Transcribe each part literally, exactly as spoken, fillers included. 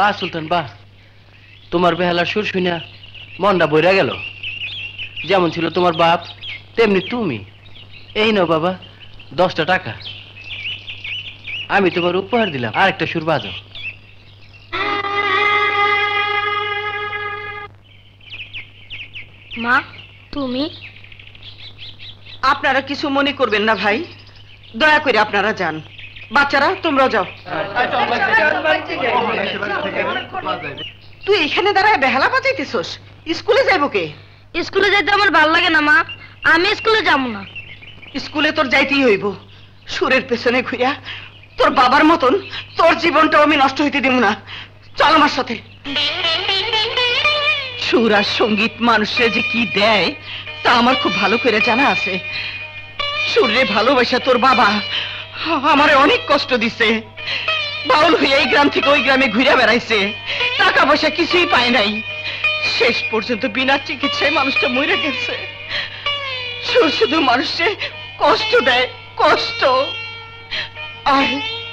বাহ সুলতান বাহ, তোমার বেহালার সুর শুনা মনটা বইরা গেল। যেমন ছিল তোমার বাপ তেমনি তুমি। এই নাও বাবা দশটা টাকা, আমি তোমার উপহার দিলাম। আরেকটা সুর বাজাও। মা তুমি? আপনারা কিছু মনে করবেন না ভাই, দয়া করে আপনারা যান। বাচ্চারা তোমরাও যাও। তুই এখানে দাঁড়ায় বেহালা বাজাইতেছস, স্কুলে যাইব কে? স্কুলে যাইতে আমার ভাল লাগে না মা, আমি স্কুলে যাব না। স্কুলে তোর যাইতেই হইব। সুরের পেছনে ঘুরিয়া তোর বাবার মতন তোর জীবনটাও আমি নষ্ট হইতে দিব না। চল আমার সাথে। সুর আর সঙ্গীত মানুষে যে কি দেয় তা আমার খুব ভালো করে জানা আছে। সুরে ভালোবাসা তোর বাবা আমারে অনেক কষ্ট দিছে। বাউল হয়ে এই গ্রাম থেকে ওই গ্রামে ঘুরে বেড়াইছে, টাকা পয়সা কিছুই পায় নাই। শেষ পর্যন্ত বিনা চিকিৎসায় মানুষটা মরে গেছে। সুর শুধু মানুষে কষ্ট দেয়, কষ্ট। আর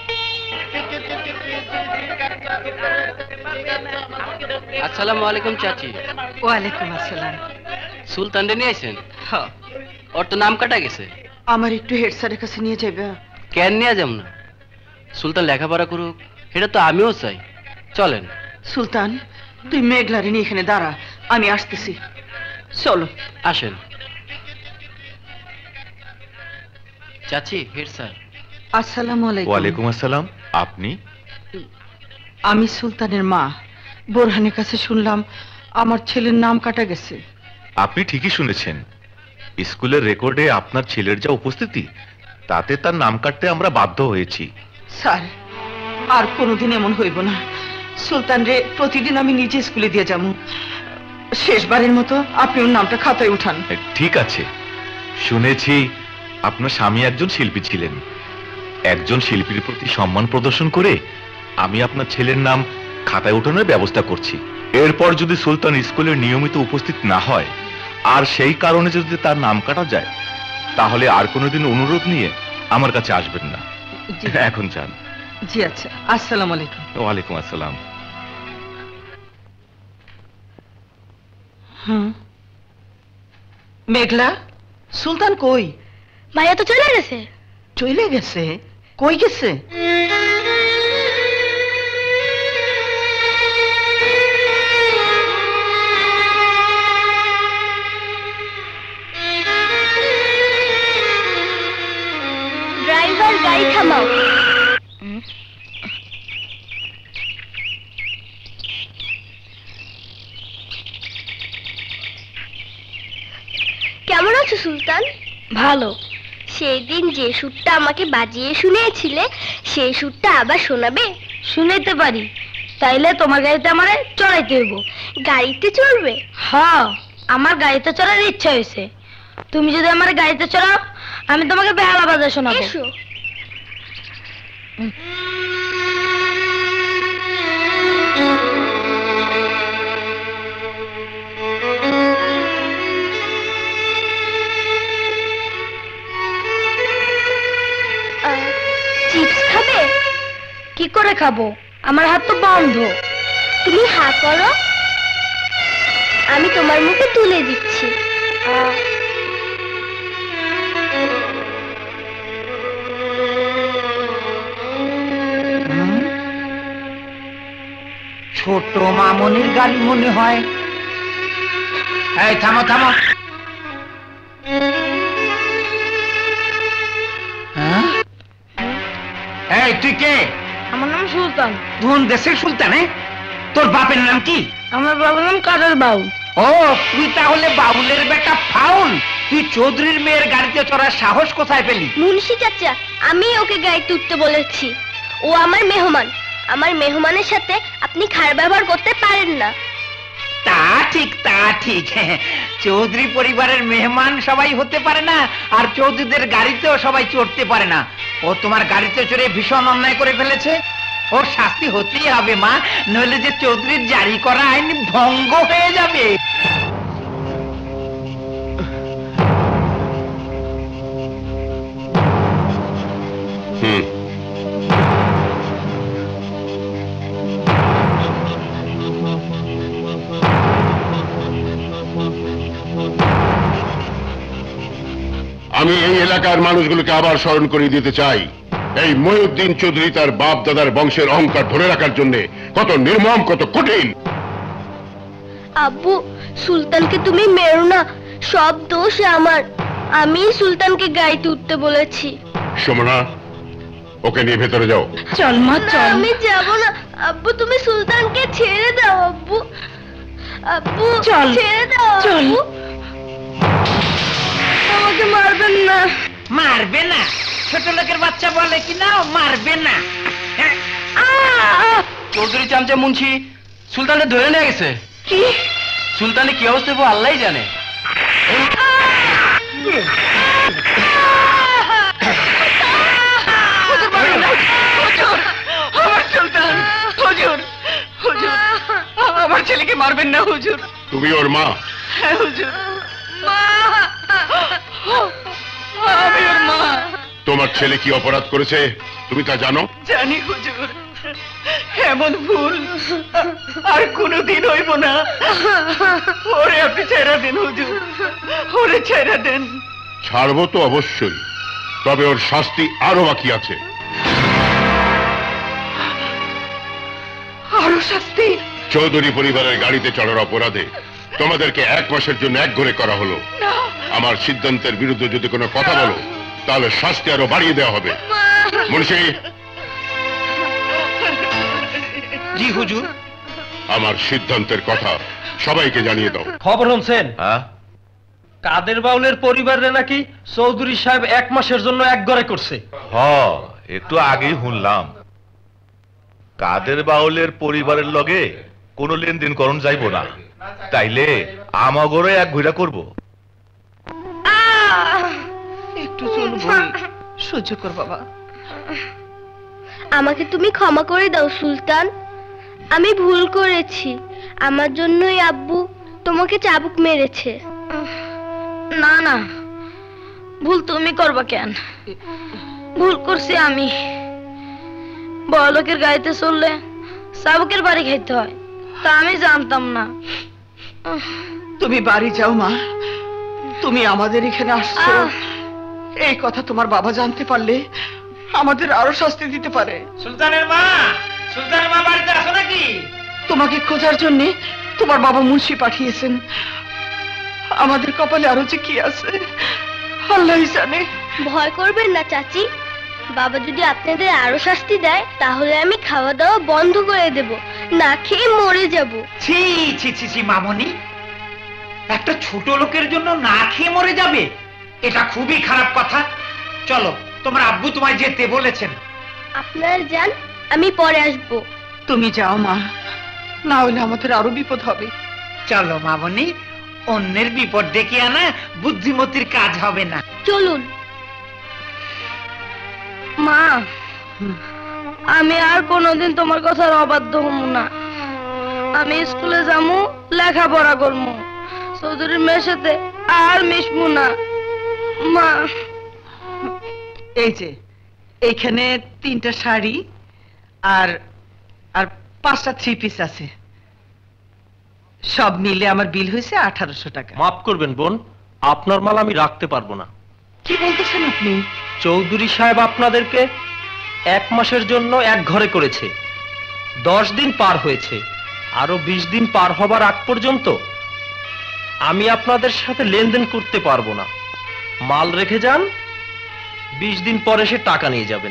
আসসালামু আলাইকুম চাচি। ওয়ালাইকুম আসসালাম। সুলতান রে নিয়ে আইছেন? হ্যাঁ, ওর তো নাম কাটা গেছে। আমার একটু হেড স্যারের কাছে নিয়ে যাবে। কেন নিয়ে যাব না? সুলতান লেখাপড়া করুক, এটা তো আমিও চাই। চলেন। সুলতান তুই মেঘলারে নিয়ে এখানে দাঁড়া, আমি আসতেছি। চলো আসেন। চাচি হেড স্যার। আসসালামু আলাইকুম। ওয়ালাইকুম আসসালাম। আপনি? আমি সুলতানের মা। বোরহানের কাছে শুনলাম আমার ছেলের নাম কাটা গেছে। আপনি ঠিকই শুনেছেন। স্কুলের রেকর্ডে আপনার ছেলের যা উপস্থিতি, তাতে তার নাম কাটতে আমরা বাধ্য হয়েছি। স্যার আর কোনোদিন এমন হইব না। সুলতান রে প্রতিদিন আমি নিজে স্কুলে দিয়ে যাবো। শেষবারের মতো আপনি ওর নামটা খাতায় উঠান। ঠিক আছে। শুনেছি আপনার স্বামী একজন শিল্পী ছিলেন। একজন শিল্পীর প্রতি সম্মান প্রদর্শন করে আমি আপনার ছেলের নাম খাতায় উঠানোর ব্যবস্থা করছি। এরপর যদি সুলতান স্কুলে নিয়মিত উপস্থিত না হয় আর সেই কারণে যদি তার নাম কাটা যায়, তাহলে আর কোনোদিন অনুরোধ নিয়ে আমার কাছে আসবেন না। এখন যান। জি আচ্ছা, আসসালামু আলাইকুম। ওয়ালাইকুম আসসালাম। হুম, মেঘলা, সুলতান কই? ভাইয়া তো চলে গেছে। চলে গেছে? কই গেছে? ড্রাইভার গাড়ি থামাও। কেমন আছো সুলতান? ভালো। সেই দিন যে সুরটা আমাকে বাজিয়ে শুনিয়েছিলে সেই সুরটা আবার শোনাবে? শুনাইতে পারি। তাইলে তোমার গাড়িতে আমারে চড়াইতে হইব। গাড়িতে চড়বে? হ্যাঁ, আমার গাড়িতে চড়ার ইচ্ছা হয়েছে। তুমি যদি আমার গাড়িতে চড়াও আমি তোমাকে বেহালা বাজা শোনাবো। এসো। চিপস খাবে? কি করে খাবো, আমার হাত তো বন্ধ। তুমি হা করো, আমি তোমার মুখে তুলে দিচ্ছি। ছোট মামনির গাড়ি মনে হয়। এই থামো থামো। এই তুই কে? আমার নাম সুলতান। কোন দেশের সুলতান? তোর বাপের নাম কি? আমার বাবার নাম কাদের বাউল। ও তুই তাহলে বাউলের বেটা ফাউল। তুই চৌধুরীর মেয়ের গাড়িতে চড়ার সাহস কোথায় পেলি? মুন্সি চাচা, আমি ওকে গাড়িতে উঠতে বলেছি। ও আমার মেহমান। আমার মেহমানের সাথে আপনি খারাপ ব্যবহার করতে পারেন না। তা ঠিক, তা ঠিক। চৌধুরী পরিবারের মেহমান সবাই হতে পারে না, আর চৌধুরীদের গাড়িতেও সবাই চড়তে পারে না। ও তোমার গাড়িতে চড়ে ভীষণ অন্যায় করে ফেলেছে। ওর শাস্তি হতেই হবে মা, নইলে যে চৌধুরীর জারি করা আইন ভঙ্গ হয়ে যাবে। হুম আমি এই এলাকার মানুষগুলোকে আবার স্মরণ করিয়ে দিতে চাই, এই মহিউদ্দিন চৌধুরী তার বাপ দাদার বংশের অহংকার ধরে রাখার জন্য কত নির্মম, কত কঠিন। আব্বু, সুলতানকে তুমি মেরো না, সব দোষ আমার। আমি সুলতানকে গাইতে উঠতে বলেছি। সুমনা, ওকে নিয়ে ভেতরে যাও। চল মা চল। আমি যাব না আব্বু, তুমি সুলতানকে ছেড়ে দাও আব্বু। আব্বু চল, ছেড়ে দাও চল। আব্বু। আমাকে মারবেন না। মারবে না? ছোট লোকের বাচ্চা বলে কি না মারবে না? চৌধুরী চামচা মুন্সি সুলতানকে ধরে নিয়ে গেছে। কি? সুলতানের কি অবস্থা আল্লাহ জানে। আমার সুলতান, হুজুর, হুজুর, আমার ছেলেকে মারবেন না হুজুর। তুমি ওর মা? হ্যাঁ হুজুর, আমি ওর মা। তোমার ছেলে কি অপরাধ করেছে তুমি তা জানো? জানি হুজুর, এমন ভুল আর কোনোদিন হইব না। ওরে আপনি ছেড়ে দেন হুজুর, ওরে ছেড়ে দেন। ছাড়বো তো অবশ্যই, তবে ওর শাস্তি আরো বাকি আছে। আরো শাস্তি? চৌধুরী পরিবারের গাড়িতে চড়ার অপরাধে তোমাদেরকে এক মাসের জন্য এক ঘরে করা হলো। আমার সিদ্ধান্তের বিরুদ্ধে যদি কোনো কথা বলো তাহলে শাস্তি আরো বাড়িয়ে দেওয়া হবে। মুন্সি। জি হুজুর। আমার সিদ্ধান্তের কথা সবাইকে জানিয়ে দাও। খবর শুনছেন? হ্যাঁ, কাদের বাউলের পরিবারে নাকি চৌধুরী সাহেব এক মাসের জন্য এক ঘরে করছে। হ একটু আগেই শুনলাম। কাদের বাউলের পরিবারের লগে কোনো লেনদেন করণ যাইব না, তাইলে আমাগরে এক ঘুরা করব। একটু চলবো, সহ্য কর বাবা। আমাকে তুমি ক্ষমা করে দাও সুলতান, আমি ভুল করেছি। আমার জন্যই আব্বু তোমাকে চাবুক মেরেছে। না না, ভুল তুমি করবা কেন? ভুল করছি আমি। বড়লোকের গাড়িতে চললে চাবুকের বাড়ি খাইতে হয়, তা আমি জানতাম না। তুমি বাড়ি যাও মা, তুমি আমাদের এখানে আসছো, এই কথা তোমার বাবা জানতে পারলে আমাদের আরো শাস্তি দিতে পারে। সুলতানের মা, সুলতানের মা বাড়িতে আসো নাকি? তোমাকে খোঁজার জন্য তোমার বাবা মুন্সি পাঠিয়েছেন। আমাদের কপালে আরো যে কি আছে আল্লাহই জানে। ভয় করবেন না চাচি, বাবা যদি আপনাদের আরো শাস্তি দেয় তাহলে আমি খাওয়া দাওয়া বন্ধ করে দেব, না খেয়ে মরে যাব। ছি ছি ছি ছি মামনি, একটা ছোট লোকের জন্য না খেয়ে মরে যাবে? এটা খুবই খারাপ কথা। চলো, তোমার আব্বু তোমায় যেতে বলেছেন। আপনার যান, আমি পরে আসব। তুমি যাও মা, না হলে আমাদের আরো বিপদ হবে। চলো মামনি, অন্যের বিপদ ডেকে আনা বুদ্ধিমতির কাজ হবে না। চলুন। মা, আমি আর কোনোদিন তোমার কথার অবাধ্য হব না। আমি স্কুলে যাবো, লেখাপড়া করবো, চৌধুরীর মেয়ের সাথে আর মিশবো না। মা, এই যে এইখানে তিনটা শাড়ি আর আর পাঁচটা থ্রি পিস আছে, সব মিলে আমার বিল হয়েছে আঠারোশো টাকা। মাফ করবেন বোন, আপনার মাল আমি রাখতে পারবো না। কি বলতেছেন আপনি? চৌধুরী সাহেব আপনাদেরকে এক মাসের জন্য এক ঘরে করেছে। দশ দিন পার হয়েছে, আরো বিশ দিন পার হবার আগ পর্যন্ত আমি আপনাদের সাথে লেনদেন করতে পারবো না। মাল রেখে যান, বিশ দিন পরে সে টাকা নিয়ে যাবেন।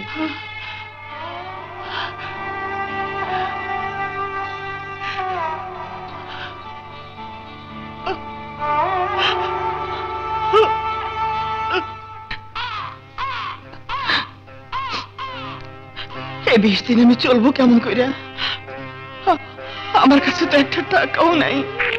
এই বিশ দিন আমি চলবো কেমন করে? আমার কাছে তো একটা টাকাও নাই।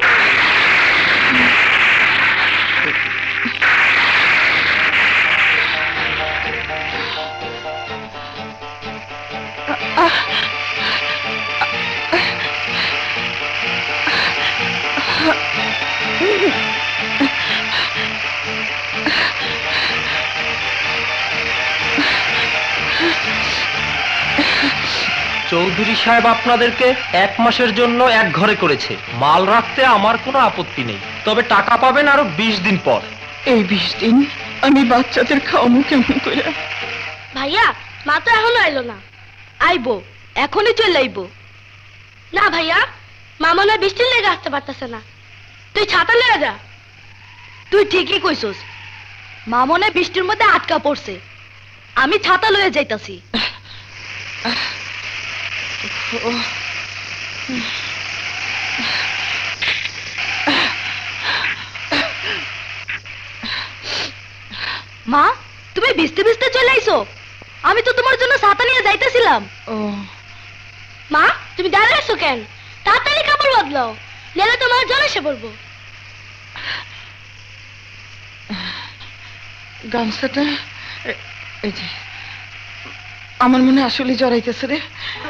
চৌধুরী সাহেব আপনাদেরকে এক মাসের জন্য এক ঘরে করেছে। মাল রাখতে আমার কোনো আপত্তি নেই, তবে টাকা পাবেন আরো বিশ দিন পর। এই বিশ দিন আমি বাচ্চাদের খাওয়াবো কেমন করে? ভাইয়া মা তো এখনো আইলো না। আইবো, এখনই চলে আইবো। না ভাইয়া, মা মনে হয় বৃষ্টির লেগে আসতে পারতেছে না। তুই ছাতা লয়ে যা। তুই ঠিকই কইছস, মা মনে হয় বৃষ্টির মধ্যে আটকা পড়ছে। আমি ছাতা লয়ে যাইতাছি। মা, তুমি ভিজতে ভিজতে চলে আইছো? আমি তো তোমার জন্য ছাতা নিয়ে যাইতেছিলাম। ও মা, তুমি দাঁড়িয়ে আছো কেন? তাড়াতাড়ি কাপড় বদলাও, নেলে তোমার জল এসে পড়বো। গামছাটা এ- এই যে, আমার মনে আসলে জড়াইতেছে রে।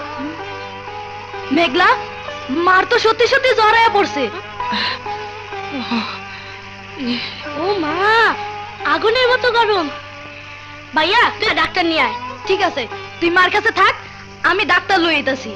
মেঘলা, মার তো সত্যি সত্যি জ্বর হয়ে পড়ছে। ও মা, আগুনের মতো গরম। ভাইয়া তুই ডাক্তার নিয়ে আয়। ঠিক আছে, তুই মার কাছে থাক, আমি ডাক্তার লই আইতাছি।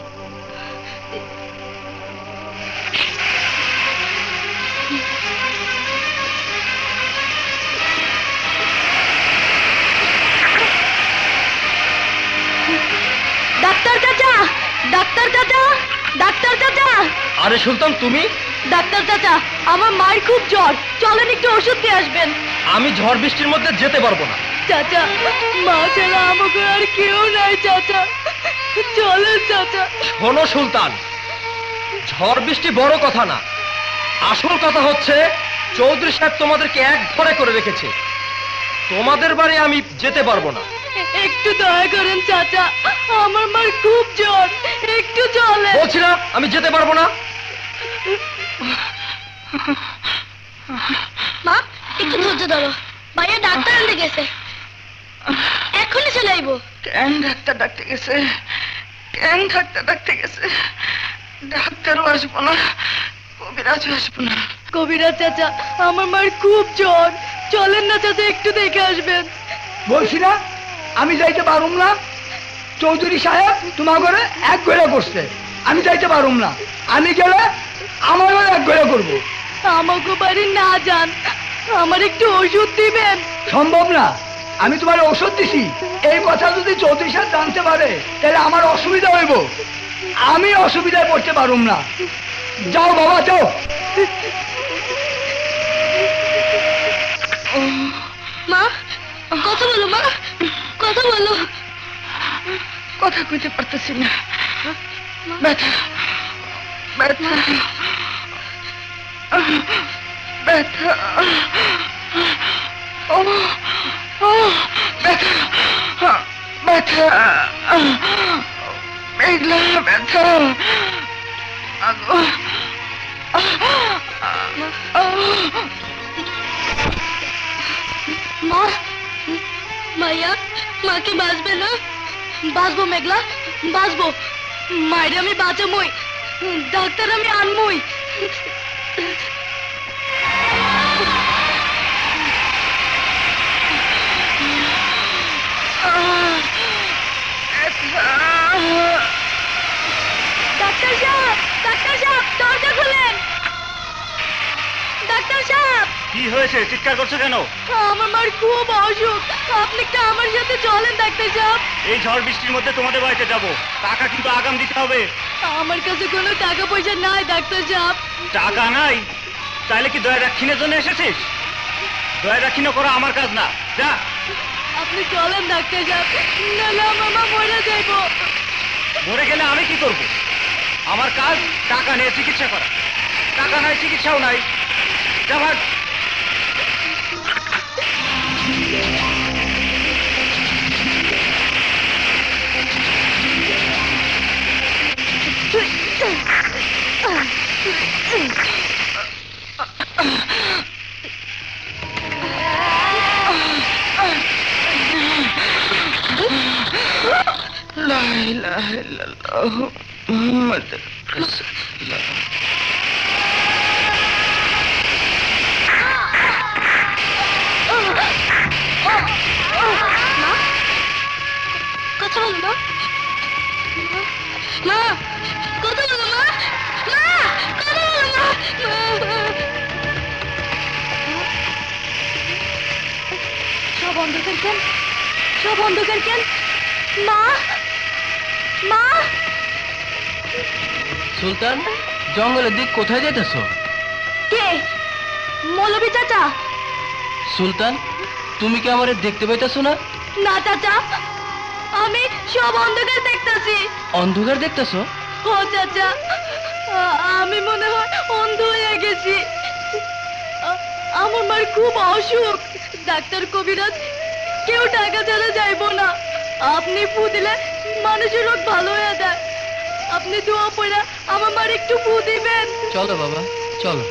ডাক্তার চাচা, ডাক্তার চাচা, ডাক্তার চাচা। আরে সুলতান, তুমি? ডাক্তার চাচা, আমার মায়ের খুব জ্বর, চলেন একটু ওষুধ দিয়ে আসবেন। আমি ঝড় বৃষ্টির মধ্যে যেতে পারবো না। চাচা, মা ছাড়া আমাকে আর কেউ নাই চাচা, চলেন চাচা। শোনো সুলতান, ঝড় বৃষ্টি বড় কথা না, আসল কথা হচ্ছে চৌধুরী সাহেব তোমাদেরকে এক ঘরে করে রেখেছে। তোমাদের বাড়ি আমি যেতে পারবো না। একটু দয়া করেন চাচা, আমার মার খুব জ্বর, একটু চলে। বলছি না আমি যেতে পারবো না। মা, একটু ধৈর্য ধরো, ভাইয়া ডাক্তার আনতে গেছে, এখনই চলে আইবো। কেন ডাক্তার ডাকতে গেছে? কেন ডাক্তার ডাকতে গেছে? ডাক্তারও আসবো না, কবিরাজও আসবো না। কবিরাজ চাচা, আমার মার খুব জ্বর, চলেন না চাচা, একটু দেখে আসবেন। বলছি না আমি যাইতে পারুম না? চৌধুরী সাহেব তোমার ঘরে এক ঘরে করছে, আমি যাইতে পারুম না। আমি গেলে আমারও এক ঘরে করবো। আমাকে বাড়ি না যান, আমার একটু ওষুধ দিবেন। সম্ভব না, আমি তোমার ওষুধ দিছি এই কথা যদি চৌধুরী সাহেব জানতে পারে তাহলে আমার অসুবিধা হইব। আমি অসুবিধায় পড়তে পারুম না। যাও বাবা, যাও। মা, কথা বলো মা, কথা বলো। কথা কইতে পারতেছি না, ব্যথা ব্যথা ব্যথা, ও ও ব্যথা ব্যথা, মেঘলা ব্যথা। আগো মা, মাইয়া, মা কি বাঁচবে না? বাঁচবো মেঘলা, বাঁচবো। মায়ের আমি বাঁচামই, ডাক্তার আমি আনমই। ডাক্তার সাহেব, ডাক্তার সাহেব, দরজা খুলেন। ডাক্তার সাহেব। কি হয়েছে? চিৎকার করছো কেন? আমার মার খুব অসুখ, আপনি একটু আমার সাথে চলেন ডাক্তার সাহেব। এই ঝড় বৃষ্টির মধ্যে তোমাদের বাড়িতে যাব, টাকা কিন্তু আগাম দিতে হবে। আমার কাছে কোনো টাকা পয়সা নাই ডাক্তার সাহেব। টাকা নাই? তাহলে কি দয়া দাক্ষিণের জন্য এসেছিস? দয়া দাক্ষিণ্য করা আমার কাজ না, যা। আপনি চলেন ডাক্তার সাহেব, নাহলে আমার মা মরে যাইব। মরে গেলে আমি কি করব? আমার কাজ টাকা নিয়ে চিকিৎসা করা, টাকা নাই চিকিৎসাও নাই। যা ভাগ। লা ইলাহা ইল্লাল্লাহ মুহাম্মাদুর রাসূলুল্লাহ। কথা বলো মা, মা কথা বলো মা, মা কথা বলো মা। অন্ধকার কেন? সব অন্ধকার কেন? মা, মা! সুলতান, জঙ্গলের দিক কোথায় যেতেছ? কে? মৌলভী চাচা? সুলতান, তুমি কি আমারে দেখতে পাইতেছো না? না চাচা, আমি সব অন্ধকার দেখতেছি। অন্ধকার দেখতেছো? ও চাচা, আ- আমি মনে হয় অন্ধ হয়ে গেছি। আ- আমার মার খুব অসুখ, ডাক্তার কবিরাজ কেউ টাকা ছাড়া যাইবো না। আপনি ফু দিলে মানুষের রোগ ভালো হয়ে যায়। আপনি দোয়া পড়া আমার মার একটু ফু দিবেন। চলো বাবা, চলো।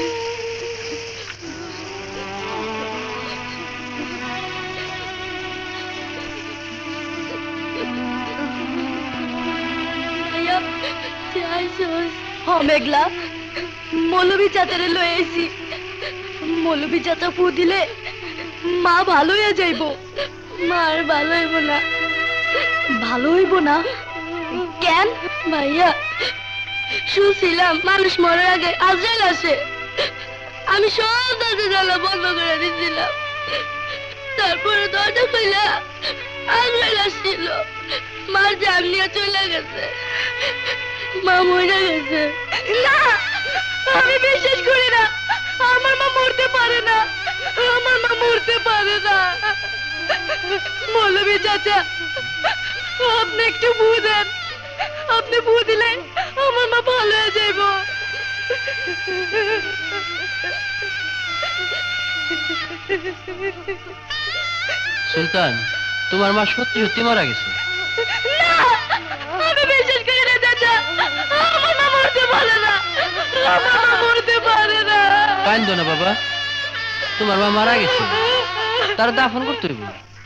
মেঘলা, মৌলভী চাচারে লয়ে এসি। মৌলভী চাচা ফু দিলে মা ভালো হয়ে যাইব। মার ভালো হইব না। ভালো হইব না কেন ভাইয়া? শুনছিলাম মানুষ মরার আগে আজরাইল আসে। আমি সব দরজা জানলা বন্ধ করে দিয়েছিলাম, তারপরে দরজা খুলে আজরাইল আসছিল। মার জান নিয়ে চলে গেছে। মা মরে গেছে। না, আমি বিশ্বাস করি না। আমার মা মরতে পারে না। আমার মা মরতে পারে না। মৌলভী চাচা, আপনি একটু ফু দেন। আপনি ফু দিলে আমার মা ভালো হয়ে যাইব। সুলতান, তোমার মা সত্যি সত্যি মারা গেছে। না, আমি বিশ্বাস করি না চাচা। আমার মা মরতে পারে না। আমার মা মরতে পারে না। কান্দো না বাবা, তোমার মা মারা গেছে, তার দাফন করতে হইব।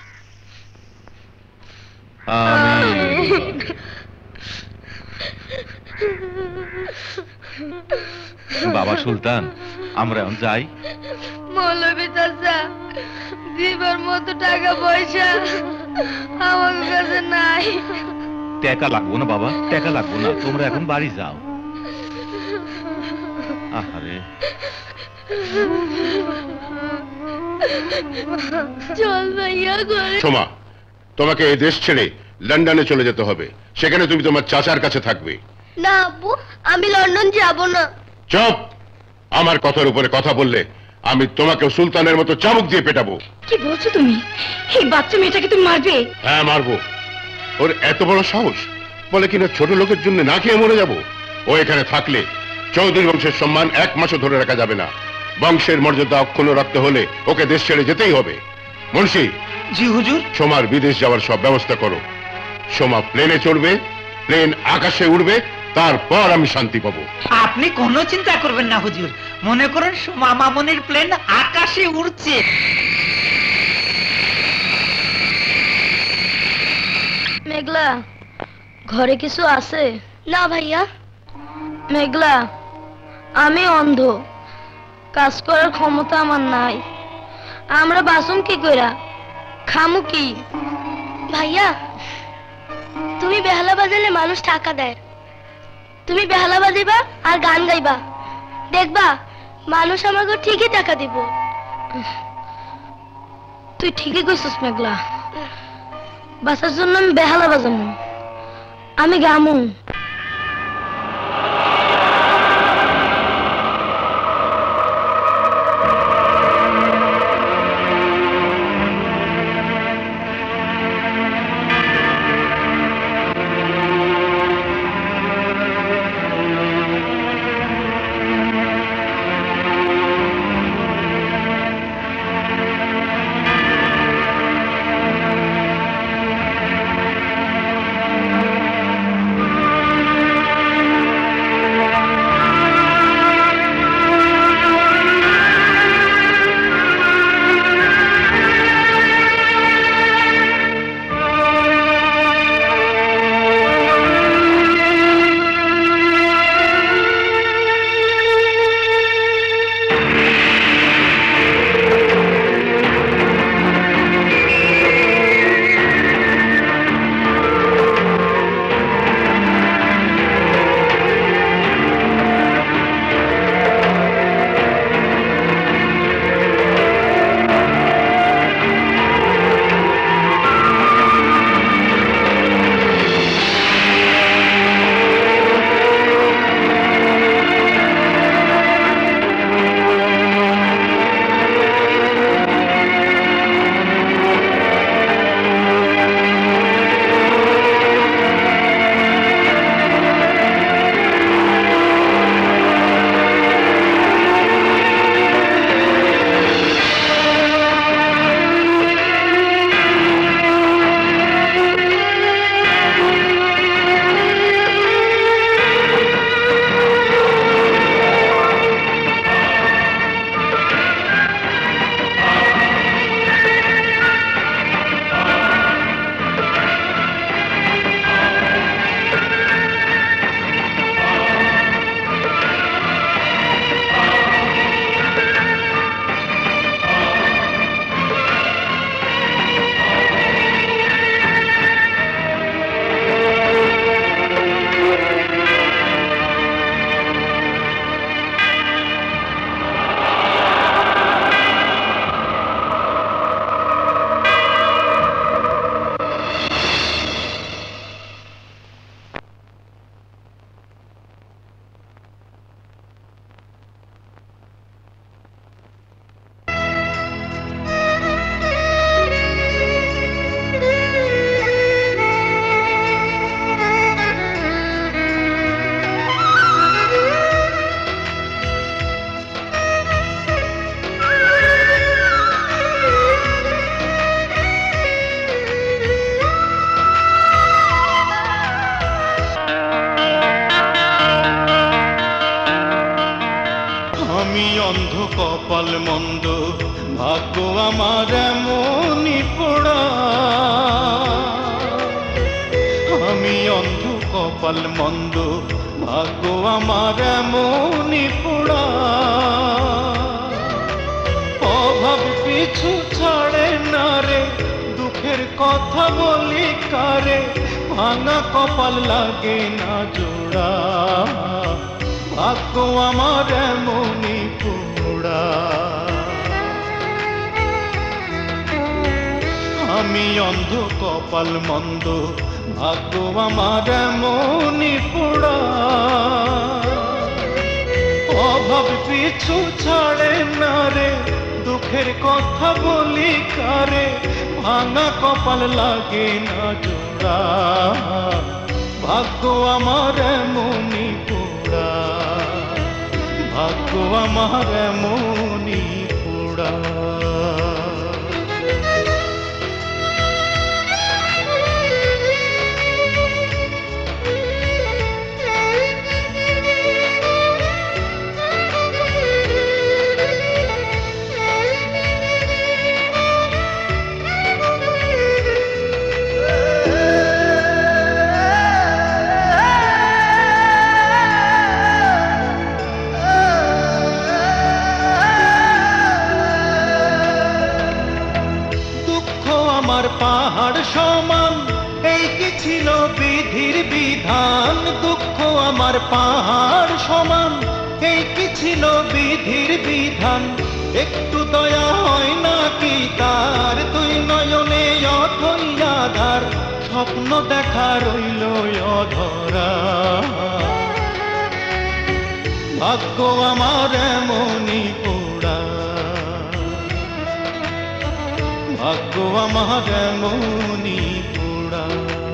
বাবা সুলতান, আমরা এখন যাই। মৌলভী চাচা, দিবার মতো টাকা পয়সা আমার কাছে নাই। টাকা লাগবো না বাবা, টাকা লাগবো না, তোমরা এখন বাড়ি যাও। আহারে, চল ভাইয়া ঘরে। সোমা, তোমাকে এই দেশ ছেড়ে লন্ডনে চলে যেতে হবে। সেখানে তুমি তোমার চাচার কাছে থাকবে। না আব্বু, আমি লন্ডন যাব না। চুপ! আমার কথার উপরে কথা বললে আমি তোমাকে সুলতানের মতো চাবুক দিয়ে পেটাবো। কি বলছো তুমি? এই বাচ্চা মেয়েটাকে তুমি মারবে? হ্যাঁ, মারবো। ওর এত বড় সাহস, বলে কিনা ছোট লোকের জন্য না খেয়ে মরে যাব। ও এখানে থাকলে চৌধুরী বংশের সম্মান এক মাসও ধরে রাখা যাবে না। বংশের মর্যাদা অক্ষুণ্ণ রাখতে হলে ওকে দেশ ছেড়ে যেতেই হবে। মুন্সি, জি হুজুর। সোমার বিদেশ যাওয়ার সব ব্যবস্থা করো। সোমা প্লেনে চড়বে, প্লেন আকাশে উড়বে, তারপর আমি শান্তি পাবো। আপনি কোনো চিন্তা করবেন না হুজুর, মনে করেন মামা মনির প্লেন আকাশে উড়ছে। মেঘলা, ঘরে কিছু আছে? না ভাইয়া। মেঘলা, আমি অন্ধ, কাজ করার ক্ষমতা আমার নাই। আমরা বাসন কি কইরা খামু কি? ভাইয়া, তুমি বেহালা বাজালে মানুষ টাকা দেয়। তুমি বেহালা বাজিবা আর গান গাইবা, দেখবা মানুষ আমাকে ঠিকই টাকা দিব। তুই ঠিকই কইছিস মেঘলা, বাঁচার জন্য আমি বেহালা বাজামু, আমি গামু। আমি অন্ধ কপাল মন্দ, ভাগ্য আমার এমনই পোড়া। আমি অন্ধ কপাল মন্দ, ভাগ্য আমার এমনই পোড়া। অভাব পিছু ছাড়ে না রে, দুঃখের কথা বলি কারে, ভাঙা কপাল লাগে না জোড়া। ভাগ্য আমার এমনই পোড়া। আমি অন্ধ কপাল মন্দ, ভাগ্য আমার এমনই পোড়া। অভাব পিছু ছাড়ে না রে, দুঃখের কথা বলি কারে, ভাঙা কপাল লাগে না জোড়া। ভাগ্য আমার এমনই পোড়া, ভাগ্য আমার এমনই পোড়া। পাহাড় সমান এই কি ছিল বিধির বিধান, দুঃখ আমার পাহাড় সমান এই কি ছিল বিধির বিধান। একটু দয়া হয় না কি তার, তুই নয়নে অথই আধার, স্বপ্ন দেখা রইল অধরা। ভাগ্য আমার এমনই পোড়া, ভাগ্য আমার এমনই পোড়া।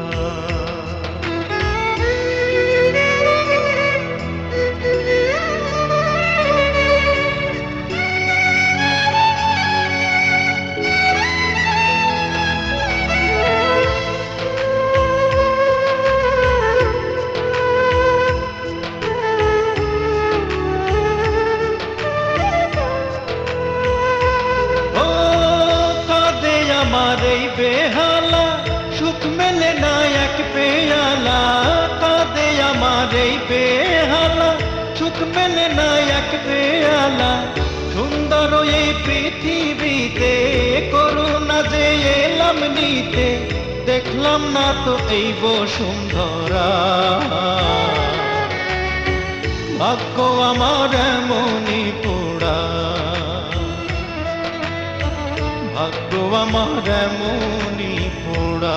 বেহালা সুখ মেলে না এক পেয়ালা, কাঁদে আমার এই বেহালা সুখ মেলে না এক পেয়ালা। সুন্দর এই পৃথিবীতে করুণা যে এলাম নিতে, দেখলাম না তো এই বসুন্ধরা। ভাগ্য আমার এমনই পোড়া, ভাগ্য আমার এমনই পোড়া।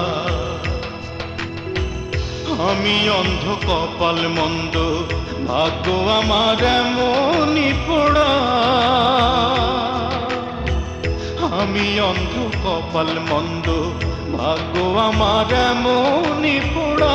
আমি অন্ধ কপাল মন্দ, ভাগ্য আমার এমনই পোড়া। আমি অন্ধ কপাল মন্দ, ভাগ্য আমার এমনই পোড়া।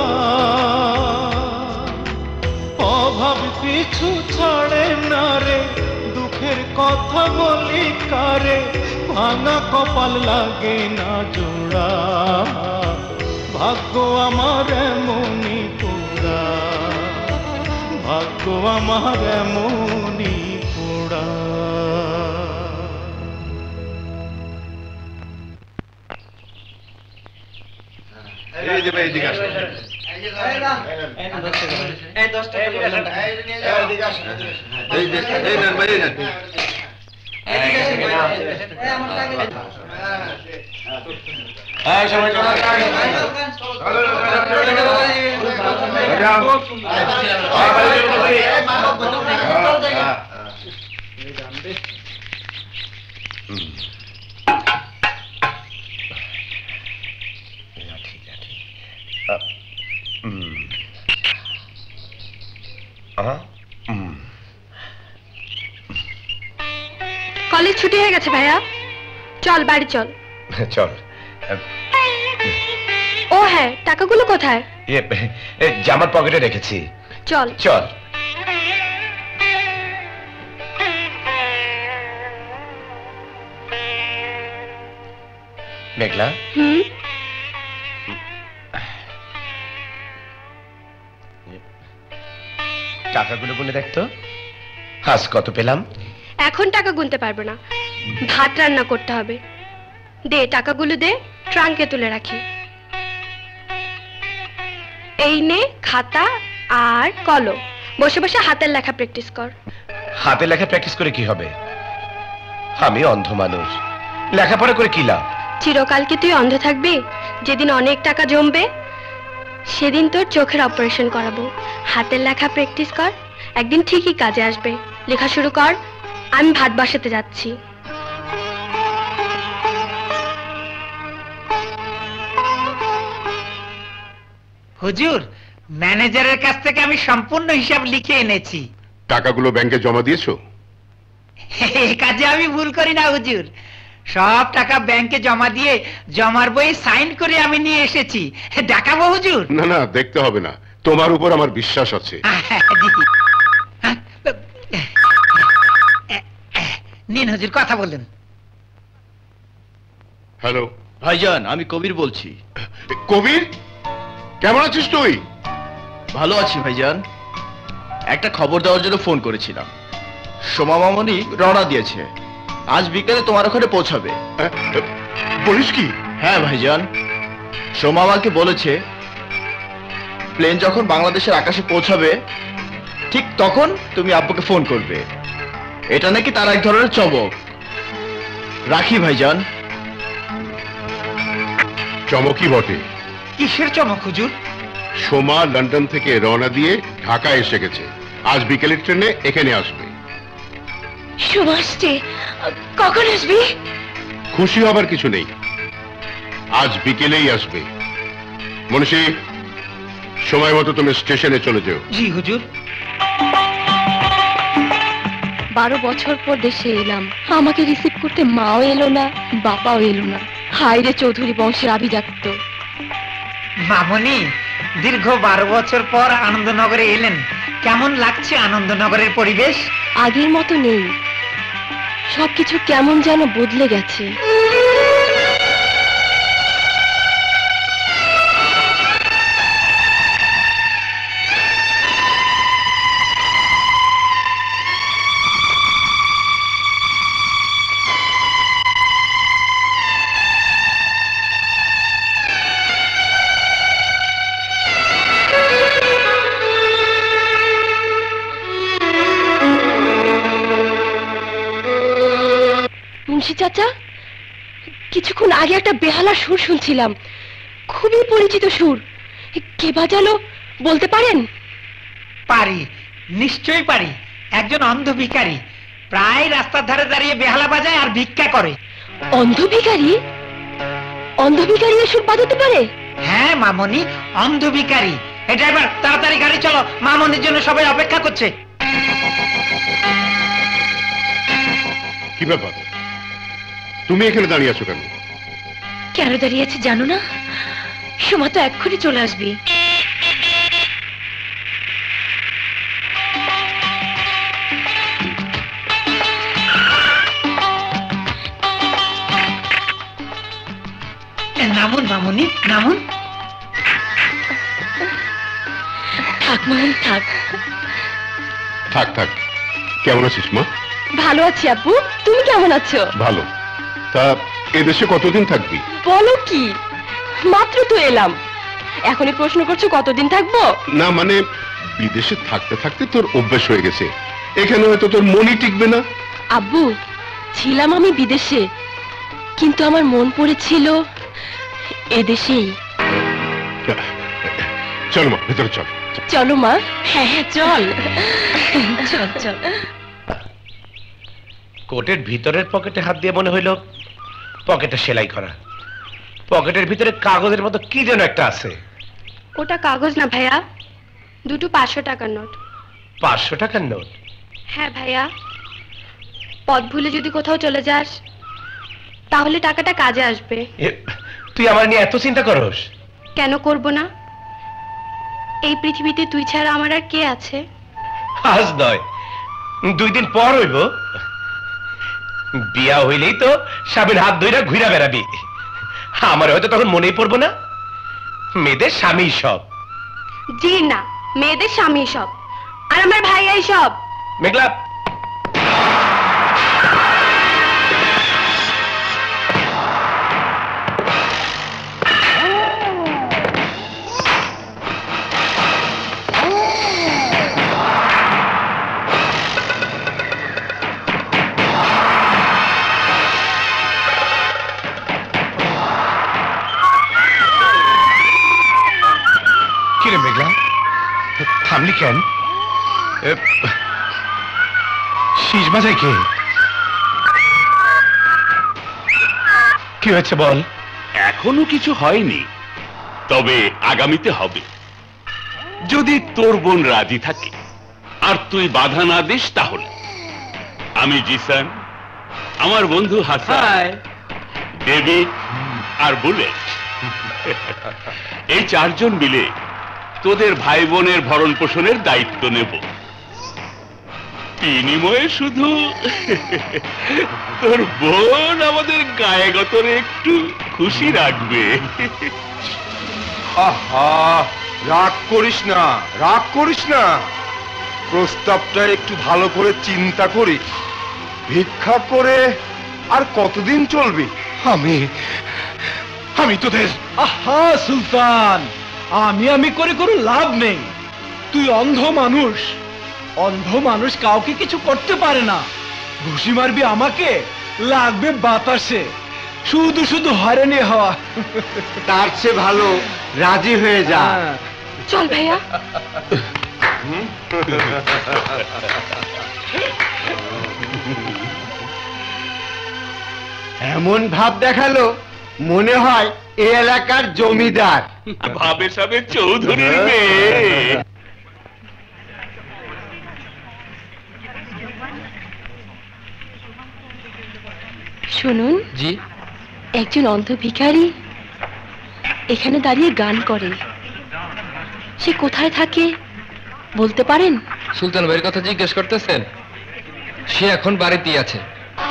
অভাব পিছু ছাড়ে না রে, দুঃখের কথা বলি কারে, ভাঙা কপাল লাগে না জোড়া। ভাগ্য আমার এমনই পোড়া, ভাগ্য আমার এমনই পোড়া। এই যে এই দিকে আসুন, এই দশ টাকা এই যে এই নেন ভাই, এই নেন। কলেজ ছুটি হয়ে গেছে ভাইয়া, চল বাড়ি চল। চল। ও হ্যাঁ, টাকাগুলো কোথায়? জামার পকেটে রেখেছি। চল চল। মেঘলা, হুম টাকাগুলো গুনে দেখতো। আজ কত পেলাম? এখন টাকা গুনতে পারবো না, ভাত রান্না করতে হবে। দে টাকাগুলো দে, ট্রাঙ্কে তুলে রাখি। এই নে খাতা আর কলম, বসে বসে হাতের লেখা প্র্যাকটিস কর। হাতে লেখা প্র্যাকটিস করে কি হবে? আমি অন্ধ মানুষ, লেখাপড়া করে কি লাভ? চিরকাল কি তুই অন্ধ থাকবি? যেদিন অনেক টাকা জমবে সেদিন তোর চোখের অপারেশন করাবো। হাতের লেখা প্র্যাকটিস কর, একদিন ঠিকই কাজে আসবে। লেখা শুরু কর, আমি ভাত বসাতে যাচ্ছি। হুজুর, ম্যানেজারের কাছ থেকে আমি সম্পূর্ণ হিসাব লিখে এনেছি। টাকাগুলো ব্যাংকে জমা দিয়েছো? এই কাজে আমি ভুল করি না হুজুর, সব টাকা ব্যাংকে জমা দিয়ে জমার বই সাইন করে আমি নিয়ে এসেছি। দেখাবো হুজুর? না না, দেখতে হবে না, তোমার উপর আমার বিশ্বাস আছে। নিন হুজুর, কথা বলেন। হ্যালো ভাইজান, আমি কবির বলছি। কবির, কেমন আছিস তুই? ভালো আছি ভাইজান। একটা খবর দেওয়ার জন্য ফোন করেছিলাম। সোমা মামনি রওনা দিয়েছে, আজ বিকেলে তোমার ওখানে পৌঁছাবে। বলিস কি? হ্যাঁ ভাইজান, সোমা আমাকে বলেছে প্লেন যখন বাংলাদেশের আকাশে পৌঁছাবে ঠিক তখন তুমি আব্বুকে ফোন করবে। এটা নাকি তার এক ধরনের চমক। রাখি ভাইজান। চমকই বটে। কিসের চমক হুজুর? সোমা লন্ডন থেকে রওনা দিয়ে ঢাকা এসে গেছে, আজ বিকেলের ট্রেনে এখানে আসবে। সোমা আসছে, কখন আসবি? খুশি হবার কিছু নেই, আজ বিকেলেই আসবে। মনীষী, সময় মতো তুমি স্টেশনে চলে যাও। জি হুজুর। বারো বছর পর দেশে এলাম, আমাকে রিসিভ করতে মাও এলো না, বাবাও এলো না। হায় রে চৌধুরী বংশের আভিজাত্য। মামনি, দীর্ঘ বারো বছর পর আনন্দনগরে এলেন, কেমন লাগছে আনন্দনগরের পরিবেশ? আগের মতো নেই, সবকিছু কেমন যেন বদলে গেছে। মুন্সি চাচা, কিছুক্ষণ আগে একটা বেহালার সুর শুনছিলাম, খুবই পরিচিত সুর। কে বাজালো বলতে পারেন? পারি, নিশ্চয়ই পারি। একজন অন্ধ ভিখারি প্রায় রাস্তার ধারে দাঁড়িয়ে বেহালা বাজায় আর ভিক্ষা করে। অন্ধ ভিখারি? অন্ধ ভিখারি এ সুর বাজাতে পারে? হ্যাঁ মামনি, অন্ধ ভিখারি। এই ড্রাইভার, তাড়াতাড়ি গাড়ি চলো, মামনির জন্য সবাই অপেক্ষা করছে। কি ব্যাপার, তুমি এখানে দাঁড়িয়ে আছো কেন? কেন দাঁড়িয়ে আছি জানো না? সোমা তো এক্ষুনি চলে আসবি। নামুন মামনি, নামুন। থাক মামুন, থাক থাক থাক। কেমন আছিস মা? ভালো আছি আব্বু, তুমি কেমন আছো? ভালো। তা এদেশে কতদিন থাকবি? বলো কি, মাত্র তো এলাম, এখনই প্রশ্ন করছো কতদিন থাকবো? না মানে বিদেশে থাকতে থাকতে তোর অভ্যাস হয়ে গেছে, এখানে হয়তো তোর মনই টিকবে না। আব্বু, ছিলাম আমি বিদেশে, কিন্তু আমার মন পড়েছিল এদেশেই। চল মা, ভেতরে চল। চলো মা। হ্যাঁ হ্যাঁ চল চল চল। কোটের ভিতরের পকেটে হাত দিয়ে মনে হইল পকেটে সেলাই করা। পকেটের ভিতরে কাগজের মতো কি যেন একটা আছে। ওটা কাগজ না ভাইয়া, দুটো পাঁচশো টাকার নোট। পাঁচশো টাকার নোট? হ্যাঁ ভাইয়া, পথ ভুলে যদি কোথাও চলে যাস তাহলে টাকাটা কাজে আসবে। তুই আমার নিয়ে এত চিন্তা করস? কেন করব না, এই পৃথিবীতে তুই ছাড়া আমার আর কে আছে? আজ নয়, দুই দিন পর হইব। বিয়া হইলেই তো স্বামীর হাত ধইরা ঘুরা বেড়াবি। আমার হয়তো তখন মনেই পড়বো না মেয়েদের স্বামী সব। জি না, মেয়েদের স্বামী সব, আর আমার ভাইয়াই সব। মেঘলা, শিস বাজায় কে? কি হয়েছে বল। এখনো কিছু হয়নি, তবে আগামীতে হবে, যদি তোর বোন রাজি থাকে আর তুই বাধা না দিস তাহলে। আমি জিসান, আমার বন্ধু হাসান, ডেভিড আর বুলেট, এই চারজন মিলে তোদের ভাই বোনের ভরণ পোষণের দায়িত্ব নেব। বিনিময়ে শুধু তোর বোন আমাদের গায়ে গতরে একটু খুশি রাখবে। আহা, রাগ করিস না, রাগ করিস না। প্রস্তাবটা একটু ভালো করে চিন্তা করি। ভিক্ষা করে আর কতদিন চলবি? আমি আমি তোদের আহা সুলতান, আমি আমি করে কোনো লাভ নেই। তুই অন্ধ মানুষ, অন্ধ মানুষ কাউকে কিছু করতে পারে না। ঘুষি মারবি আমাকে, লাগবে বাতাসে, শুধু শুধু হয়রানি হওয়া। তার চেয়ে ভালো রাজি হয়ে যা। চল ভাইয়া। এমন ভাব দেখালো মনে হয় এই এলাকার জমিদার। ভাবে সাবে চৌধুরীর মেয়ে। শুনুন জি, একজন অন্ধ ভিখারি এখানে দাঁড়িয়ে গান করে। সে কোথায় থাকে বলতে পারেন? সুলতান ভাইয়ের কথা জিজ্ঞেস করতেছেন? সে এখন বাড়িতেই আছে।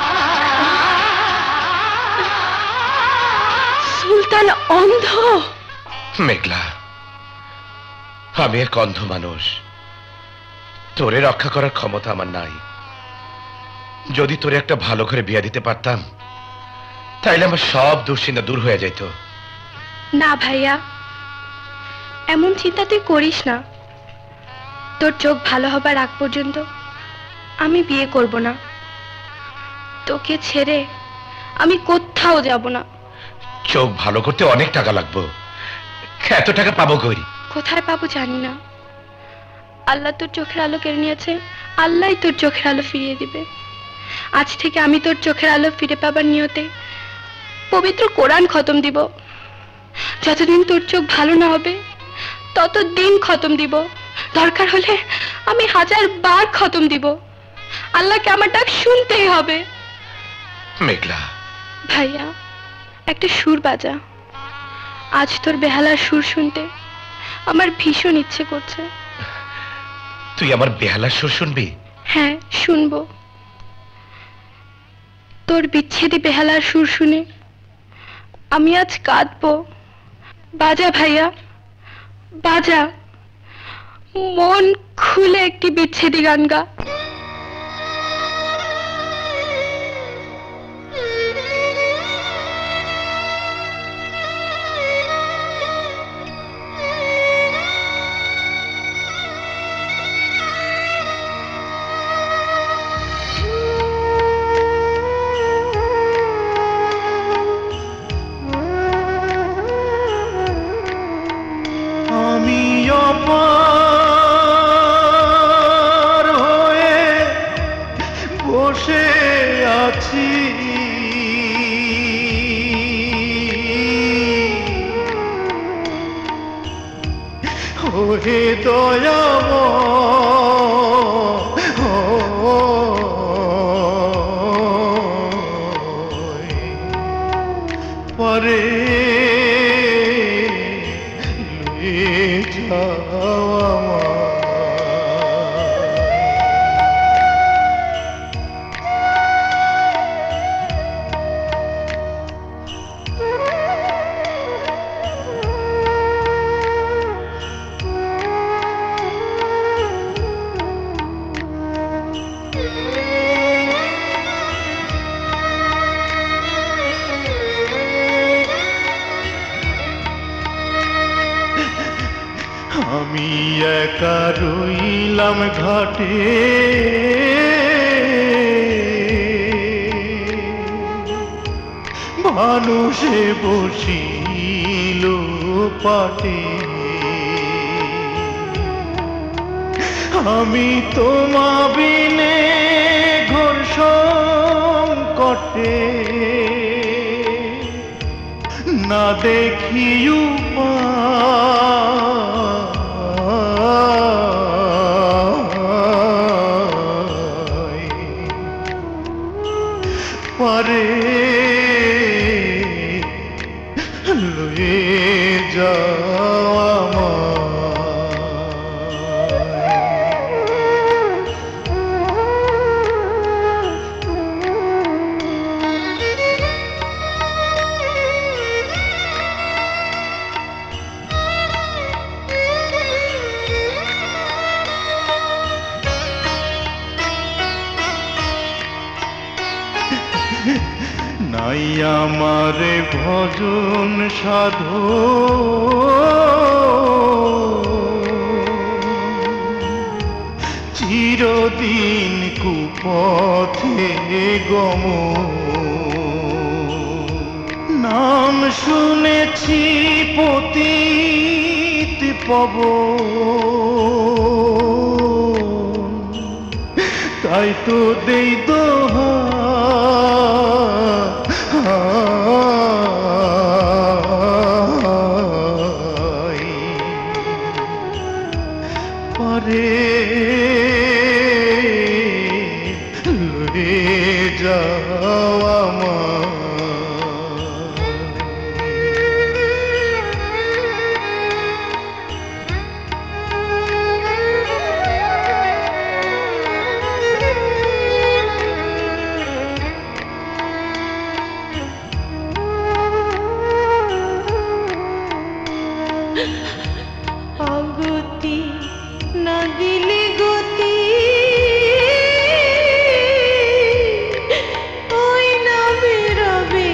সুলতান অন্ধ? মেঘলা, আমি এক অন্ধ মানুষ, তোরে রক্ষা করার ক্ষমতা আমার নাই। যদি তোরে একটা ভালো করে বিয়ে দিতে পারতাম তাইলে আমার সব দুশ্চিন্তা দূর হয়ে যেত। না ভাইয়া, এমন চিন্তা তুই করিস না। তোর চোখ ভালো হবার আগ পর্যন্ত আমি বিয়ে করব না। তোকে ছেড়ে আমি কোথাও যাব না। চোখ ভালো করতে অনেক টাকা লাগবে, এত টাকা পাবো কই? কোথায় পাবো জানি না। আল্লাহ তোর চোখের আলো কেড়ে নিয়েছে, আল্লাহই তোর চোখের আলো ফিরিয়ে দিবে। আজ থেকে আমি তোর চোখের আলো ফিরে পাবার নিয়তে পবিত্র কোরআন খতম দিব। যতদিন তোর চোখ ভালো না হবে ততদিন খতম দিব। দরকার হলে আমি হাজার বার খতম দিব। আল্লাহকে আমার ডাক শুনতেই হবে। মেঘলা ভাইয়া, একটা সুর বাজা। আজ তোর বেহালার সুর শুনতে আমার ভীষণ ইচ্ছে করছে। তুই আমার বেহালার সুর শুনবি? হ্যাঁ, শুনবো। তোর বিচ্ছেদী বেহালার সুর শুনে আমি আজ কাঁদবো। বাজা ভাইয়া, বাজা। মন খুলে একটি বিচ্ছেদী গান গা। আমি অপার হয়ে বসে আছি, ওহে দয়াময় পরে আমি একা রইলাম ঘাটে, মানুষে বসিল পাটে। আমি তোমা বিনে ঘর দেখি উপায় পারে লয়ে যাওয়া নাই আমারে ভজন সাধো চিরদিন কুপথে গম নাম শুনেছি পতিত পবন তাই তো দেই দোহা পারে লয়ে যাওয়া অগতি না দিলে গতি ওই না বেরোবে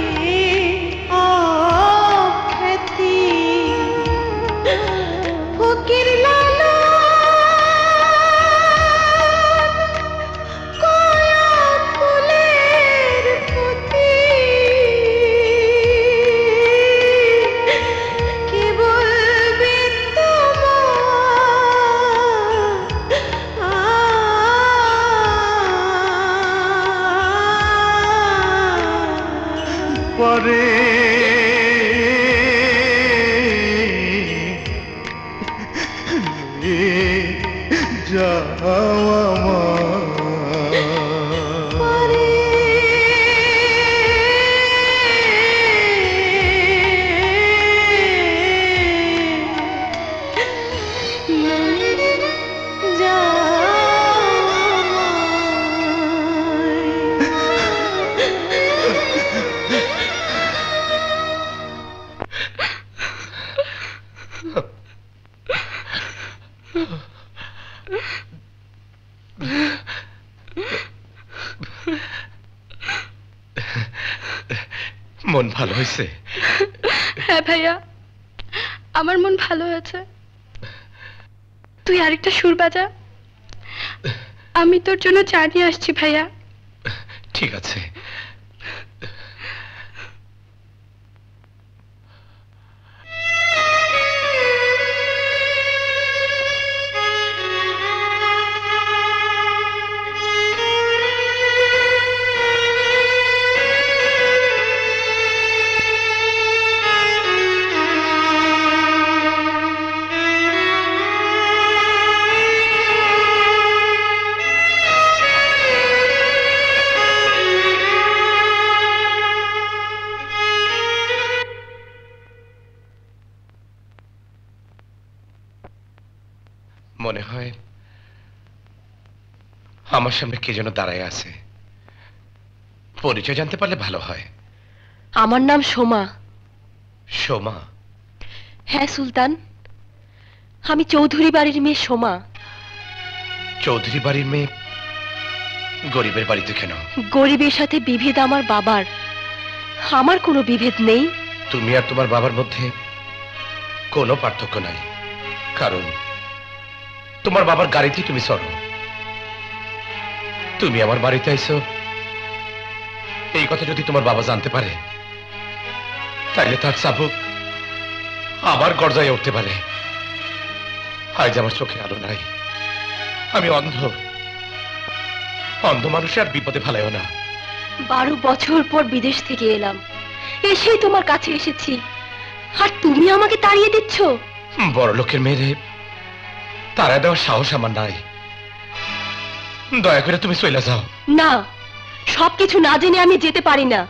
অখ্যাতি ফকির লালা কয়া ফুলের প্রতি কি বলবে পরে যাওয়া মন ভালো হয়েছে? হ্যাঁ ভাইয়া, আমার মন ভালো হয়েছে। তুই আরেকটা সুর বাজা, আমি তোর জন্য চা নিয়ে আসছি ভাইয়া। ঠিক আছে। মনে হয় আমার সামনে কে যেন দাঁড়ায় আছে। পরিচয় জানতে পারলে ভালো হয়। আমার নাম সোমা। সোমা? হ্যাঁ সুলতান, আমি চৌধুরী বাড়ির মেয়ে সোমা। চৌধুরী বাড়ির মেয়ে গরিবের বাড়িতে কেন? গরিবের সাথে বিভেদ আমার বাবার, আমার কোনো বিভেদ নেই। তুমি আর তোমার বাবার মধ্যে কোনো পার্থক্য নাই, কারণ তোমার বাবার গাড়িতে তুমি চড়ো। তুমি আমার বাড়িতে আইছো, এই কথা যদি তোমার বাবা জানতে পারে তাইলে তার চাবুক আবার গর্জায় উঠতে পারে। আজ আমার চোখে আলো নাই, আমি অন্ধ। অন্ধ মানুষে আর বিপদে ফেলাইও না। বারো বছর পর বিদেশ থেকে এলাম, এসেই তোমার কাছে এসেছি। আর তুমি আমাকে তাড়িয়ে দিচ্ছ? বড় লোকের মেয়ে, তারা দেওয়ার সাহস আমার নাই। দয়া করে তুমি চলে যাও। না, সবকিছু না জেনে আমি যেতে পারি না।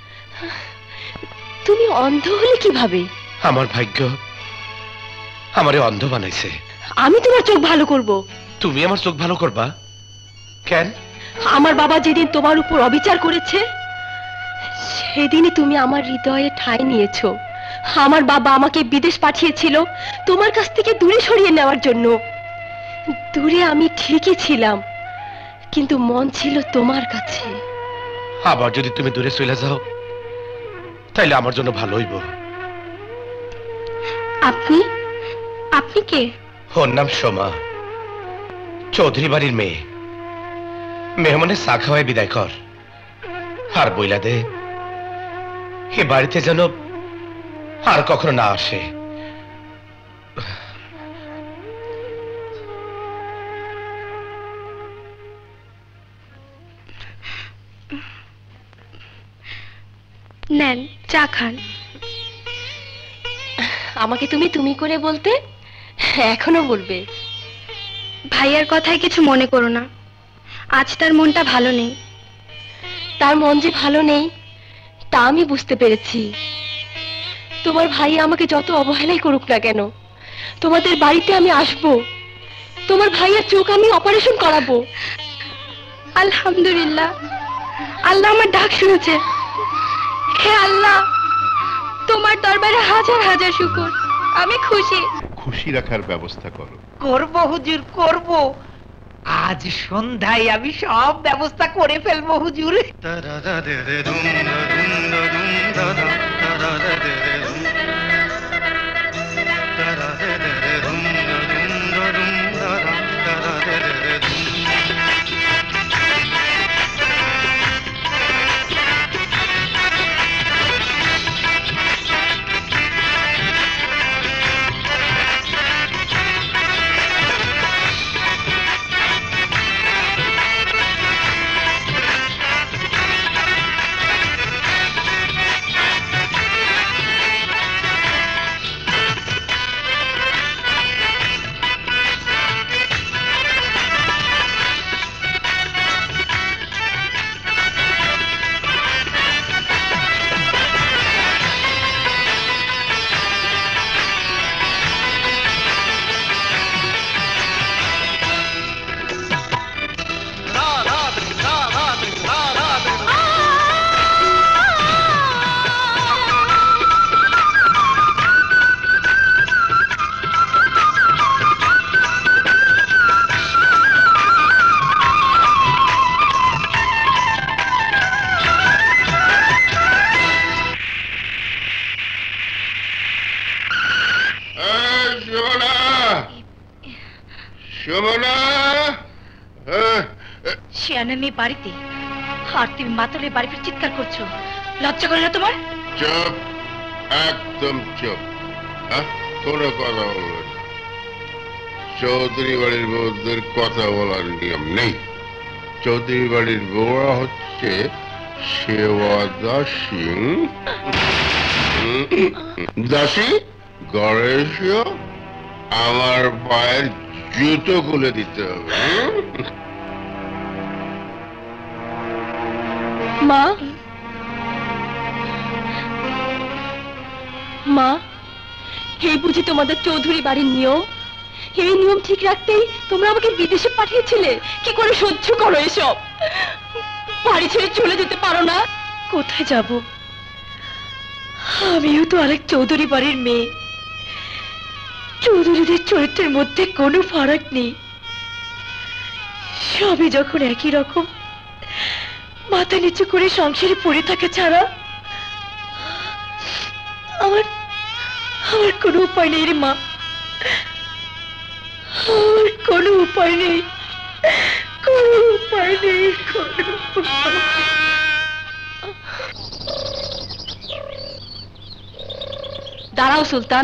তুমি অন্ধ হলে কিভাবে? আমার ভাগ্য আমারে অন্ধ বানাইছে। আমি তোমার চোখ ভালো করব। তুমি আমার চোখ ভালো করবা কেন? আমার বাবা যেদিন তোমার উপর অবিচার করেছে সেদিনই তুমি আমার হৃদয়ে ঠাঁই নিয়েছো। আমার বাবা আমাকে বিদেশ পাঠিয়েছিল তোমার কাছ থেকে দূরে সরিয়ে নেওয়ার জন্য। দূরে আমি ঠিকই ছিলাম, কিন্তু মন ছিল তোমার কাছে। আবার যদি তুমি দূরে চলে যাও তাইলে আমার জন্য ভালো হইব। আপনি আপনি কে? ওর নাম সোমা, চৌধুরী বাড়ির মেয়ে। মেহমানের চা খাওয়ায় বিদায় কর, আর বইলা দে এ বাড়িতে যেন আর কখনো না আসে। নেন চা খান। আমাকে তুমি তুমি করে বলতে, এখনো বলবে? ভাইয়ার কথায় কিছু মনে করো না, আজ তার মনটা ভালো নেই। তার মন যে ভালো নেই তা আমি বুঝতে পেরেছি। তোমার ভাই আমাকে যত অবহেলাই করুক না কেন, তোমাদের বাড়িতে আমি আসব। তোমার ভাইয়ের চোখ আমি অপারেশন করাবো। আলহামদুলিল্লাহ, আল্লাহ আমার ডাক শুনেছে। হে আল্লাহ, তোমার দরবারে হাজার হাজার শুকর। আমি খুশি। খুশি রাখার ব্যবস্থা করো। করব হুজুর, করব। আজ সন্ধ্যায় আমি সব ব্যবস্থা করে ফেলবো হুজুর। শিয়ানা মেয়ে বাড়িতে, আর তুমি মাতালের বাড়ি ফিরে চিৎকার করছো। লজ্জা করে না তোমার? চুপ, একদম চুপ। কোনো কথা বলবে না। চৌধুরী বাড়ির বউদের কথা বলার নিয়ম নেই। চৌধুরী বাড়ির বউরা হচ্ছে সেবা দাসী। দাসী, ঘরে এসো, আমার পায়ের জুতো খুলে দিতে হবে। মা, মা, এই বুঝি তোমাদের চৌধুরী বাড়ির নিয়ম? এই নিয়ম ঠিক রাখতেই তোমরা আমাকে বিদেশে পাঠিয়েছিলে? কি করে সহ্য করো এসব? বাড়ি ছেড়ে চলে যেতে পারো না? কোথায় যাব? আমিও তো আরেক চৌধুরী বাড়ির মেয়ে। চৌধুরীদের চরিত্রের মধ্যে কোনো ফারাক নেই, সবই যখন একই রকম, মাথা নিচু করে সংসারে পড়ে থাকে ছাড়া আমার আমার কোনো উপায় নেই রে মা। আমার কোনো উপায় নেই, কোনো উপায় নেই, কোনো উপায় নেই। দাঁড়াও সুলতান।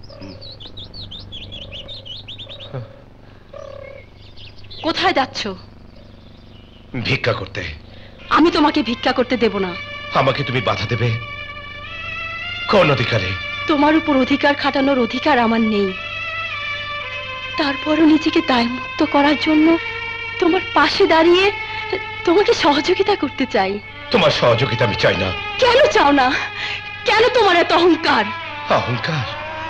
কোথায় যাচ্ছ? ভিক্ষা করতে। আমি তোমাকে ভিক্ষা করতে দেব না। আমাকে তুমি বাধা দেবে কোন অধিকারে? তোমার উপর অধিকার খাটানোর অধিকার আমার নেই। তারপরও নিজেকে দায়মুক্ত করার জন্য তোমার পাশে দাঁড়িয়ে তোমাকে সহযোগিতা করতে চাই। তোমার সহযোগিতা আমি চাই না। কেন চাও না? কেন তোমার এত অহংকার? অহংকার?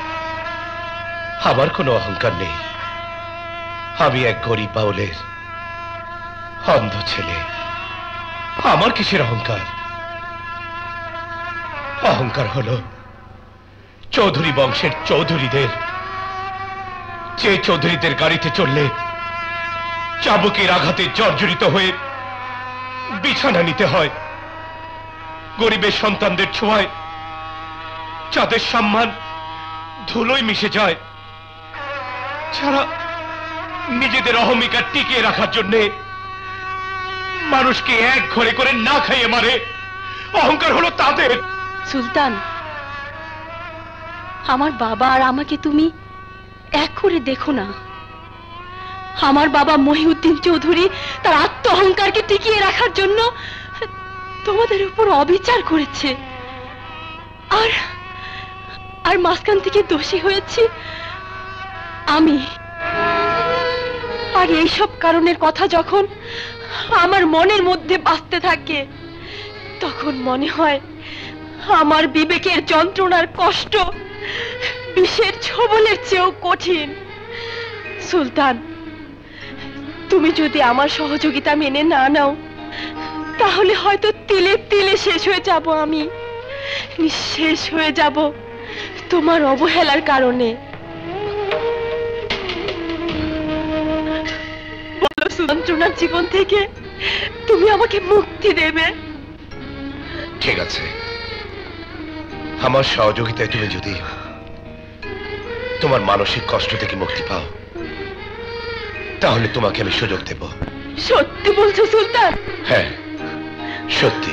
আমার কোনো অহংকার নেই। আমি এক গরিব বাউলের অন্ধ ছেলে। আমার কিসের অহংকার? অহংকার হলো চৌধুরী বংশের চৌধুরীদের, যে চৌধুরীদের গাড়িতে চললে চাবুকের আঘাতে জর্জরিত হয়ে বিছানা নিতে হয়, গরিবের সন্তানদের ছোঁয়ায় যাদের সম্মান ধুলোয় মিশে যায়, যারা নিজেদের অহমিকা টিকিয়ে রাখার জন্য মানুষকে এক ঘরে করে না খাইয়ে মারে। অহংকার হলো তাদের। সুলতান, আমার বাবা আর আমাকে তুমি এক করে দেখো না। আমার বাবা মহিউদ্দিন চৌধুরী তার আত্ম অহংকারকে টিকিয়ে রাখার জন্য তোমাদের উপর অবিচার করেছে, আর আর মাঝখান থেকে দোষী হয়েছি আমি। আর এইসব কারণের কথা যখন আমার মনের মধ্যে বাজতে থাকে, তখন মনে হয় আমার বিবেকের যন্ত্রণার কষ্ট বিষের ছোবলের চেয়েও কঠিন। সুলতান, তুমি যদি আমার সহযোগিতা মেনে না নাও, তাহলে হয়তো তিলে তিলে শেষ হয়ে যাব। আমি নিঃশেষ হয়ে যাব তোমার অবহেলার কারণে। বলো, যন্ত্রণার জীবন থেকে তুমি আমাকে মুক্তি দেবে? ঠিক আছে, আমার সহযোগিতায় তুমি যদি তোমার মানসিক কষ্ট থেকে মুক্তি পাও, তাহলে তোমাকে আমি সুযোগ দেব। সত্যি বলছো সুলতান? হ্যাঁ, সত্যি।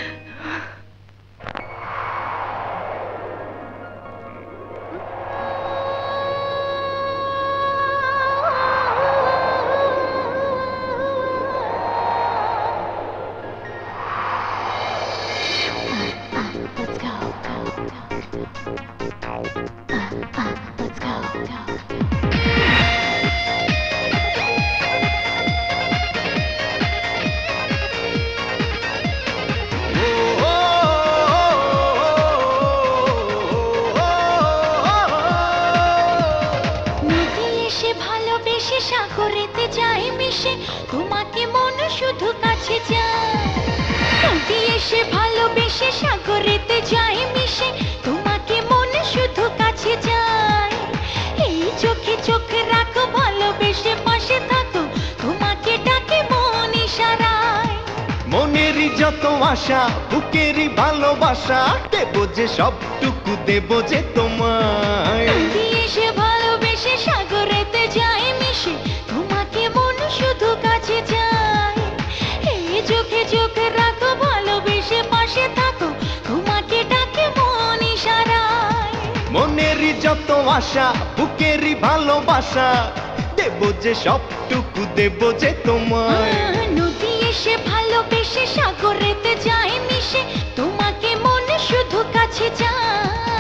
বুকেরই ভালোবাসা দেব যে, সবটুকু দেব যে তোমায়। এসে ভালোবেসে সাগরেতে যাই মিশে, তোমাকে মন শুধু কাছে চাই। এই চোখে চোখে রাখো, ভালোবেসে পাশে থাকো, তোমাকে ডাকে মন ইশারায়। মনেরই যত আশা বুকেরই ভালোবাসা দেব যে, সবটুকু দেব যে তোমায়। নদী এসে ভালোবেসে সাগরেতে যাই মিশে, তোমাকে মনে শুধু কাছে চাই।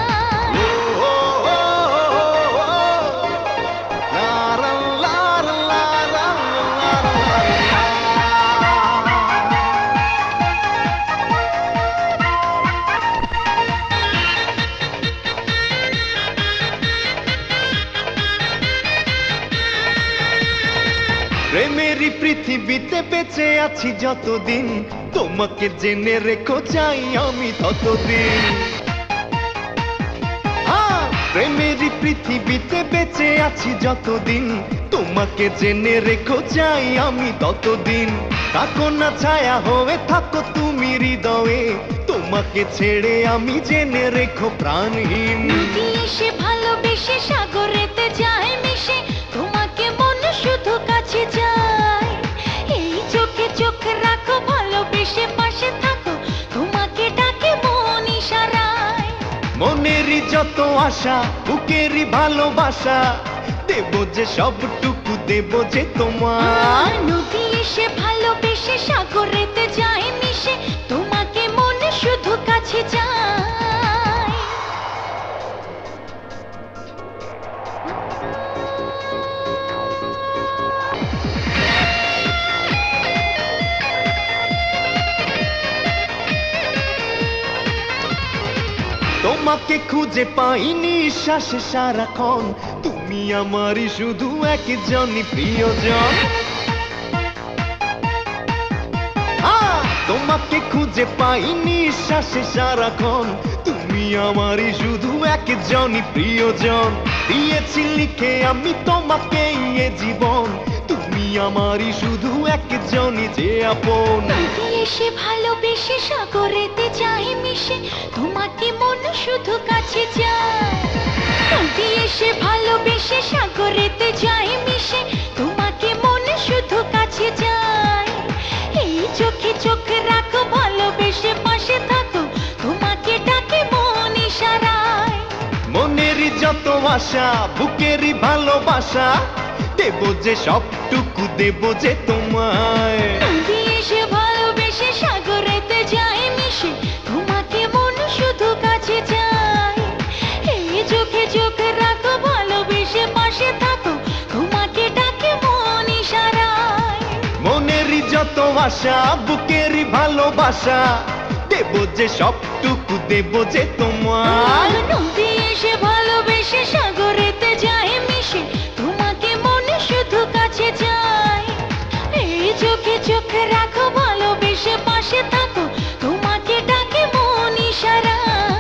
প্রেমেরই পৃথিবীতে বেঁচে আছি যতদিন, তোমাকে জেনে রেখো চাই আমি ততদিন। হ্যাঁ, প্রেমেরই পৃথিবীতে বেঁচে আছি যতদিন, তোমাকে জেনে রেখো চাই আমি ততদিন। থাকো না ছায়া হয়ে, থাকো তুমি হৃদয়ে, তোমাকে ছেড়ে আমি জেনে রেখো প্রাণহীন। এসে ভালোবেসে সাগরেতে যায় মিশে, তোমাকে মনে শুধু কাছে চাই। এই চোখে চোখ রাখো, ভালোবেসে পাশে থাকো, তোমাকে ডাকে মন ইশারায়। মনেরই যত আশা বুকেরই ভালোবাসা দেব যে, সবটুকু দেব যে তোমায়। নদী এসে ভালোবেসে সাগরেতে যায় মিশে, তোমাকে মনে শুধু কাছে চাই। তোমাকে খুঁজে পাইনি শ্বাসে সারাক্ষণ, তুমি আমারই শুধু একজনই প্রিয়জন। তোমাকে খুঁজে পাইনি শ্বাসে সারাক্ষণ, তুমি আমারই শুধু একজনই প্রিয়জন। দিয়েছি লিখে আমি তোমাকে এ জীবন, তুমি আমারই শুধু একজনই যে আপন। এসে ভালোবেসে সাগরেতে যাই মিশে, তোমাকে মন শুধু কাছে যায়। এসে ভালোবেসে সাগরেতে যাই মিশে, তোমাকে মন শুধু কাছে যায়। এই চোখে চোখ রাখো, ভালোবেসে পাশে থাকো, তোমাকে ডাকে মন ইশারায়। মনেরই যত আশা, বুকেরই ভালোবাসা, দেব যে সবটুকু দেব যে তোমায়। এসে ভালোবেসে সাগরেতে যাই মিশে, তোমাকে মন শুধু কাছে যায়। এই চোখে চোখ রাখো, ভালোবেসে পাশে থাকো, তোমাকে ডাকে মন ইশারায়। মনেরই যত আশা, বুকেরই ভালোবাসা, দেব যে সবটুকু দেব যে তোমায়। নদী এসে ভালোবেসে সাগরেতে যাই মিশে, তোমাকে মন শুধু কাছে যায়। এই চোখে চোখ রাখো, ভালোবেসে পাশে থাকো, তোমাকে ডাকে মন ইশারায়।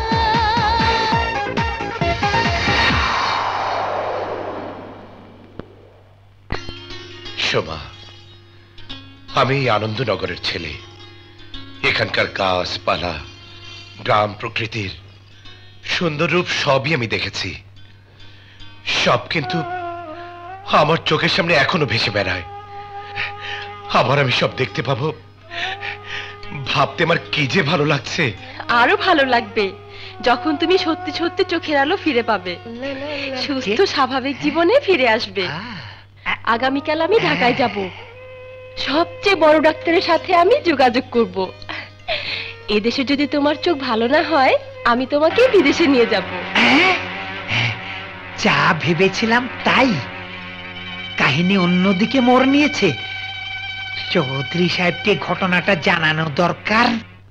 শোভা, আমি এই আনন্দনগরের ছেলে। এখানকার গাছপালা, গ্রাম প্রকৃতির সুন্দর রূপ সবই আমি দেখেছি। সব কিন্তু আমার চোখের সামনে এখনো ভেসে বেড়ায়। আবার আমি সব দেখতে পাবো, ভাবতে আমার কি যে ভালো লাগছে। আরো ভালো লাগবে যখন তুমি সত্যি সত্যি চোখের আলো ফিরে পাবে, সুস্থ স্বাভাবিক জীবনে ফিরে আসবে। আগামীকাল আমি ঢাকায় যাব, সবচেয়ে বড় ডাক্তারের সাথে আমি যোগাযোগ করব। এদেশে যদি তোমার চোখ ভালো না হয়, আমি তোমাকে বিদেশে নিয়ে যাব। যা ভেবেছিলাম তাই, কাহিনী অন্যদিকে মোড় নিয়েছে। চৌধুরী সাহেবকে ঘটনাটা জানানো দরকার।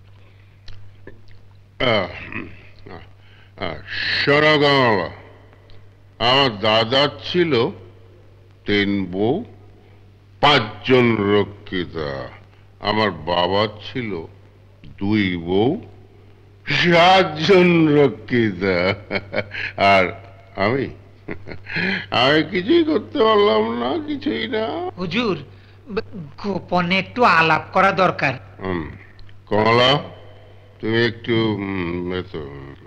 সরাগাঁওয়ালা, আমার দাদা ছিল তিন বউ, পাঁচজন রক্ষিতা। আমার বাবা ছিল দুই বউ, সাতজন রক্ষিতা। আর আমি আমি কিছুই করতে পারলাম না, কিছুই না। হুজুর, গোপনে একটু আলাপ করা দরকার। হুম, কমলা, তুমি একটু উম, এতো,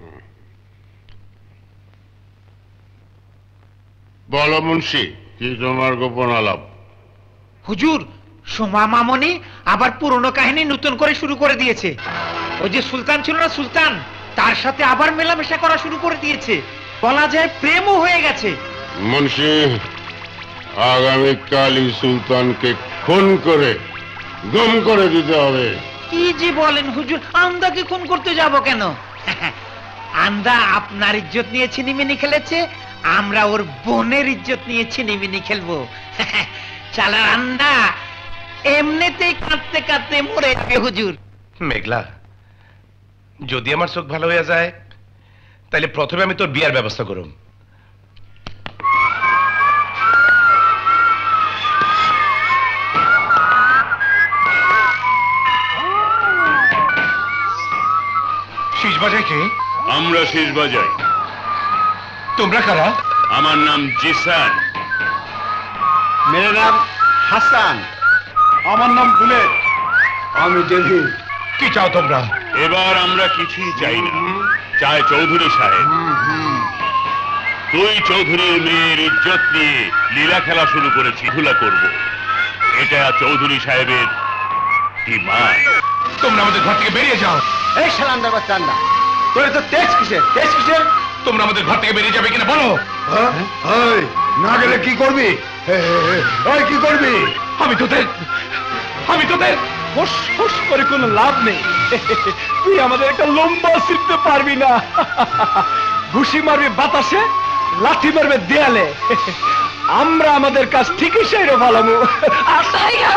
বলো মুন্সি, কি তোমার গোপন আলাপ? হুজুর, সোমা মামনি আবার পুরনো কাহিনী নতুন করে শুরু করে দিয়েছে। ওই যে সুলতান ছিল না, সুলতান, তার সাথে আবার মেলামেশা করা শুরু করে দিয়েছে। বলা যায় প্রেমও হয়ে গেছে। মুন্সি, আগামীকালই সুলতানকে খুন করে গুম করে দিতে হবে। কি যে বলেন হুজুর, আন্দাকে খুন করতে যাব কেন? আন্দা আপনার ইজ্জত নিয়ে ছিনিমিনি খেলেছে, আমরা ওর বোনের ইজ্জত নিয়ে ছিনিমিনি খেলবো। চালা আন্দা এমনিতেই কাঁদতে কাঁদতে মরে যাবে হুজুর। মেঘলা, যদি আমার চোখ ভালো হয়ে যায়, তাহলে প্রথমে আমি তোর বিয়ার ব্যবস্থা করুম। শীষ বাজায় কে? আমরা শীষ বাজাই। তোমরা কারা? আমার নাম জিসান। মেরে নাম হাসান। আমার নাম বুলেট। আমি ডেভিড। কি চাও তোমরা? এবার আমরা কিছুই চাই না, চাই চৌধুরী সাহেব। তুই চৌধুরীর মেয়ের ইজ্জত নিয়ে লীলা খেলা শুরু করেছি, ধুলা করব, এটা চৌধুরী সাহেবের ডিমান্ড। তোমরা আমাদের ঘর থেকে বেরিয়ে যাও। এই শালান্দা বা চান্দা, তোর তো তেজ কিসের? তেজ কিসের? তোমরা আমাদের ঘর থেকে বেরিয়ে যাবে কিনা বলো। না গেলে কি করবি? ওই কি করবি? আমি তোদের আমি তোদের হোস হোস করে কোনো লাভ নেই। তুই আমাদের একটা লম্বা ছিঁড়তে পারবি না। ঘুষি মারবে বাতাসে, লাঠি মারবে দেয়ালে। আমরা আমাদের কাজ ঠিকই সেইরো ভালামু। ভাইয়া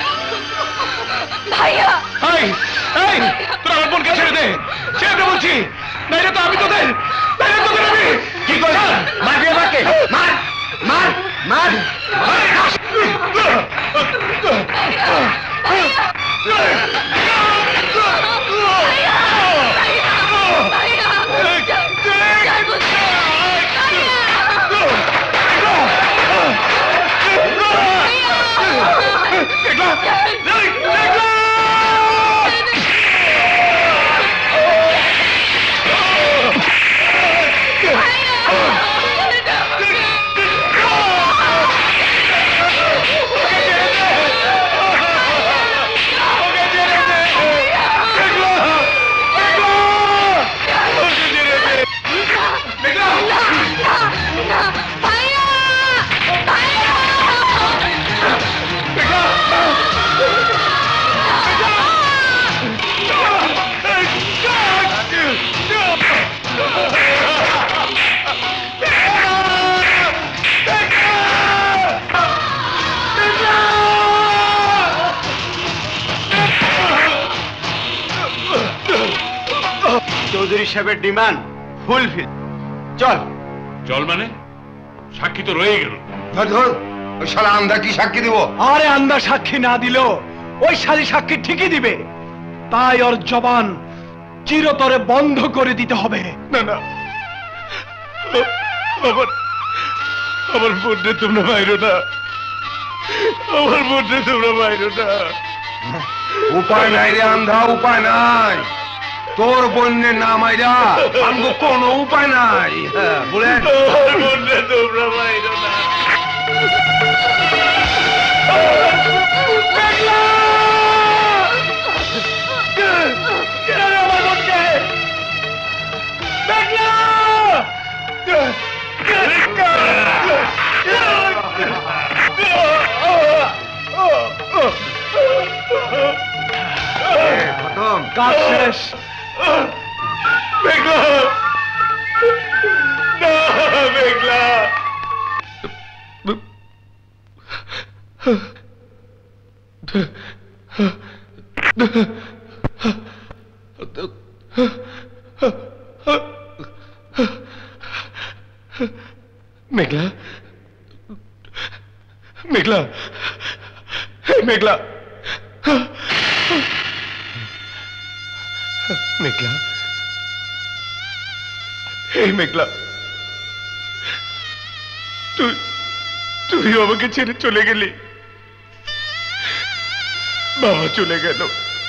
ভাইয়া এই এই তোরা আমার বোনকে ছেড়ে দে, ছেড়ে দে বলছি, নাইলে তো আমি তোদের কি করছ? মারবি আমাকে? মার মার মার চৌধুরী সাহেবের ডিমান্ড ফুলফিল। চল চল মানে সাক্ষী তো রয়ে গেল। ধর ধর ওই শালা আন্ধা কি সাক্ষী দিব? আরে আন্দা সাক্ষী না দিলেও ওই শালি সাক্ষী ঠিকই দিবে। তাই ওর জবান চিরতরে বন্ধ করে দিতে হবে। না না আমার আমার বোনরে তোমরা মাইরো না, আমার বোনরে তোমরা মাইরো না। উপায় নাই রে আন্ধা, উপায় নাই। তোর বোনের না মাইরা আমগো কোনো উপায় নাই। হ্যাঁ বলে তোর বোনরে তোমরা মাইরো না। খতম, কাজ শেষ। মেঘলা না, মেঘলা মেঘলা মেঘলা মেঘলা মেঘলা এই মেঘলা, তুই তুই আমাকে ছেড়ে চলে গেলি। বাবা চলে গেল,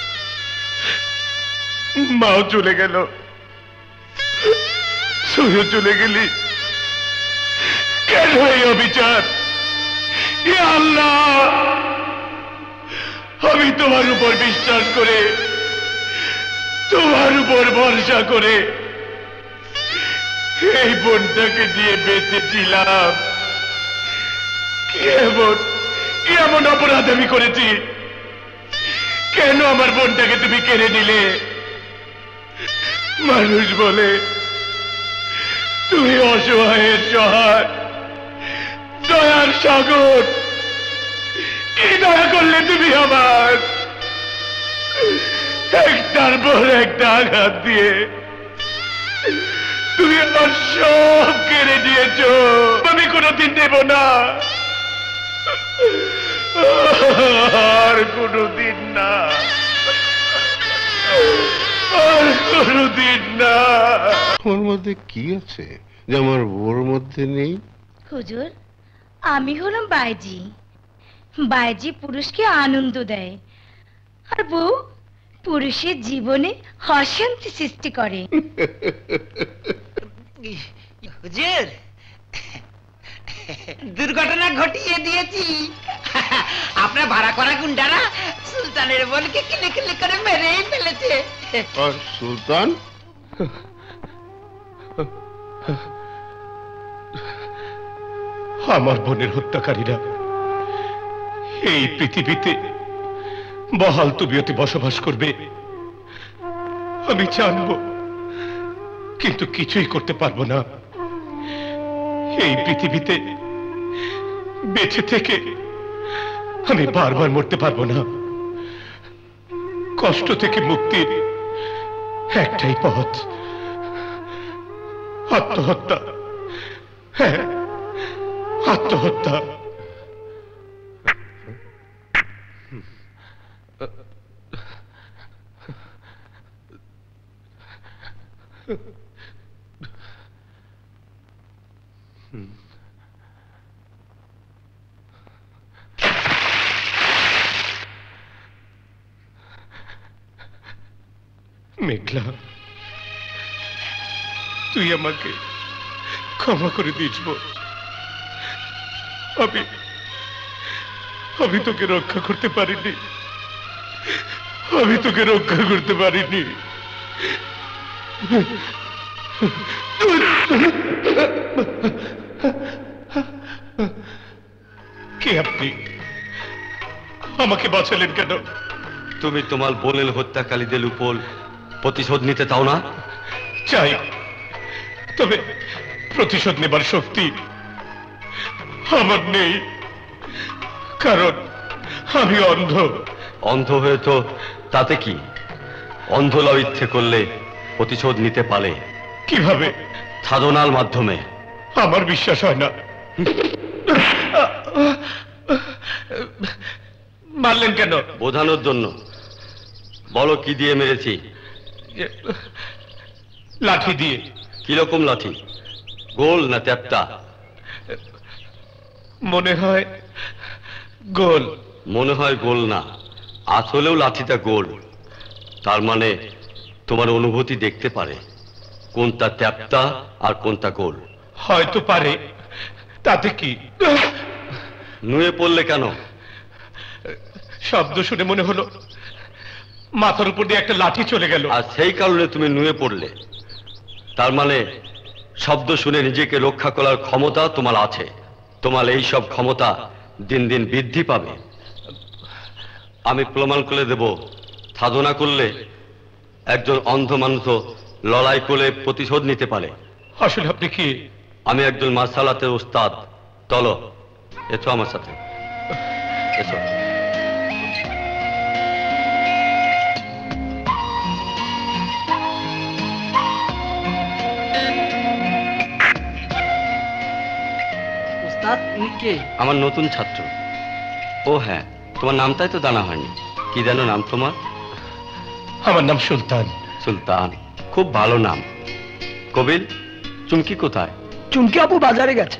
মাও চলে গেল, তুইও চলে গেলি। কেন এই অবিচার? ইয়া আল্লাহ, আমি তোমার উপর বিশ্বাস করে, তোমার উপর ভরসা করে এই বোনটাকে দিয়ে বেঁচেছিলাম। কেমন এমন অপরাধ আমি করেছি? কেন আমার বোনটাকে তুমি কেড়ে নিলে? মানুষ বলে তুমি অসহায়ের সহায়, দয়ার সাগর। কি দয়া করলে তুমি আমার? একটার পর একটা আঘাত দিয়ে তুমি আমার সব কেড়ে দিয়েছ। আমি কোনোদিন দেব না, আর কোনোদিন না, আর কোনোদিন না। ওর মধ্যে কি আছে যে আমার ওর মধ্যে নেই? হুজুর, আমি হলাম বাইজি। বাইজি পুরুষকে আনন্দ দেয়, আর বউ পুরুষের জীবনে অশান্তি সৃষ্টি করে। হুজুর, দুর্ঘটনা ঘটিয়ে দিয়েছি। আপনার ভাড়া করা গুন্ডারা সুলতানের বোনকে কিলে কিলে করে মেরেই ফেলেছে। আর সুলতান? আমার বোনের হত্যাকারীরা এই পৃথিবীতে বহাল তবিয়তে বসবাস করবে আমি জানবো, কিন্তু কিছুই করতে পারবো না। এই পৃথিবীতে বেঁচে থেকে আমি বারবার মরতে পারবো না। কষ্ট থেকে মুক্তির একটাই পথ, আত্মহত্যা, হ্যাঁ আত্মহত্যা। মেঘলা, তুই আমাকে ক্ষমা করে দিস। আমি আমি তোকে রক্ষা করতে পারিনি, আমি তোকে রক্ষা করতে পারিনি। কে আপনি? আমাকে বাঁচালেন কেন? তুমি তোমার বোনের হত্যাকারীদের উপর প্রতিশোধ নিতে চাও না? চাই, তবে প্রতিশোধ নেবার শক্তি আমার নেই, কারণ আমি অন্ধ। অন্ধ হয়ে তো তাতে কি? অন্ধ লাও ইচ্ছে করলে প্রতিশোধ নিতে পারে। কিভাবে? সাধনার মাধ্যমে। আমার বিশ্বাস হয় না। মারলেন কেন? বোঝানোর জন্য। বলো কি দিয়ে মেরেছি? লাঠি দিয়ে। কিরকম লাঠি? গোল না চ্যাপ্টা? মনে হয় গোল। মনে হয় গোল না, আসলেও লাঠিটা গোল। তার মানে তোমার অনুভূতি দেখতে পারে কোনটা চ্যাপ্টা আর কোনটা গোল। হয়তো পারে, তাতে কি? নুয়ে পড়লে কেন? শব্দ শুনে মনে হলো মাথার উপর দিয়ে একটা লাঠি চলে গেল, আর সেই কারণে তুমি নুয়ে পড়লে। তার মানে শব্দ শুনে নিজেকে রক্ষা করার ক্ষমতা তোমার আছে। তোমার এই সব ক্ষমতা দিন দিন বৃদ্ধি পাবে। আমি প্রমাণ করে দেব, সাধনা করলে একজন অন্ধ মানুষ লড়াই করে প্রতিশোধ নিতে পারে। আসলে আপনি কি? আমি একজন মার্শাল আর্টের ওস্তাদ। চলো, এসো আমার সাথে, এসো। আমার নতুন ছাত্র। ও হ্যাঁ, তোমার নামটাই তো জানা হয়নি। কি জানো নাম তোমার? আমার নাম সুলতান। সুলতান, খুব ভালো নাম। কবির, চুমকি কোথায়? চুমকি আপু বাজারে গেছে।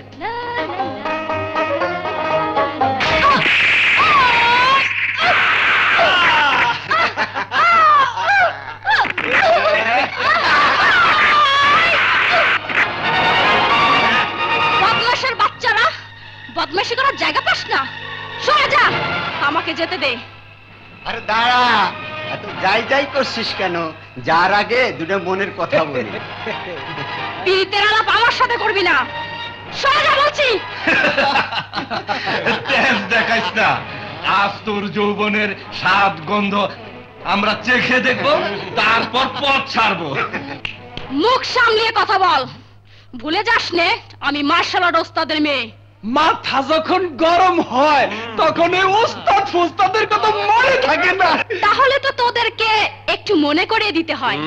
বদমাশের বাচ্চারা, বদমাশি করার জায়গা পাস না। সরে যা, আমাকে যেতে দে। আরে দাঁড়া, এত যাই যাই করছিস কেন? যার আগে দুটো মনের কথা বলি। পীড়িতের আলাপ আমার সাথে করবি না। সরে যা বলছি। তেজ দেখাইস না। আজ তোর যৌবনের স্বাদ গন্ধ আমরা চেখে দেখবো, তারপর পথ ছাড়বো। মুখ সামলিয়ে কথা বল। ভুলে যাস নে আমি মার্শাল আর্ট ওস্তাদের মেয়ে। মাথা যখন গরম হয় তখন এই ওস্তাদ ফোস্তাদের কথা মনে থাকে না। তাহলে তো তোদেরকে একটু মনে করে দিতে হয়।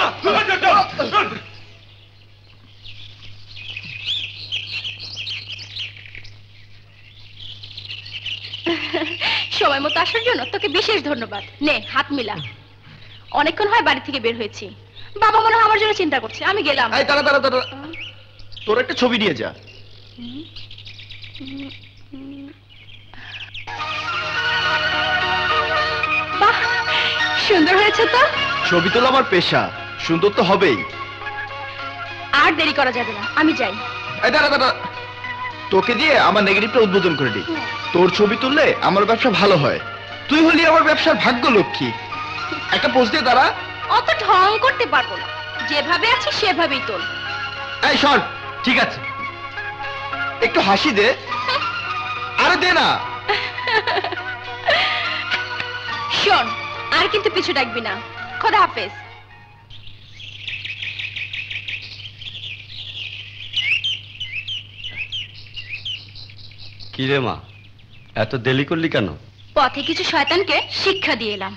সময় মতো আসার জন্য তোকে বিশেষ ধন্যবাদ। নে হাত মিলা। অনেকক্ষণ হয় বাড়ি থেকে বের হয়েছি, বাবা মনে হয় আমার জন্য চিন্তা করছে। আমি গেলাম। এই দাঁড়া দাঁড়া দাঁড়া, তোর একটা ছবি নিয়ে যা। বাহ, সুন্দর হয়েছে তো। ছবি তোলা আমার পেশা, সুন্দর তো হবেই। আর দেরি করা যাবে না, আমি যাই। এই দাঁড়া দাঁড়া, তোকে দিয়ে আমার নেগেটিভটা উদ্বোধন করে দিই। তোর ছবি তুললে আমার ব্যবসা ভালো হয়, তুই হলি আমার ব্যবসার ভাগ্য লক্ষ্মী। একটা পোস্ট দিয়ে দাঁড়া। অত ঢং করতে পারবো না, যেভাবে আছে সেভাবেই তোল। এই শোন, ঠিক আছে, একটু হাসি দে। আরে দে না। শোন, আর কিন্তু পিছু ডাকবি না। খোদা হাফেজ। কি রে মা, এত দেরি করলি কেন? পথে কিছু শয়তানকে শিক্ষা দিয়ে এলাম।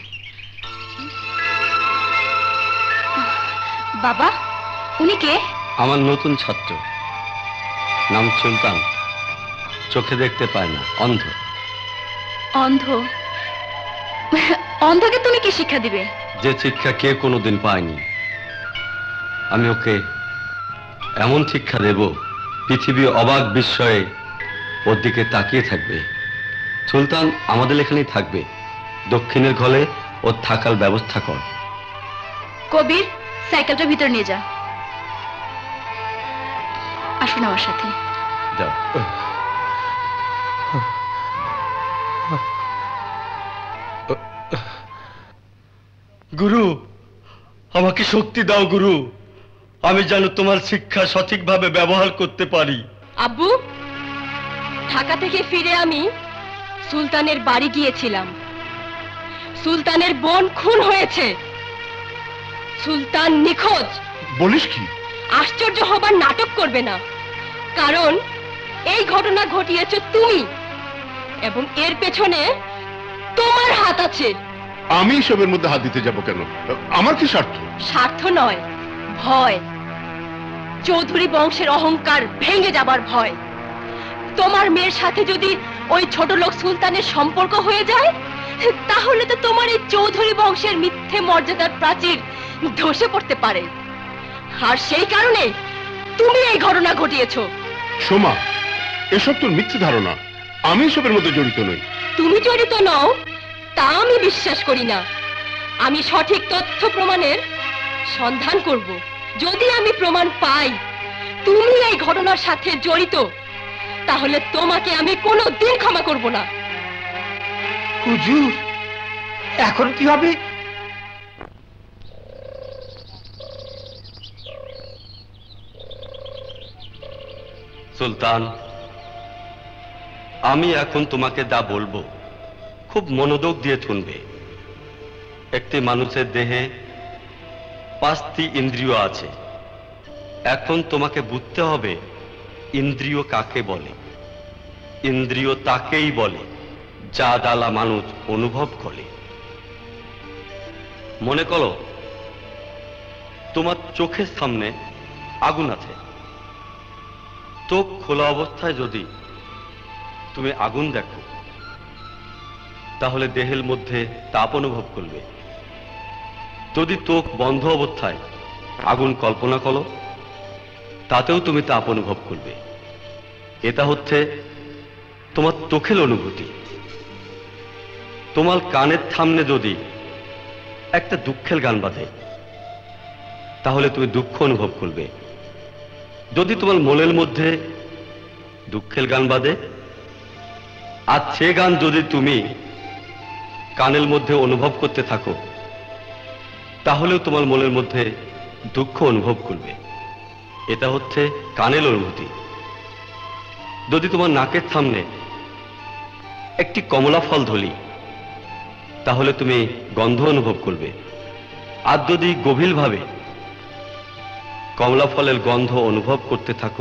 বাবা, উনি কে? আমার নতুন ছাত্র, নাম সুলতান। চোখে দেখতে পায় না, অন্ধ। অন্ধ? অন্ধকে তুমি কি শিক্ষা দিবে? যে শিক্ষা কে কোনোদিন পায়নি। আমি ওকে এমন শিক্ষা দেব, পৃথিবী অবাক বিস্ময়ে ওর দিকে তাকিয়ে থাকবে। সুলতান আমাদের এখানেই থাকবে, দক্ষিণের ঘরে ওর থাকার ব্যবস্থা কর। কবির, সাইকেলটা ভিতর নিয়ে যা। আসুন আমার সাথে। যাও। গুরু, আমাকে শক্তি দাও গুরু, আমি যেন তোমার শিক্ষা সঠিকভাবে ব্যবহার করতে পারি। আব্বু, ঢাকা থেকে ফিরে আমি সুলতানের বাড়ি গিয়েছিলাম। সুলতানের বোন খুন হয়েছে, সুলতান নিখোঁজ। বলিস কি? আশ্চর্য হবার নাটক করবে না, কারণ এই ঘটনা ঘটিয়েছ তুমি, এবং এর পেছনে তোমার হাত আছে। আমি সবের মধ্যে হাত দিতে যাব কেন? আমার কি স্বার্থ? স্বার্থ নয়, ভয়। চৌধুরী বংশের অহংকার ভেঙে যাবার ভয়। তোমার মেয়ের সাথে যদি ওই ছোট লোক সুলতানের সম্পর্ক হয়ে যায়, তাহলে তো তোমার এই চৌধুরী বংশের মিথ্যে মর্যাদার প্রাচীর ধসে পড়তে পারে। আর সেই কারণে তুমি এই ঘটনা ঘটিয়েছো। সোমা, এসব তোর মিথ্যে ধারণা। আমি এসবের মধ্যে জড়িত নই। তুমি জড়িত নও তা আমি বিশ্বাস করি না। আমি সঠিক তথ্য প্রমাণের সন্ধান করব। যদি আমি প্রমাণ পাই তুমি এই ঘটনার সাথে জড়িত, তাহলে তোমাকে আমি কোনো দিন ক্ষমা করব না। হুজুর, এখন কি হবে? সুলতান, আমি এখন তোমাকে যা বলবো খুব মনোযোগ দিয়ে শুনবে। একটি মানুষের দেহে পাঁচটি ইন্দ্রিয় আছে। এখন তোমাকে বুঝতে হবে ইন্দ্রিয় কাকে বলে। ইন্দ্রিয় তাকেই বলে যা দ্বারা মানুষ অনুভব করে। মনে করো তোমার চোখের সামনে আগুন আছে। চোখ খোলা অবস্থায় যদি তুমি আগুন দেখো, তাহলে দেহের মধ্যে তাপ অনুভব করবে। যদি চোখ বন্ধ অবস্থায় আগুন কল্পনা করো, তাতেও তুমি তাপ অনুভব করবে। এটা হচ্ছে তোমার চোখের অনুভূতি। তোমার কানের সামনে যদি একটা দুঃখের গান বাজে, তাহলে তুমি দুঃখ অনুভব করবে। যদি তোমার মনের মধ্যে দুঃখের গান বাজে, আর সে গান যদি তুমি কানের মধ্যে অনুভব করতে থাকো, তাহলেও তোমার মনের মধ্যে দুঃখ অনুভব করবে। এটা হচ্ছে কানের অনুভূতি। যদি তোমার নাকের সামনে একটি কমলা ফল ধরি, তাহলে তুমি গন্ধ অনুভব করবে। আর যদি গভীরভাবে কমলা ফলের গন্ধ অনুভব করতে থাকো,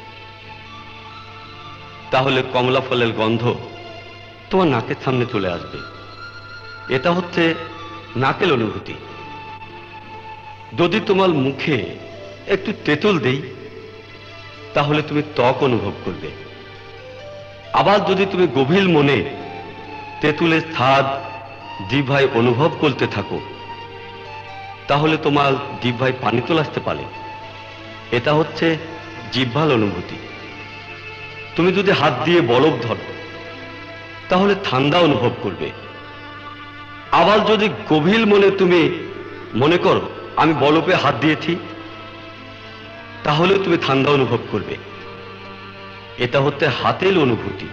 তাহলে কমলা ফলের গন্ধ তোমার নাকের সামনে চলে আসবে। এটা হচ্ছে নাকের অনুভূতি। যদি তোমার মুখে একটু তেঁতুল দেই তাহলে তুমি ত্বক অনুভব করবে। আবার যদি তুমি গভীর মনে তেঁতুলের স্বাদ জিহ্বায় অনুভব করতে থাকো তাহলে তোমার জিহ্বায় পানি চলে আসতে পারে। এটা হচ্ছে জিহ্বার অনুভূতি। তুমি যদি হাত দিয়ে বরফ ধরো তাহলে ঠান্ডা অনুভব করবে। আবার যদি গভীর মনে তুমি মনে করো আমি বরফে হাত দিয়েছি তাহলে তুমি ঠান্ডা অনুভব করবে। এটা হচ্ছে হাতের অনুভূতি।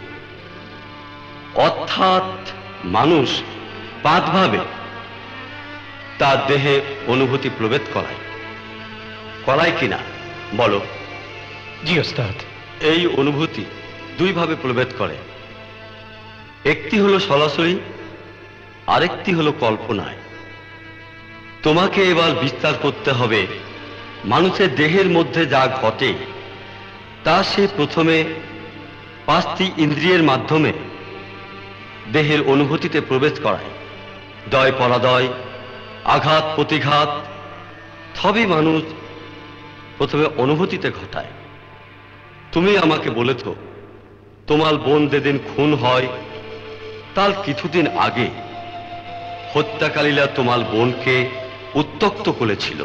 অর্থাৎ মানুষ পাঁচভাবে তার দেহে অনুভূতি প্রবেশ করায়। করায় কিনা বলো? জি ওস্তাদ। এই অনুভূতি দুইভাবে প্রবেশ করে। একটি হলো সরাসরি, আরেকটি হলো কল্পনায়। তোমাকে এবার বিস্তার করতে হবে মানুষের দেহের মধ্যে যা ঘটে তা সে প্রথমে পাঁচটি ইন্দ্রিয়ের মাধ্যমে দেহের অনুভূতিতে প্রবেশ করায়। দয় পরাদয়, আঘাত প্রতিঘাত সবই মানুষ প্রথমে অনুভূতিতে ঘটায়। তুমি আমাকে বলেছ তোমার বোন যেদিন খুন হয় তার কিছুদিন আগে হত্যাকারীরা তোমার বোনকে উত্ত্যক্ত করেছিল।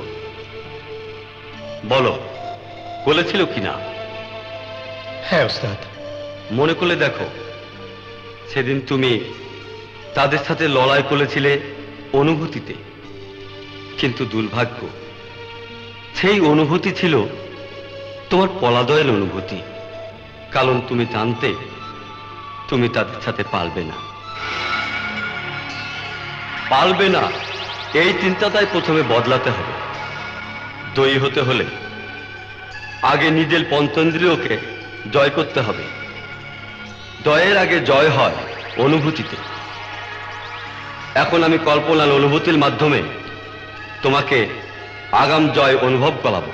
বলো করেছিল কিনা? হ্যাঁ ওস্তাদ। মনে করে দেখো সেদিন তুমি তাদের সাথে লড়াই করেছিলে অনুভূতিতে, কিন্তু দুর্ভাগ্য সেই অনুভূতি ছিল তোমার পলাদয়ের অনুভূতি। কারণ তুমি জানতে তুমি তাদের সাথে পারবে না। পারবে না এই চিন্তাটাই প্রথমে বদলাতে হবে। জয়ী হতে হলে আগে নিজের পঞ্চেন্দ্রিয়কে জয় করতে হবে। জয়ের আগে জয় হয় অনুভূতিতে। এখন আমি কল্পনার অনুভূতির মাধ্যমে তোমাকে আগাম জয় অনুভব করাবো।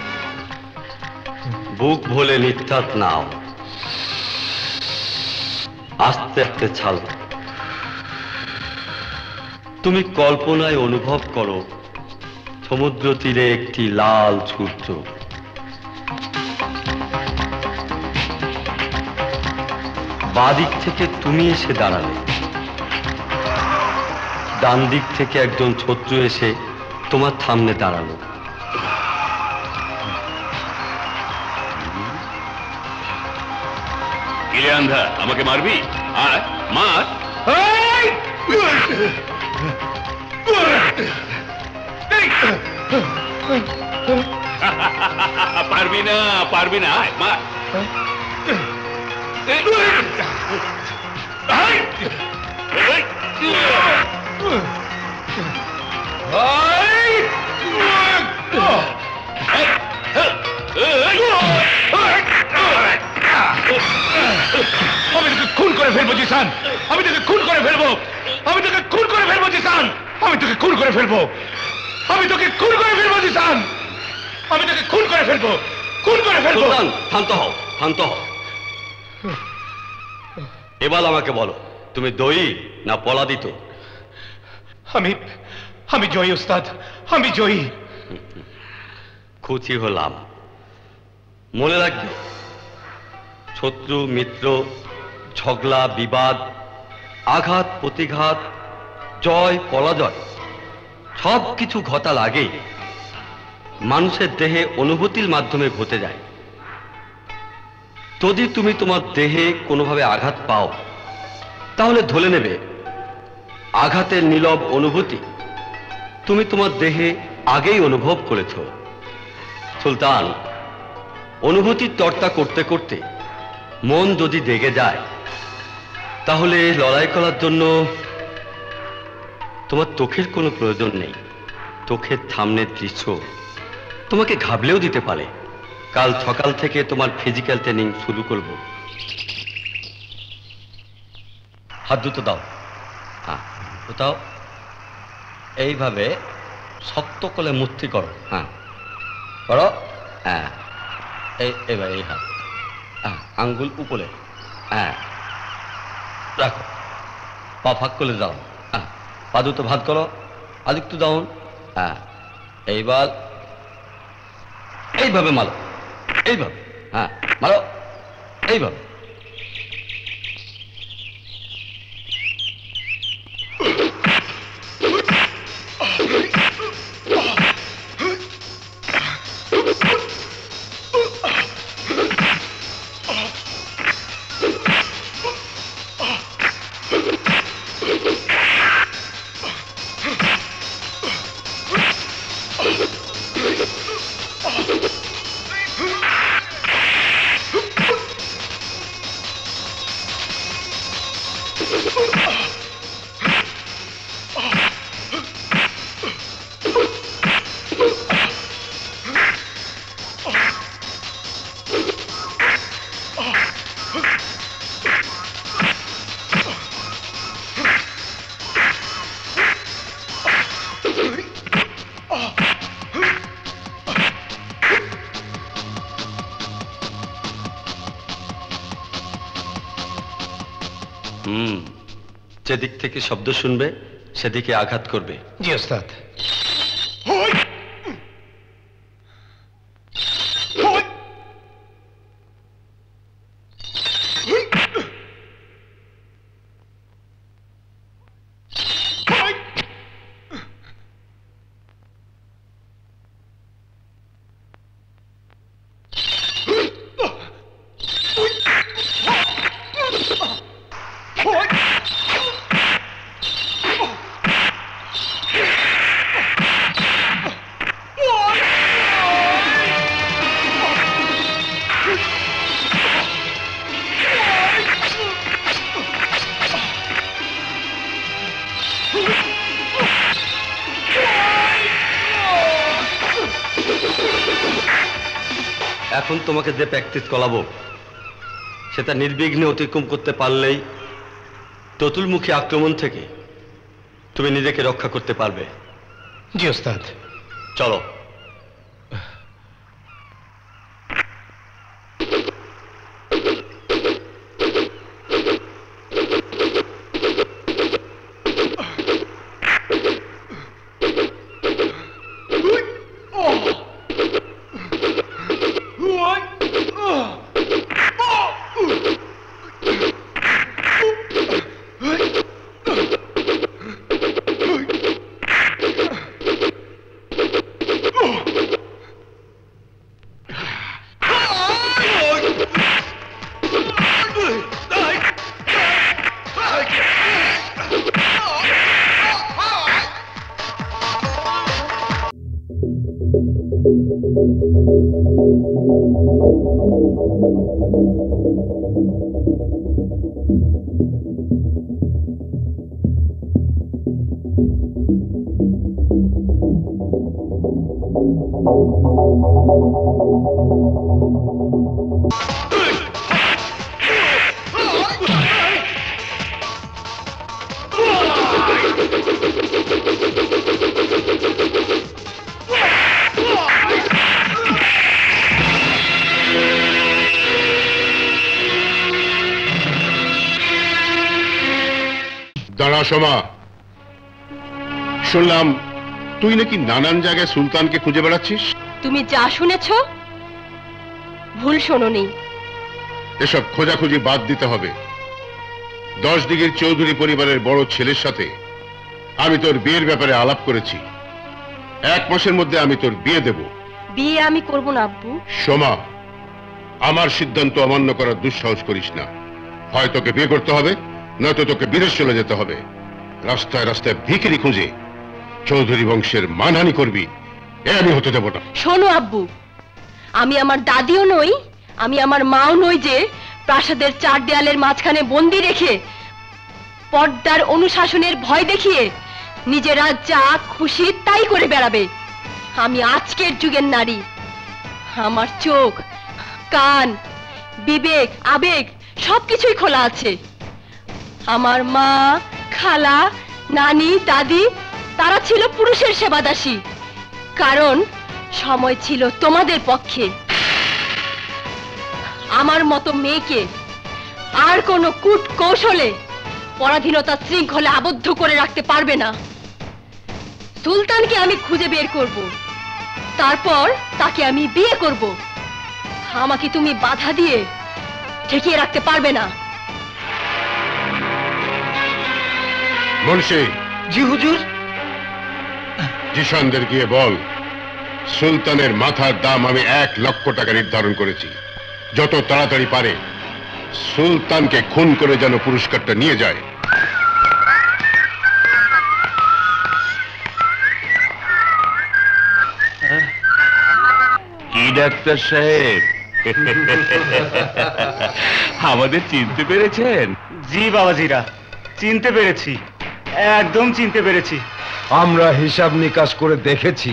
বুক ভোলে নিঃশ্বাস নাও, আস্তে আস্তে ছাড়ো। তুমি কল্পনায় অনুভব করো সমুদ্র তীরে একটি লাল সূর্য। বাদিক থেকে তুমি এসে দাঁড়ালে, ডান দিক থেকে একজন শত্রু এসে তোমার সামনে দাঁড়ালো। ইলেআন্ধা আমাকে মারবি? আর মার। পারবি না, পারবি না, আয় মার। আমি তোকে খুন করে ফেলবো জিসান, আমি তোকে খুন করে ফেলবো, আমি তোকে খুন করে ফেলবো জিসান, আমি তোকে খুন করে ফেলবো, আমি তোকে খুন করে ফেলবো জিসান, আমি তোকে খুন করে ফেলবো, খুন করে ফেলবো। শান্ত হও, শান্ত হও। এবার আমাকে বলো তুমি দই না পলাদিত? আমি আমি জয়ী ওস্তাদ, আমি জয়ী। খুশি হলাম। মনে রাখবে শত্রু মিত্র, ঝগড়া বিবাদ, আঘাত প্রতিঘাত, জয় পরাজয় সব কিছু ঘটার আগে মানুষের দেহে অনুভূতির মাধ্যমে ঘটে যায়। যদি তুমি তোমার দেহে কোনোভাবে আঘাত পাও তাহলে ধরে নেবে আঘাতের নীরব অনুভূতি তুমি তোমার দেহে আগেই অনুভব করেছ। সুলতান, অনুভূতির চর্চা করতে করতে মন যদি দেগে যায় তাহলে লড়াই করার জন্য তোমার চোখের কোনো প্রয়োজন নেই। চোখের সামনের দৃশ্য তোমাকে ঘাবলেও দিতে পারে। কাল সকাল থেকে তোমার ফিজিক্যাল ট্রেনিং শুরু করব। হাত দুটো দাও। হ্যাঁ দাও। এইভাবে শক্ত করে মুষ্টি করো। হ্যাঁ করো। হ্যাঁ এই এবার এই হাত, হ্যাঁ আঙ্গুল উপরে, হ্যাঁ রাখো। পা ফাঁক করে দাও। হ্যাঁ পা দুটো ভাত করো, আরেকটু দাও। হ্যাঁ এইবার এইভাবে মারো, এইভাবে, হ্যাঁ মারো, এইভাবে। হুম, যেদিক থেকে শব্দ শুনবে সেদিকে আঘাত করবে। জি ওস্তাদ। এখন তোমাকে যে প্র্যাকটিস করাবো সেটা নির্বিঘ্নে অতিক্রম করতে পারলেই চতুর্মুখী আক্রমণ থেকে তুমি নিজেকে রক্ষা করতে পারবে। জি ওস্তাদ। চলো। দাঁড়া সোমা, শুনলাম তুই নাকি নানান জায়গায় সুলতানকে খুঁজে বেড়াচ্ছিস। তুমি যা শুনেছ ভুল শোনোনি। এসব খোঁজাখুঁজি বাদ দিতে হবে। দশ দিঘির চৌধুরী পরিবারের বড় ছেলের সাথে আমি তোর বিয়ের ব্যাপারে আলাপ করেছি। এক মাসের মধ্যে আমি তোর বিয়ে দেব। বিয়ে আমি করব না আব্বু। সোমা, আমার সিদ্ধান্ত অমান্য করার দুঃসাহস করিস না। হয় তোকে বিয়ে করতে হবে, নয়তো তোকে বিদেশ চলে যেতে হবে। রাস্তায় রাস্তায় ভিখিরি খুঁজে চৌধুরী বংশের মানহানি করবি, এ আমি হতে দেব না। শোনো আব্বু, আমি আমার দাদিও নই, আমি আমার মাও নই যে প্রাসাদের চার দেয়ালের মাঝখানে বন্দি রেখে পর্দার অনুশাসনের ভয় দেখিয়ে নিজেরা যা খুশি তাই করে বেড়াবে। আমি আজকের যুগের নারী। আমার চোখ, কান, বিবেক, আবেগ সবকিছুই খোলা আছে। আমার মা, খালা, নানি, দাদি তারা ছিল পুরুষের সেবাদাসী, কারণ সময় ছিল তোমাদের পক্ষে। আমার মতো মেয়েকে আর কোনো কূট কৌশলে পরাধীনতা শৃঙ্খলে আবদ্ধ করে রাখতে পারবে না। সুলতানকে আমি খুঁজে বের করব, তারপর তাকে আমি বিয়ে করব। আমাকে তুমি বাধা দিয়ে ঠেকিয়ে রাখতে পারবে না। মুন্সি। জি হুজুর। জিশানদের গিয়ে বল সুলতানের মাথার দাম আমি এক লক্ষ টাকা নির্ধারণ করেছি। যত তাড়াতাড়ি পারে সুলতানকে খুন করে যেন পুরস্কারটা নিয়ে যায়। কি ডাক্তার সাহেব, আমাদের চিনতে পেরেছেন? জি বাবাজিরা, চিনতে পেরেছি, একদম চিনতে পেরেছি। আমরা হিসাব নিকাশ করে দেখেছি,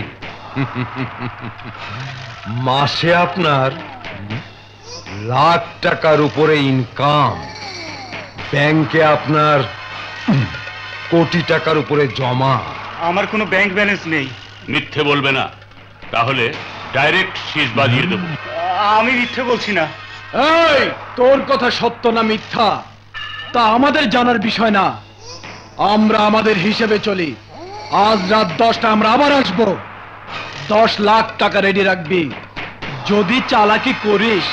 মাসে আপনার লাখ টাকার উপরে ইনকাম, ব্যাংকে আপনার কোটি টাকার উপরে জমা। আমার কোনো ব্যাংক ব্যালেন্স নেই। মিথ্যে বলবে না, তাহলে ডাইরেক্ট শীষ বাজিয়ে দেবো। আমি মিথ্যে বলছি না। এই, তোর কথা সত্য না মিথ্যা তা আমাদের জানার বিষয় না। আমরা আমাদের হিসেবে চলি। আজ রাত দশটা আমরা আবার আসবো। দশ লাখ টাকা রেডি রাখবি। যদি চালাকি করিস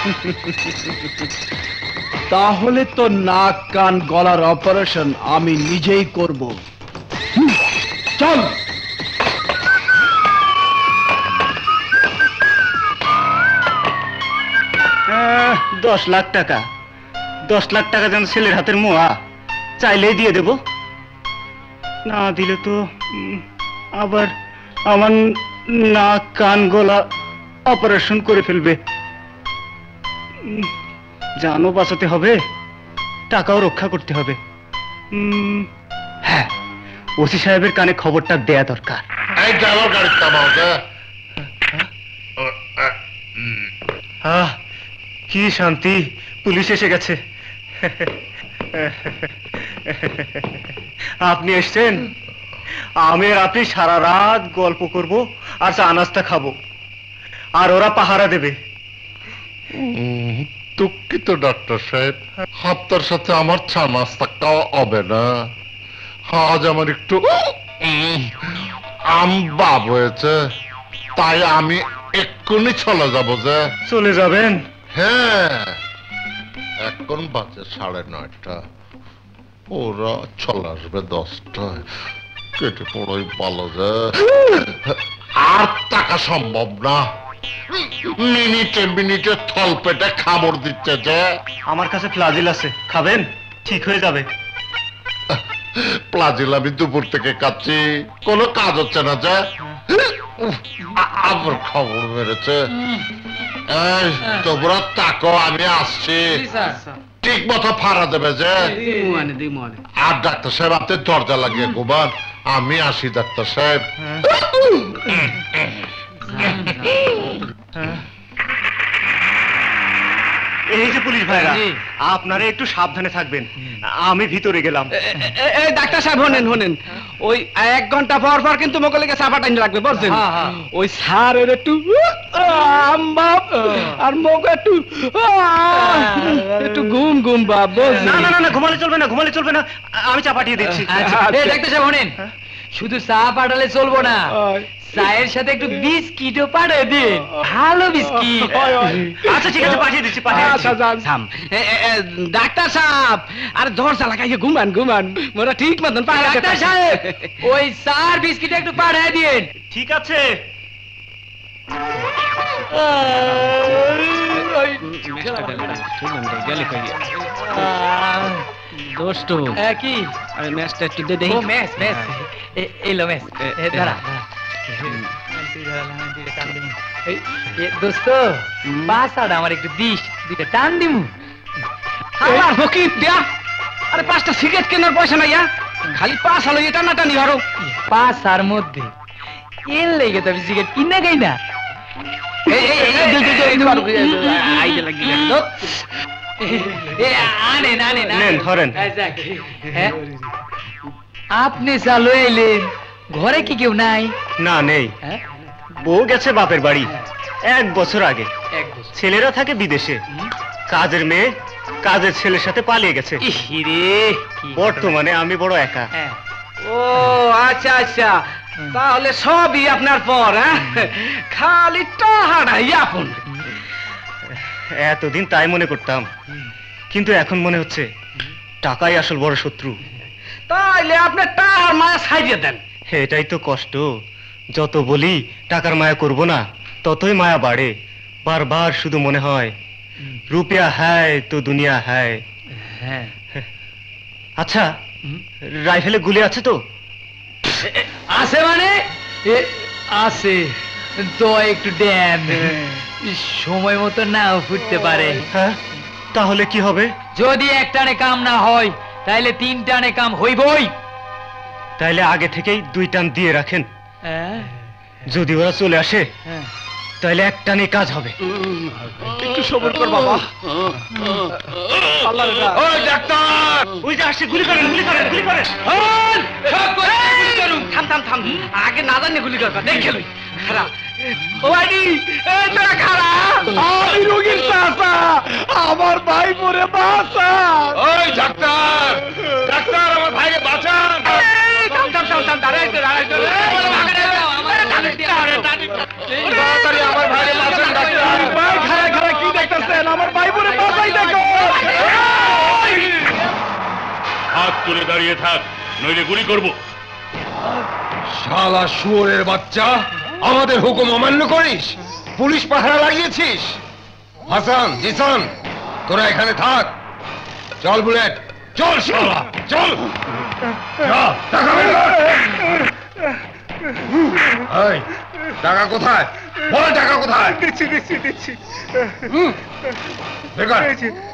তাহলে তো নাক কান গলার অপারেশন আমি নিজেই করব। চল। দশ লাখ টাকা, দশ লাখ টাকা যেন ছেলের হাতের মোয়া, চাইলেই দিয়ে দেব। না দিলে তো উম, আবার আমার নাক কান গলা অপারেশন করে ফেলবে। উম, জানও বাঁচাতে হবে, টাকাও রক্ষা করতে হবে। উম, হ্যাঁ, ওসি সাহেবের কানে খবরটা দেয়া দরকার। আহ, কি শান্তি, পুলিশ এসে গেছে। আপনি এসছেন, আমি আর আপনি সারা রাত গল্প করব আর চা নাস্তা খাবো, আর ওরা পাহারা দেবে। দুঃখিত ডাক্তার সাহেব, আপনার সাথে আমার চা নাস্তা খাওয়া হবে না। আজ আমার একটু আম বাব হয়েছে, তাই আমি এক্ষুনি চলে যাব। যে চলে যাবেন? হ্যাঁ, এখন বাজে সাড়ে নয়টা, ওরা চলে আসবে দশটায়। কেটে পড়াই ভালো যে আর টাকা সম্ভব না। মিনিটে মিনিটে থল পেটে খাবার দিচ্ছে যে। আমার কাছে ফ্লাজিল আছে, খাবেন? ঠিক হয়ে যাবে। প্লাজিল আমি দুপুর থেকে খাচ্ছি, কোনো কাজ হচ্ছে না যে। আবার খবর মেরেছে। এই, তোমরা তাকো, আমি আসছি। ঠিক মতো ফাড়া দেবে যে। আর ডাক্তার সাহেব আপনি দরজা লাগিয়ে ঘুমান, আমি আসি ডাক্তার সাহেব। এই যে পুলিশ ভাইরা, আপনারা একটু সাবধানে থাকবেন। আমি ভিতরে গেলাম। এই ডাক্তার সাহেব, হনেন হনেন, ওই এক ঘন্টা পর পর কিন্তু মোকলিকে চাপা টাইন রাখবে, বুঝছেন? ওই স্যারের একটু বাপ আর মোক একটু একটু ঘুম ঘুম বাপ, না না না, ঘুমালে চলবে না, ঘুমালে চলবে না, আমি চা পাঠিয়ে দিচ্ছি। ডাক্তার সাহেব হনেন, শুধু চা পাঠালে চলবো না, চায়ের সাথে একটু বিস্কিটও পাঠিয়ে দিন, ভালো বিস্কিট। আচ্ছা ঠিক আছে, পাঠিয়ে দিচ্ছি, পাঠিয়ে দিচ্ছি। ডাক্তার সাহেব, আরে দরজা লাগাইয়ে ঘুমান ঘুমান, মোরা ঠিক মতন পাঠিয়ে। ডাক্তার সাহেব, ওই চার বিস্কিট একটু পাঠিয়ে দিন। ঠিক আছে। দোস্ত কি আরে ম্যাচটা একটু দে দেই। ও ম্যাচ ম্যাচ এলো ম্যাচ দাঁড়া। দোস্ত বাসাটা আমার একটু দিস, দুইটা টান দিমু। আবার হকি দেয়া, আরে পাঁচটা সিগারেট কেনার পয়সা নাই, খালি পাঁচ হলো এটা না টানি হারো পাঁচ আর মধ্যে এর লেগে তো আমি সিগারেট কিনা গাই না। আপনি চালু এলেন, ঘরে কি কেউ নাই? না নেই, বউ গেছে বাপের বাড়ি এক বছর আগে। ছেলেরা থাকে বিদেশে, কাজের মেয়ে কাজের ছেলের সাথে পালিয়ে গেছে। বর্তমানে আমি বড় একা। ও আচ্ছা আচ্ছা, তাহলে সবই আপনার পর, হ্যাঁ? খালি টাহাড়াই আপন। এতদিন তাই মনে করতাম, কিন্তু এখন মনে হচ্ছে টাকাই আসল বড় শত্রু। তাইলে আপনি টাকার মায়া ছাইড়িয়ে দেন। এটাই তো কষ্ট, যত বলি টাকার মায়া করব না ততই মায়া বাড়ে। বারবার শুধু মনে হয় রুপিয়া হ্যায় তো দুনিয়া হ্যায়। হ্যাঁ। আচ্ছা, রাইফেলে গুলি আছে তো? আছে মানে? আছে তো, একটু দেন, সময় মতো নাও ফুটতে পারে। হ্যাঁ, তাহলে কি হবে? যদি এক টানে কাম না হয় তাহলে তিন টানে কাম হইবই। তাইলে আগে থেকেই দুই টান দিয়ে রাখেন, যদি ওরা চলে আসে তাহলে এক টানে কাজ হবে। একটু সবর কর বাবা। ওই ডাক্তার, ওই যে আসছে, গুলি করেন, গুলি করেন, গুলি করেন। থাম থাম থাম, আগে না জানি গুলি করবা, দেখে লই। খারাপ ও আইডি, এই তোরা খারাপ। আমি রোগীর চাচা, আমার ভাই পরে বাঁচা। ওই ডাক্তার, ডাক্তার আমার ভাইকে বাঁচান। থাম থাম থাম থাম, দাঁড়াই তো, দাঁড়াই তো। তাড়াতাড়ি আমার ভাইকে বাঁচান ডাক্তার। ভাই খারা খারা কি দেখতেছেন? আমার ভাই পরে বাঁচাই দেখো। হাত তুলে দাঁড়িয়ে থাক, নইলে গুলি করব। শালা শুয়োরের বাচ্চা, আমাদের হুকুম অমান্য করিস, পুলিশ পাহারা লাগিয়েছিস। হাসান, জিসান, তোরা এখানে থাক। চল বুলেট, চল শালা, চল। যা, টাকা বের কর। এই, টাকা কোথায়? বল টাকা কোথায়? দিচ্ছি দিচ্ছি দিচ্ছি। বের কর।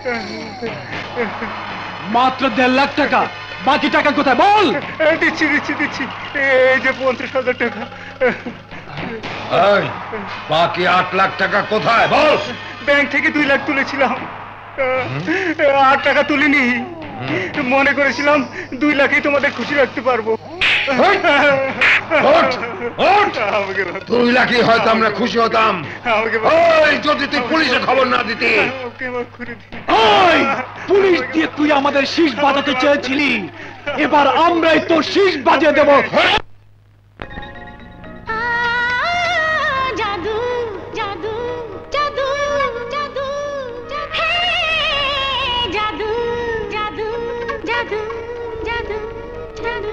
মাত্র দেড় লাখ টাকা, বাকি টাকা কোথায় বল? দিচ্ছি দিচ্ছি দিচ্ছি, এই যে পঞ্চাশ হাজার টাকা। এই, বাকি আট লাখ টাকা কোথায় বল? ব্যাংক থেকে দুই লাখ তুলেছিলাম, আট টাকা তুলিনি। মনে করেছিলাম দুই লাখই তোমাদের খুশি রাখতে পারবো। দুই লাখই হয়তো আমরা খুশি হতাম, ওই যদি তুই পুলিশে খবর না দিতি। ওই পুলিশ দিয়ে তুই আমাদের শীষ বাজাতে চেয়েছিলি, এবার আমরাই তো শীষ বাজিয়ে দেব। জাদু জাদু জাদু জাদু, হে জাদু জাদু জাদু জাদু জাদু।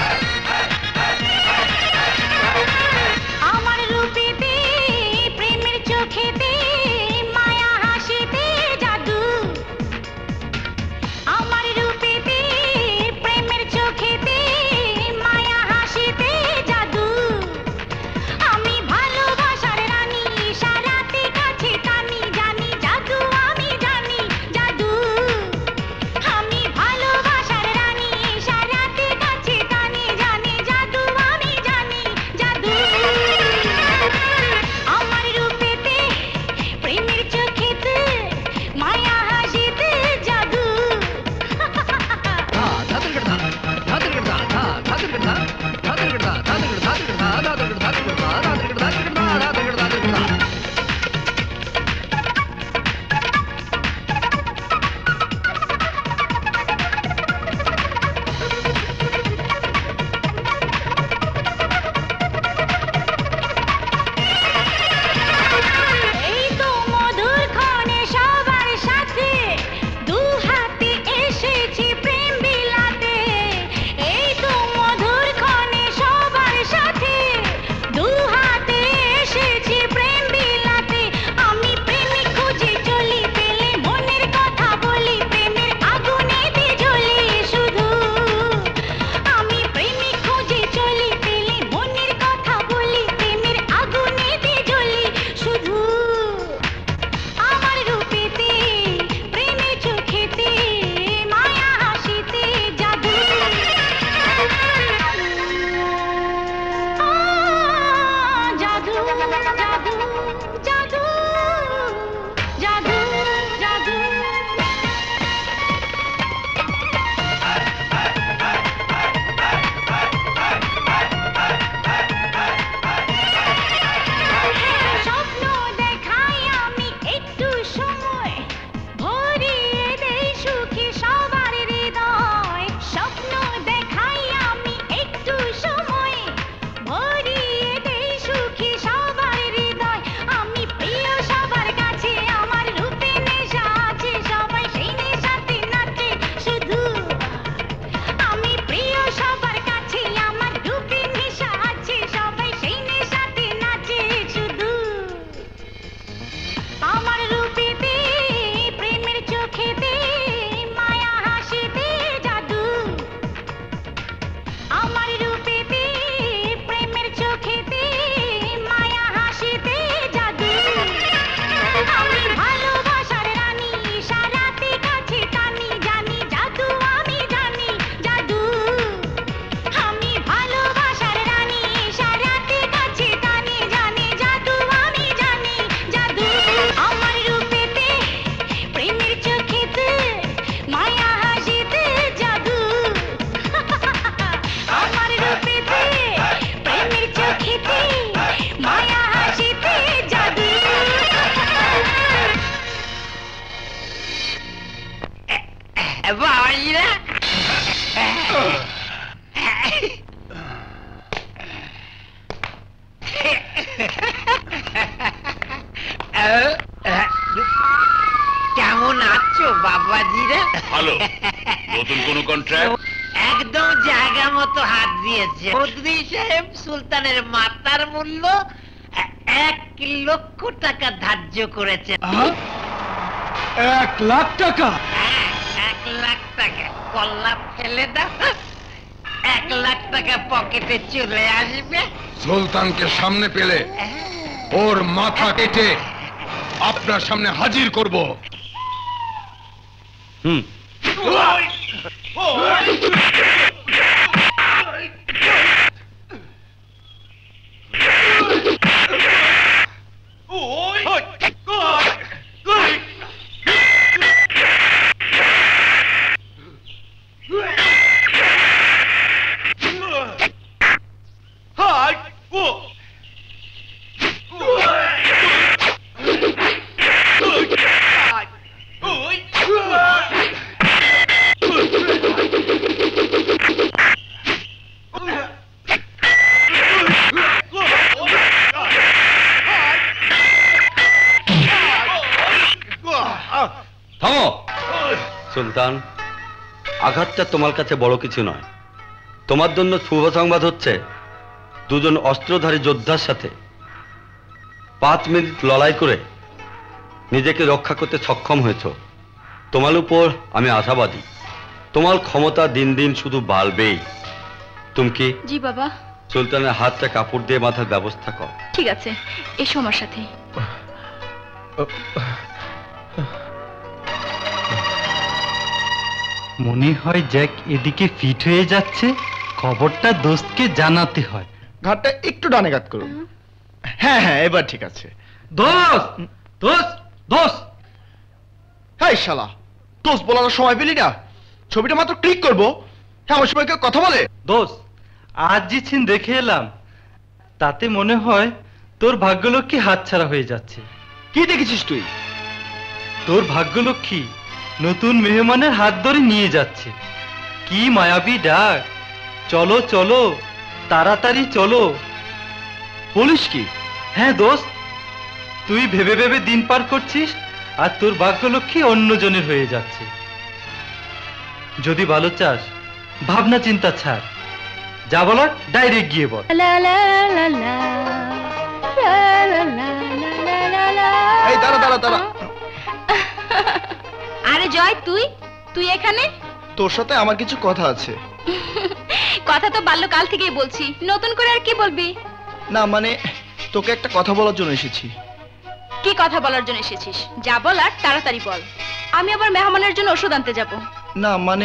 আমার রূপেতে প্রেমের কেমন আছো বাবাজিরা? ভালো। নতুন কোন কন্ট্রাক্ট? একদম জায়গা মতো হাত দিয়েছে। চৌধুরী সাহেব সুলতানের মাতার মূল্য এক লক্ষ টাকা ধার্য করেছে। এক লাখ টাকা? এক লাখ টাকা কল্লা ফেলে দাও, এক লাখ টাকা পকেটে চলে আসবে। সুলতানকে সামনে পেলে ওর মাথা কেটে আপনার সামনে হাজির করব। হুম থামো সুলতান, আঘাতটা তোমার কাছে বড় কিছু নয়। তোমার জন্য শুভ সংবাদ হচ্ছে দুজন অস্ত্রধারী যোদ্ধার সাথে পাঁচ মিনিট লড়াই করে নিজেকে রক্ষা করতে সক্ষম হয়েছ। তোমার উপর আমি আশাবাদী। তোমার ক্ষমতা দিন দিন শুধু বাড়বেই। তুমি কি? জি বাবা। সুলতানের হাতটা কাপড় দিয়ে মাথার ব্যবস্থা কর। ঠিক আছে, এসো আমার সাথে। মনে হয় জ্যাক এদিকে ফিট হয়ে যাচ্ছে, খবরটা দোস্তকে জানাতে হয়। ঘাটটা একটু ডানে কাত করুন। হ্যাঁ হ্যাঁ এবার ঠিক আছে। দোস্ত দোস্ত দোস্ত হাই শালা, দোস্ত বলার সময় পেলি না? ছবিটা মাত্র ক্লিক করবো, এমন সময় কেউ কথা বলে? দোস্ত আজ যে ছিন দেখে এলাম, তাতে মনে হয় তোর ভাগ্যলক্ষ্মী হাতছাড়া হয়ে যাচ্ছে। কি দেখেছিস তুই? তোর ভাগ্যলক্ষ্মী নতুন মেহমানের হাত ধরে নিয়ে যাচ্ছে। কি মায়াবী ডাক, চলো চলো তাড়াতাড়ি চলো। বলিস কি? হ্যাঁ দোস্ত, তুই ভেবে ভেবে দিন পার করছিস আর তোর ভাগ্যলক্ষ্মী অন্যজনের হয়ে যাচ্ছে। যদি ভালো চাস ভাবনা চিন্তা ছাড়, যা বলার ডাইরেক্ট গিয়ে বল। লা লা লা লা লা লা লা লা লা লা। এই দাঁড়া দাঁড়া দাঁড়া। আরে জয়, তুই তুই এখানে? তোর সাথে আমার কিছু কথা আছে। কথা তো বাল্যকাল থেকেই বলছি, নতুন করে আর কি বলবি? না মানে তোকে একটা কথা বলার জন্য এসেছি। কি কথা বলার জন্য এসেছিস? যা বলার তাড়াতাড়ি বল, আমি আবার মেহমানের জন্য ওষুধ আনতে যাব। না মানে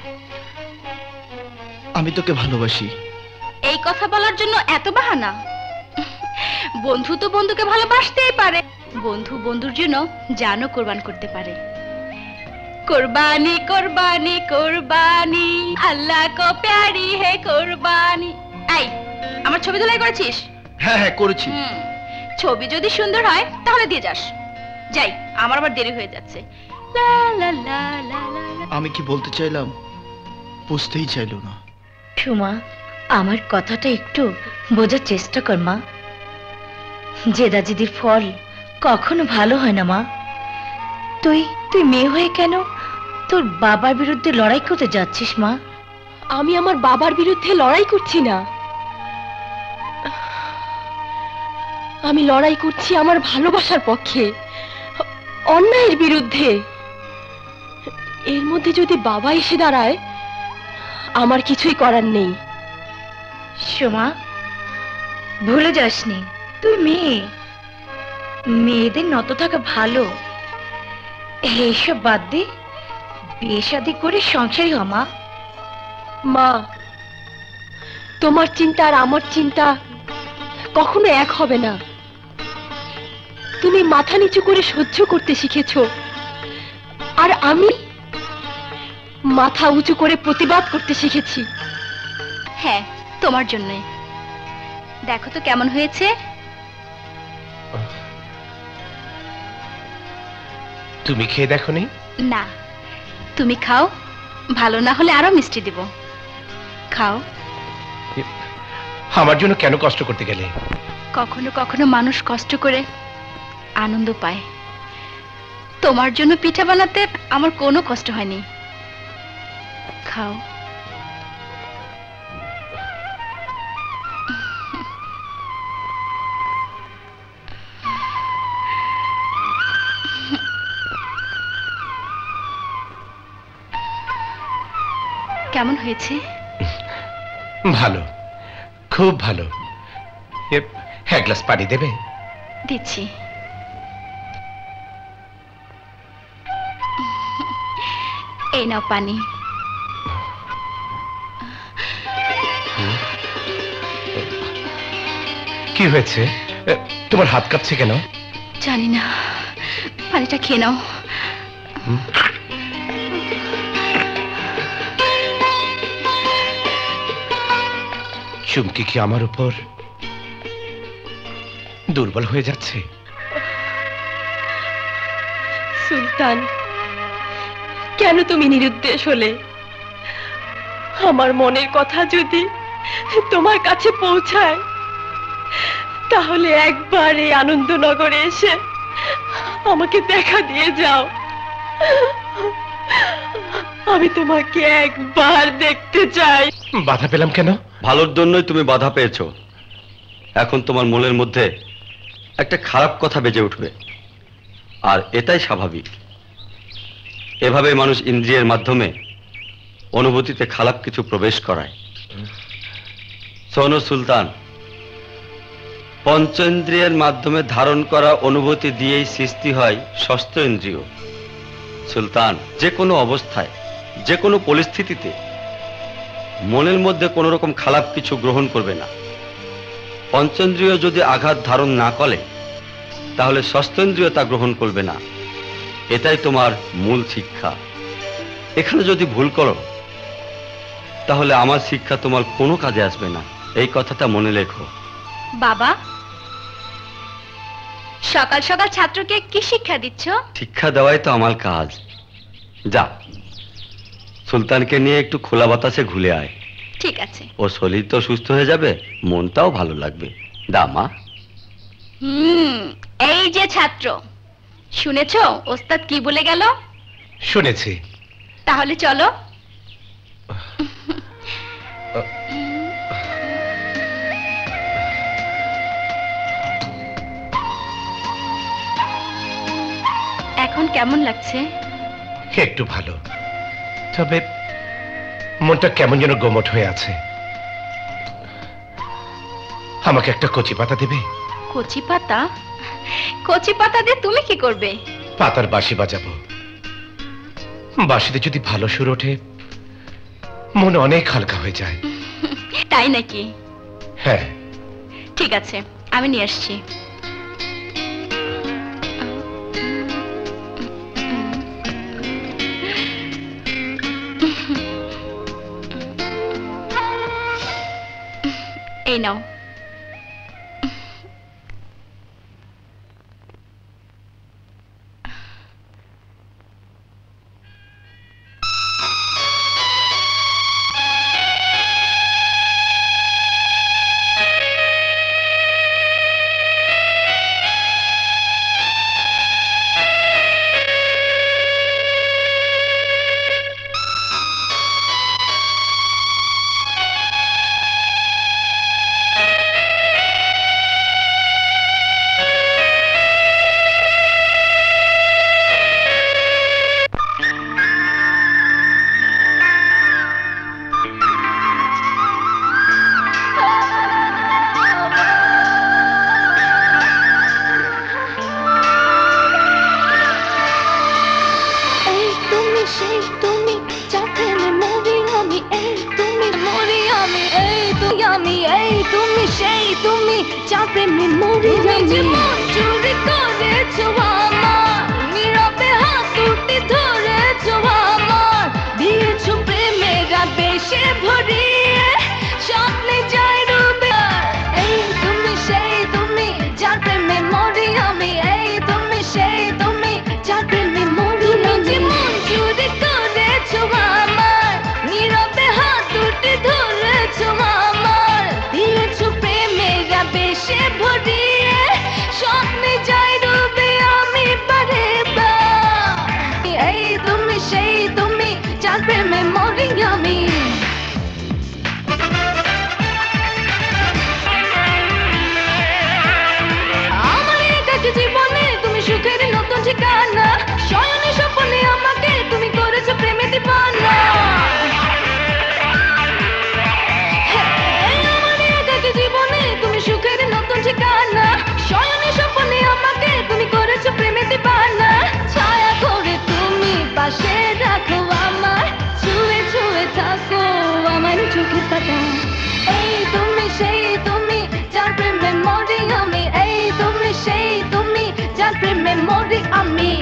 আমি তোকে ভালোবাসি। এই কথা বলার জন্য এত বাহানা? বন্ধু তো বন্ধুকে ভালোবাসতেই পারে, বন্ধু বন্ধুর জন্য জানও কোরবান করতে পারে। कुर्बानी कुर्बानी कुर्बानी আল্লাহ কো প্যারি হে কুরবানি। এই আমার ছবি তোলাই করেছিস? হ্যাঁ হ্যাঁ করেছি। ছবি যদি সুন্দর হয় তাহলে দিয়ে যাস। যাই, আমার আবার দেরি হয়ে যাচ্ছে। লা লা লা লা লা। আমি কি বলতে চাইলাম বুঝতেই চাইলো না। সুমা, আমার কথাটা একটু বোঝার চেষ্টা কর মা। জেদাজিদির ফল কখনো ভালো হয় না মা। তুই তুই মেয়ে হয়ে কেন তোর বাবার বিরুদ্ধে লড়াই করতে যাচ্ছিস মা? আমি আমার বাবার বিরুদ্ধে লড়াই করছি না, আমি লড়াই করছি আমার ভালোবাসার পক্ষে, অন্যায়ের বিরুদ্ধে। এর মধ্যে যদি বাবা এসে দাঁড়ায় আমার কিছুই করার নেই। সোমা, ভুলে যাসনি তুই মেয়ে, মেয়েদের নত থাকা ভালো। এইসব বাদ দে, বিয়ে শাদী করে সংসারী হ মা। মা, তোমার চিন্তা আর আমার চিন্তা কখনো এক হবে না। তুমি মাথা নিচু করে সহ্য করতে শিখেছো, আর আমি মাথা উঁচু করে প্রতিবাদ করতে শিখেছি। হ্যাঁ, তোমার জন্য। দেখো তো কেমন হয়েছে। তুমি খেয়ে দেখোনি? না, তুমি খাও, ভালো না হলে আরো মিষ্টি দিব। খাও। আমার জন্য কেন কষ্ট করতে গেলে? কখনো কখনো মানুষ কষ্ট করে আনন্দ পায়। তোমার জন্য পিঠা বানাতে আমার কোনো কষ্ট হয়নি। খাও। কেমন হয়েছে? ভালো, খুব ভালো। এক গ্লাস পানি দেবে? দিচ্ছি। এই নাও পানি। কি হয়েছে? তোমার হাত কাঁপছে কেন? জানি না, পানিটা খেয়ে নাও। চুমকি কি আমার উপর দুর্বল হয়ে যাচ্ছে? সুলতান, কেন তুমি নিরুদ্দেশ হলে? আমার মনের কথা যদি তোমার কাছে পৌঁছায় তাহলে একবার এই আনন্দনগরে এসে আমাকে দেখা দিয়ে যাও। আমি তোমাকে একবার দেখতে চাই। বাধা পেলাম কেন? ভালোর জন্যই তুমি বাধা পেয়েছো। এখন তোমার মনের মধ্যে একটা খারাপ কথা বেজে উঠবে, আর এটাই স্বাভাবিক। এভাবে মানুষ ইন্দ্রিয়ের মাধ্যমে অনুভূতিতে খারাপ কিছু প্রবেশ করায়। শোনো সুলতান, পঞ্চেন্দ্রিয়ের মাধ্যমে ধারণ করা অনুভূতি দিয়েই সৃষ্টি হয় ষষ্ঠ ইন্দ্রিয়। সুলতান, যে কোনো অবস্থায়, যে কোনো পরিস্থিতিতে মনের মধ্যে কোনো রকম খারাপ কিছু গ্রহণ করবে না। পঞ্চেন্দ্রিয় যদি আঘাত ধারণ না করে তাহলে ষষ্ঠেন্দ্রিয় তা গ্রহণ করবে না। এটাই তোমার মূল শিক্ষা। এখানে যদি ভুল করো তাহলে আমার শিক্ষা তোমার কোনো কাজে আসবে না, এই কথাটা মনে রেখো। বাবা, সকাল সকাল ছাত্রকে কি শিক্ষা দিচ্ছ? শিক্ষা দেওয়াই তো আমার কাজ। যা, সুলতানকে নিয়ে একটু খোলা বাতাসে ঘুরে আয়। ঠিক আছে। ও শরীর তো সুস্থ হয়ে যাবে, মনটাও ভালো লাগবে। দা মা। হুম, এই যে ছাত্র, শুনেছো ওস্তাদ কি বলে গেল? শুনেছি। তাহলে চলো। এখন কেমন লাগছে? একটু ভালো, তবে মনটা কেমন যেন গোমট হয়ে আছে। আমাকে একটা কচি পাতা দেবে? কচি পাতা? কচি পাতা দিয়ে তুমি কি করবে? পাতার বাঁশি বাজাবো। বাঁশিতে যদি ভালো সুর ওঠে মন অনেক হালকা হয়ে যায়। তাই নাকি? হ্যাঁ। ঠিক আছে, আমি নিয়ে আসছি। এই নাও। স্বপ্নে যাই প্রেমে মরি আমি।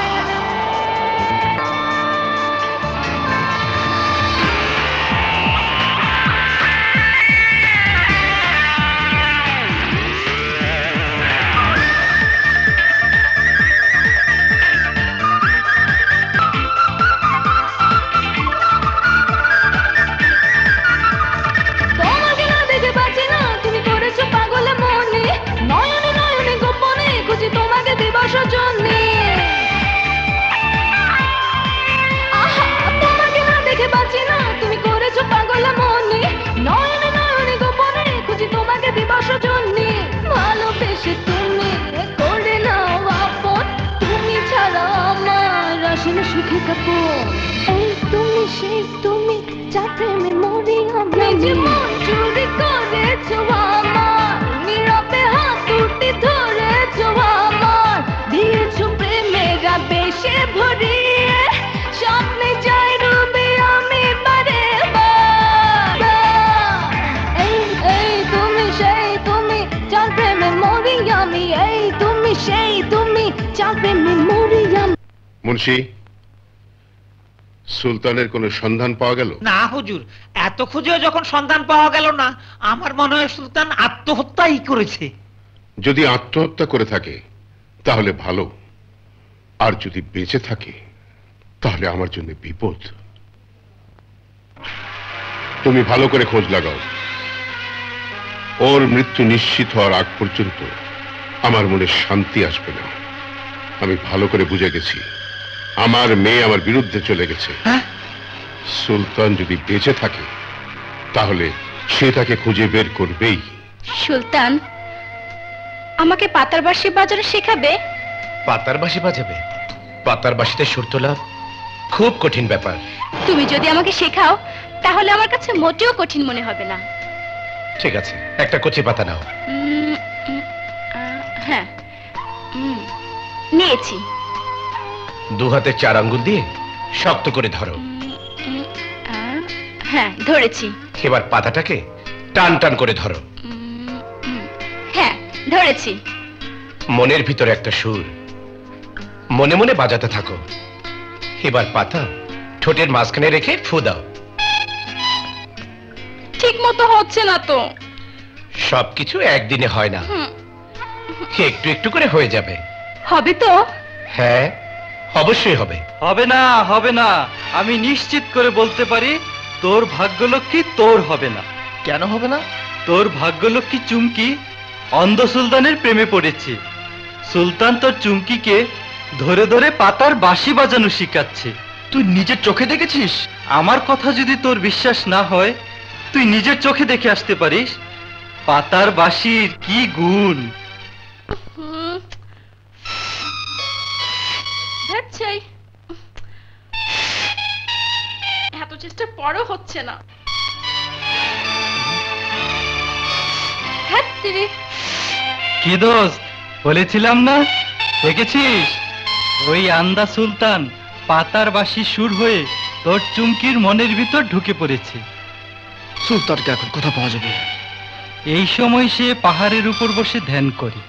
সুখে কাপড় এই তুমি সেই তুমি যার প্রেমে মরি আমি। জীবন চুরি করেছো আমার, নীরবে হাত দুটি ধরেছো আমার, দিয়েছো প্রেমের বেশে ভরিয়ে, স্বপ্নে যাই রূপে আমি বারে বার। এই এই তুমি সেই তুমি যার প্রেমে মরি আমি, এই তুমি সেই তুমি যার প্রেমে মরি আমি। মুন্সি, সুলতানের কোনো সন্ধান পাওয়া গেল? না হুজুর, এত খুঁজেও যখন সন্ধান পাওয়া গেল না, আমার মনে হয় সুলতান আত্মহত্যাই করেছে। যদি আত্মহত্যা করে থাকে তাহলে ভালো, আর যদি বেঁচে থাকে তাহলে আমার জন্য বিপদ। তুমি ভালো করে খোঁজ লাগাও। ওর মৃত্যু নিশ্চিত হওয়ার আগ পর্যন্ত আমার মনে শান্তি আসবে না। আমি ভালো করে বুঝে গেছি আমার মেয়ে আমার বিরুদ্ধে চলে গেছে। সুলতান যদি বেঁচে থাকে তাহলে সে তাকে খুঁজে বের করবেই। সুলতান আমাকে পাতার বাঁশি বাজানো শেখাবে? পাতার বাঁশি বাজাবে? পাতার বাঁশিতে সুর তোলা খুব কঠিন ব্যাপার। তুমি যদি আমাকে শেখাও তাহলে আমার কাছে মোটেও কঠিন মনে হবে না। ঠিক আছে, একটা কচি পাতা নাও। উম, উম, আহ, হ্যাঁ উম, নিয়েছি। দু হাতে চার আঙ্গুল দিয়ে শক্ত করে ধরো। উম, আহ, হ্যাঁ ধরেছি। এবার পাতাটাকে টান টান করে ধরো। হ্যাঁ ধরেছি। মনের ভিতরে একটা সুর মনে মনে বাজাতে থাকো। এবার পাতা ঠোঁটের মাঝখানে রেখে ফু দাও। ঠিক মতো হচ্ছে না তো। সবকিছু একদিনে হয় না, একটু একটু করে হয়ে যাবে। হবে তো? হ্যাঁ অবশ্যই হবে। হবে না হবে না, আমি নিশ্চিত করে বলতে পারি তোর ভাগ্যলক্ষ্মী তোর হবে না। কেন হবে না? তোর ভাগ্যলক্ষ্মী চুমকি অন্ধ সুলতানের প্রেমে পড়েছে। সুলতান তোর চুমকিকে ধরে ধরে পাতার বাঁশি বাজানো শিখাচ্ছে। তুই নিজের চোখে দেখেছিস? আমার কথা যদি তোর বিশ্বাস না হয় তুই নিজের চোখে দেখে আসতে পারিস পাতার বাঁশির কি গুণ। এত চেষ্টা পরও হচ্ছে না। কি দোস্ত, বলেছিলাম না? দেখেছিস ওই আন্দা সুলতান পাতার বাঁশি সুর হয়ে তোর চুমকির মনের ভিতর ঢুকে পড়েছে। সুলতানকে এখন কথা পাওয়া যাবে? এই সময় সে পাহাড়ের উপর বসে ধ্যান করে।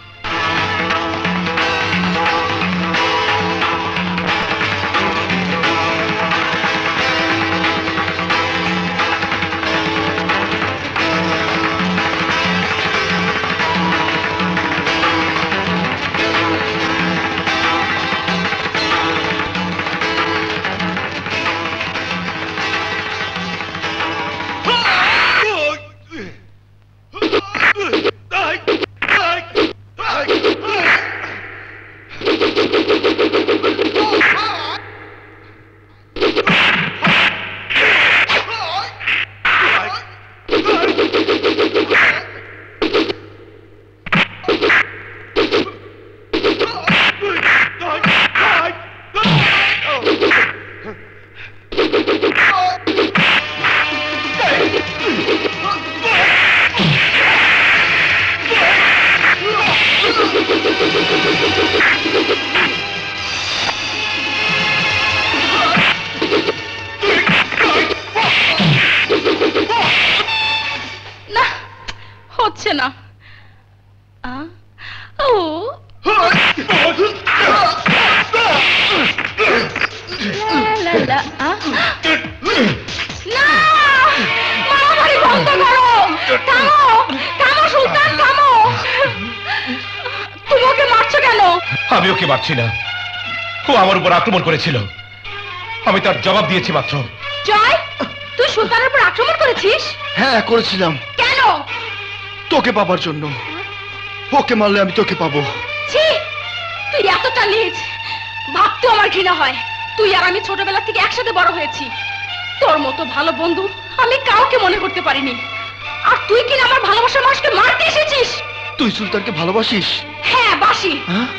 পারছি না। ও আমার উপর আক্রমণ করেছিল, আমি তার জবাব দিয়েছি মাত্র। জয়, তুই সুলতানের উপর আক্রমণ করেছিস? হ্যাঁ করেছিলাম। কেন? তোকে পাবার জন্য। ওকে মারলে আমি তোকে পাবো। ছি, তুই এতটা নীচ, ভাবতেও আমার ঘৃণা হয়। তুই আর আমি ছোটবেলা থেকে একসাথে বড় হয়েছি। তোর মতো ভালো বন্ধু আমি কাউকে মনে করতে পারিনি। আর তুই কিনা আমার ভালোবাসার মানুষকে মারতে এসেছিস। তুই সুলতানকে ভালোবাসিস? হ্যাঁ বাসি।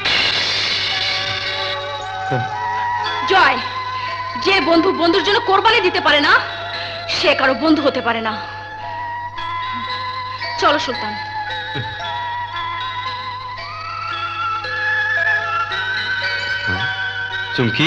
জয়, যে বন্ধু বন্ধুর জন্য কোরবানি দিতে পারে না সে কারো বন্ধু হতে পারে না। চলো সুলতান। চুমকি,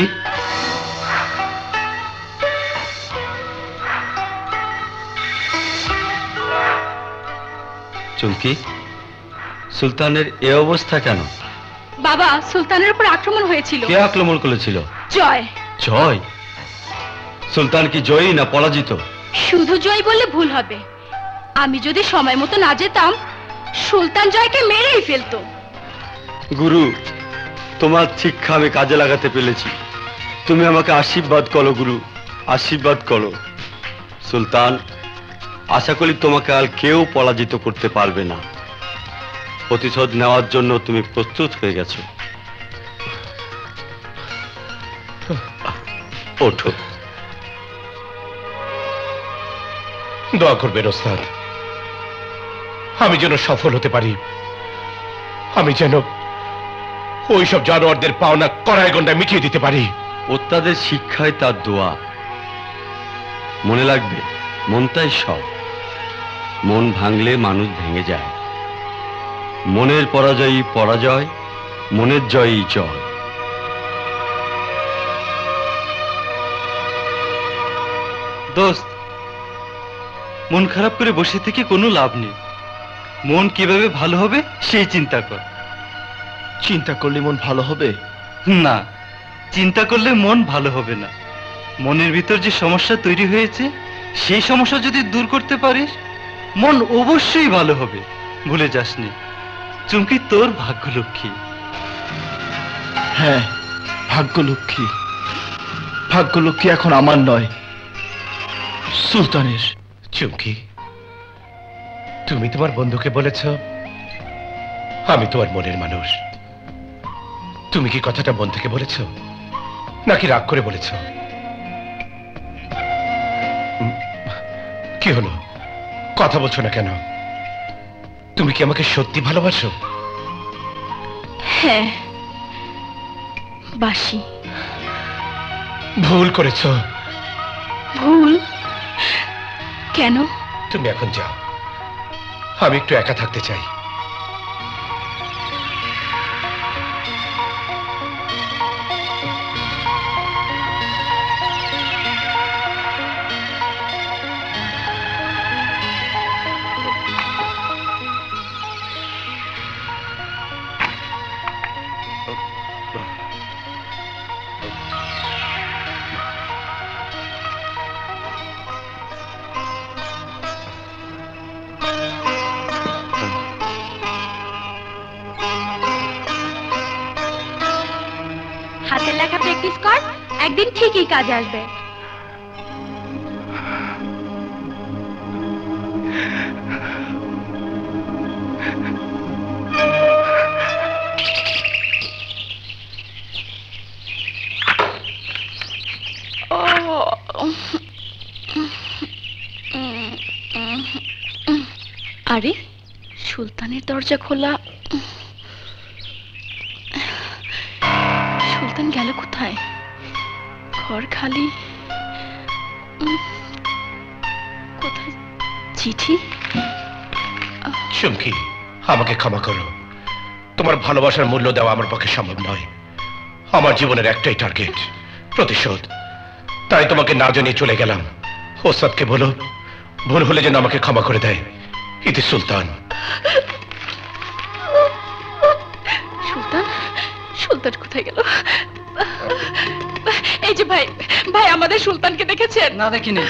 চুমকি, সুলতানের এ অবস্থা কেন? বাবা, সুলতানের উপর আক্রমণ হয়েছিল। কে আক্রমণ করেছিল? জয়। জয়? সুলতান কি জয়ী না পরাজিত? শুধু জয় বললে ভুল হবে। আমি যদি সময় মতো না যেতাম সুলতান জয়কে মেরেই ফেলতো। গুরু, তোমার শিক্ষা আমি কাজে লাগাতে পেরেছি। তুমি আমাকে আশীর্বাদ করো গুরু, আশীর্বাদ করো। সুলতান, আশা করি তোমাকে আর কেউ পরাজিত করতে পারবে না। প্রতিশোধ নেওয়ার জন্য তুমি প্রস্তুত হয়ে গেছো। ওঠো। দোয়া করবেন ওস্তাদ, আমি যেন সফল হতে পারি। আমি যেন ওইসব জানোয়ারদের পাওনা কড়াই গন্ডা মিটিয়ে দিতে পারি। ওস্তাদের শিক্ষায় তার দোয়া। মনে লাগবে, মনটাই সব। মন ভাঙলে মানুষ ভেঙে যায়। মনের পরাজয়ই পরাজয়, মনের জয়ই জয়। দোস্ত, মন খারাপ করে বসে থেকে কোনো লাভ নেই। মন কিভাবে ভালো হবে সেই চিন্তা কর। চিন্তা করলে মন ভালো হবে না, চিন্তা করলে মন ভালো হবে না। মনের ভিতর যে সমস্যা তৈরি হয়েছে সেই সমস্যা যদি দূর করতে পারিস মন অবশ্যই ভালো হবে। ভুলে যাসনি, চুমকি তোর ভাগ্যলক্ষ্মী। হ্যাঁ, ভাগ্যলক্ষ্মী। ভাগ্যলক্ষ্মী এখন আমার নয়, সুলতানের। চুমকি, তুমি তোমার বন্ধুকে বলেছ আমি তোমার মনের মানুষ। তুমি কি কথাটা মন থেকে বলেছ নাকি রাগ করে বলেছ? কি হলো, কথা বলছো না কেন? তুমি কি আমাকে সত্যি ভালোবাসো? হ্যাঁ বাসি। ভুল করেছো। ভুল কেন? তুমি এখন যাও, আমি একটু একা থাকতে চাই। হাতের লেখা প্র্যাকটিস কর, একদিন ঠিকই কাজে আসবে। আরে সুলতানের দরজা খোলা। সুলতান গেল কোথায়? ঘর খালি। কোথায় চিঠি? চুমকি, আমাকে ক্ষমা করো। তোমার ভালোবাসার মূল্য দেওয়া আমার পক্ষে সম্ভব নয়। আমার জীবনের একটাই টার্গেট, প্রতিশোধ। তাই তোমাকে না জানিয়ে চলে গেলাম। ওস্তাদকে বলো ভুল হলে যেন আমাকে ক্ষমা করে দেয়। ইতি সুলতান। সুলতান? সুলতান কোথায় গেল? এই যে ভাই, ভাই আমাদের সুলতানকে দেখেছেন? না, দেখিনি।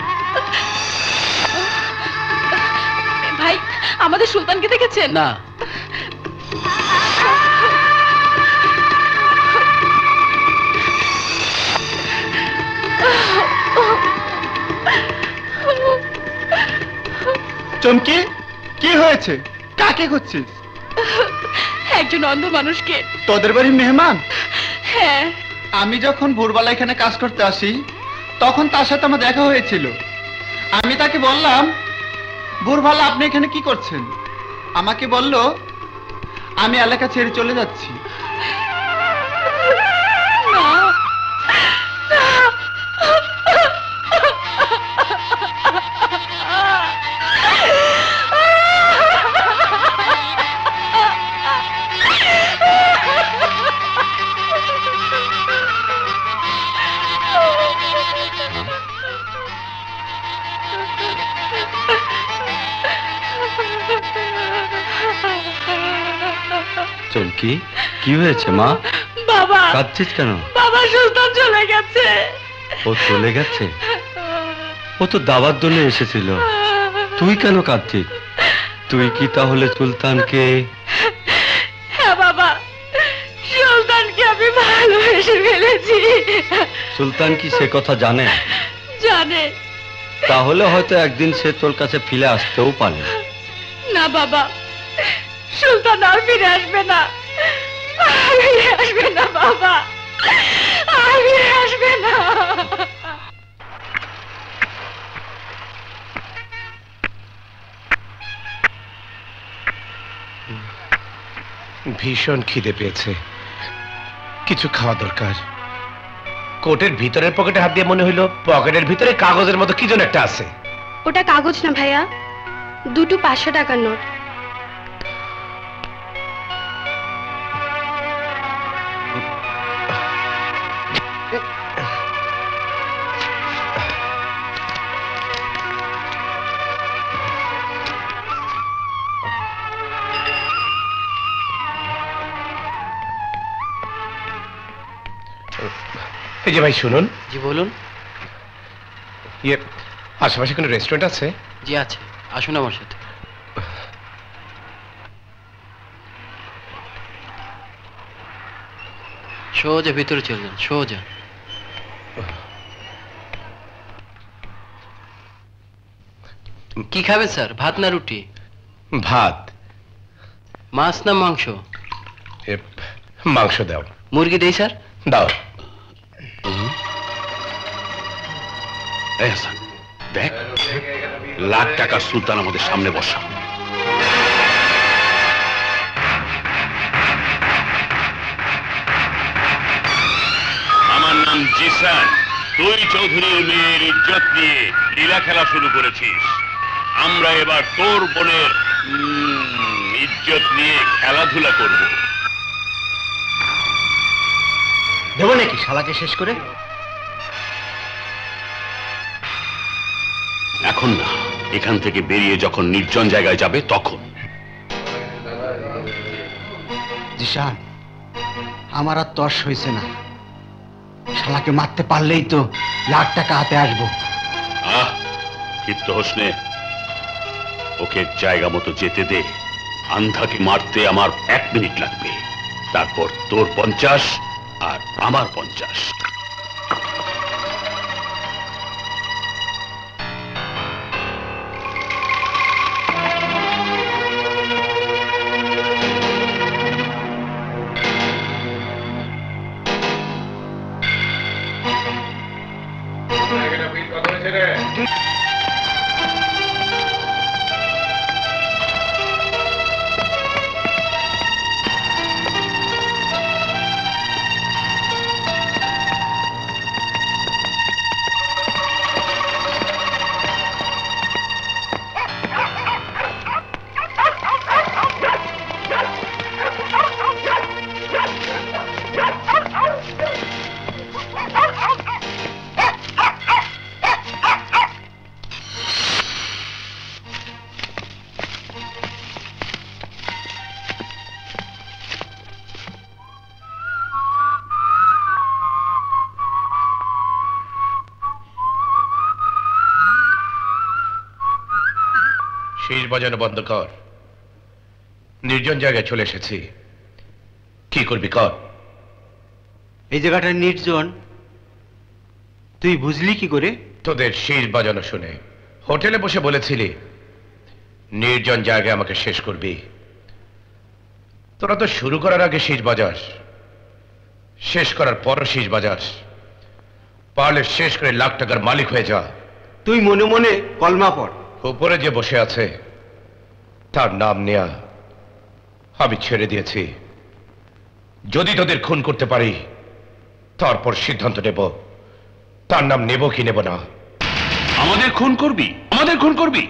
ভাই আমাদের সুলতানকে দেখেছেন? না। চমকি, কি হয়েছে? কাকে খুঁজছিস? একজন অন্ধ মানুষকে। তোদের বাড়ির মেহমান? হ্যাঁ। আমি যখন ভোরবেলা এখানে কাজ করতে আসি তখন তার সাথে আমার দেখা হয়েছিল। আমি তাকে বললাম, ভোরবেলা আপনি এখানে কি করছেন? আমাকে বলল, আমি এলাকা ছেড়ে চলে যাচ্ছি। চমকি, কি হয়েছে মা? বাবা কাঁদছিস কেন? বাবা সুলতান চলে গেছে। ও চলে গেছে? ও তো দাওয়াত জন্য এসেছিল, তুই কেন কাঁদছিস? তুই কি তাহলে সুলতানকে? হ্যাঁ বাবা, সুলতানকে আমি ভালোবেসে ফেলেছি। সুলতান কি সে কথা জানে? জানে। তাহলে হয়তো একদিন সে তোর কাছে ফিরে আসতেও পারে। না বাবা, সুলতান আর ফিরে আসবে না, আর ফিরে আসবে না বাবা, আর ফিরে আসবে না। ভীষণ খিদে পেয়েছে, কিছু খাওয়া দরকার। কোটের ভিতরের পকেটে হাত দিয়ে মনে হইলো পকেটের ভিতরে কাগজের মতো কি যেন একটা আছে। ওটা কাগজ না ভাইয়া, দুটো পাঁচশো টাকার নোট। এই যে ভাই শুনুন। জি বলুন। ইয়ে, আশেপাশে কোনো রেস্টুরেন্ট আছে? জি আছে, আসুন আমার সাথে। সোজা ভিতরে চলে যান, সোজা। কি খাবেন স্যার, ভাত না রুটি? ভাত। মাছ না মাংস? মাংস দাও। মুরগি দেই স্যার? দাও। এই হাসান, দেখ লাখ টাকার সুলতান আমাদের সামনে বসা। আমার নাম জিসান। তুই চৌধুরীর মেয়ের ইজ্জত নিয়ে লীলা খেলা শুরু করেছিস। আমরা এবার তোর বোনের ইজ্জত নিয়ে খেলাধুলা করব। দেবো নাকি শালাকে শেষ করে? এখন না, এখান থেকে বেরিয়ে যখন নির্জন জায়গায় যাবে তখন। জিশান, আমার আর তর্স হয়েছে না। শালাকে মারতে পারলেই তো লাখ টাকা হাতে আসবো। আহ, ক্ষিপ্ত হোসনে, ওকে জায়গা মতো যেতে দে। আন্ধাকে মারতে আমার এক মিনিট লাগবে, তারপর তোর পঞ্চাশ আর আমার পঞ্চাশ। শীষ বাজানো বন্ধ কর। নির্জন জায়গায় চলে এসেছি, কি করবি কর। এই জায়গাটা নির্জন, তুই বুঝলি কি করে? তোদের শীষ বাজানো শুনে হোটেলে বসে বলেছিলি নির্জন জায়গায় আমাকে শেষ করবি। তোরা তো শুরু করার আগে শীষ বাজাস, শেষ করার পরও শীষ বাজাস। পারলে শেষ করে লাখ টাকার মালিক হয়ে যা। তুই মনে মনে কলমা পড়। উপরে যে বসে আছে তার নাম নেয়া আমি ছেড়ে দিয়েছি। যদি তোদের খুন করতে পারি তারপর সিদ্ধান্ত নেব তার নাম নেব কি নেব না। আমাদের খুন করবি? আমাদের খুন করবি?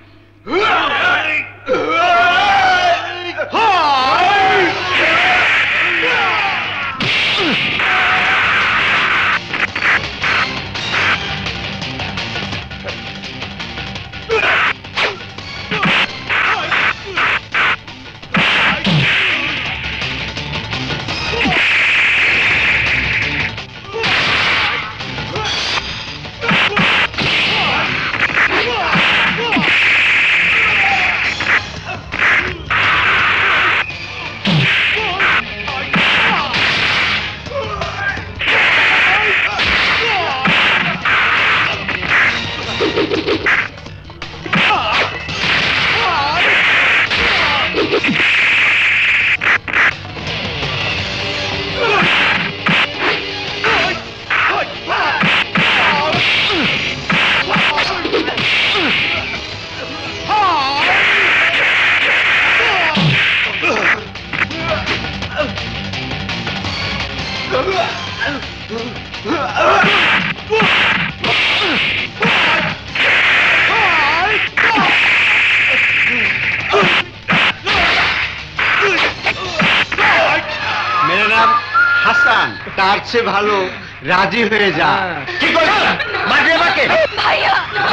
তার চেয়ে ভালো রাজি হয়ে যা। কি করছ? মারবে আমাকে? ভাইয়া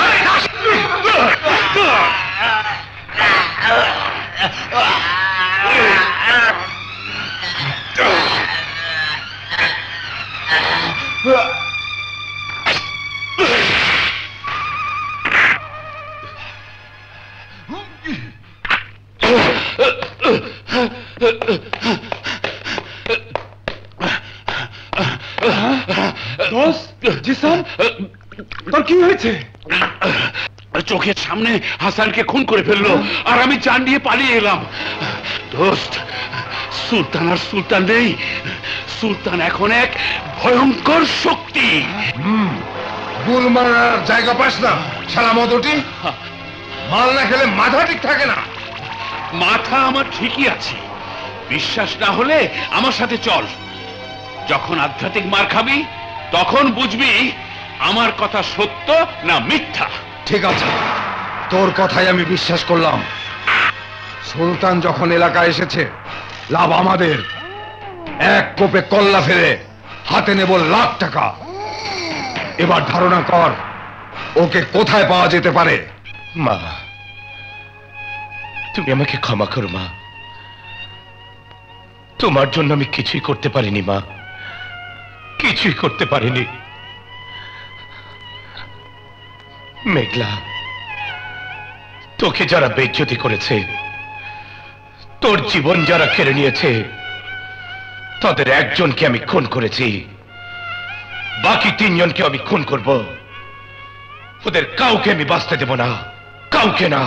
জিসান, তোর কি হয়েছে? চোখের সামনে হাসানকে খুন করে ফেললো আর আমি জান নিয়ে পালিয়ে এলাম। দোস্ত, সুলতান আর সুলতান নেই, সুলতান এখন এক ভয়ঙ্কর শক্তি। গুল মারার জায়গা পাস না শালা মদটি। মাল না খেলে মাথা ঠিক থাকে না। মাথা আমার ঠিকই আছে, বিশ্বাস না হলে আমার সাথে চল। যখন আধ্যাত্মিক মার খাবি তখন বুঝবি আমার কথা সত্য না মিথ্যা। ঠিক আছে, তোর কথাই আমি বিশ্বাস করলাম। সুলতান যখন এলাকায় এসেছে, লাভ আমাদের। এক কোপে কল্লা ফেলে হাতে নেব লাখ টাকা। এবার ধারণা কর ওকে কোথায় পাওয়া যেতে পারে। মা, তুমি আমাকে ক্ষমা করো মা। তোমার জন্য আমি কিছুই করতে পারিনি মা, কিছুই করতে পারিনি। মেঘলা, তোকে যারা বেইজ্জতি করেছে, তোর জীবন যারা কেড়ে নিয়েছে, তাদের একজনকে আমি খুন করেছি, বাকি তিনজনকে আমি খুন করব। ওদের কাউকে আমি বাঁচতে দেব না, কাউকে না।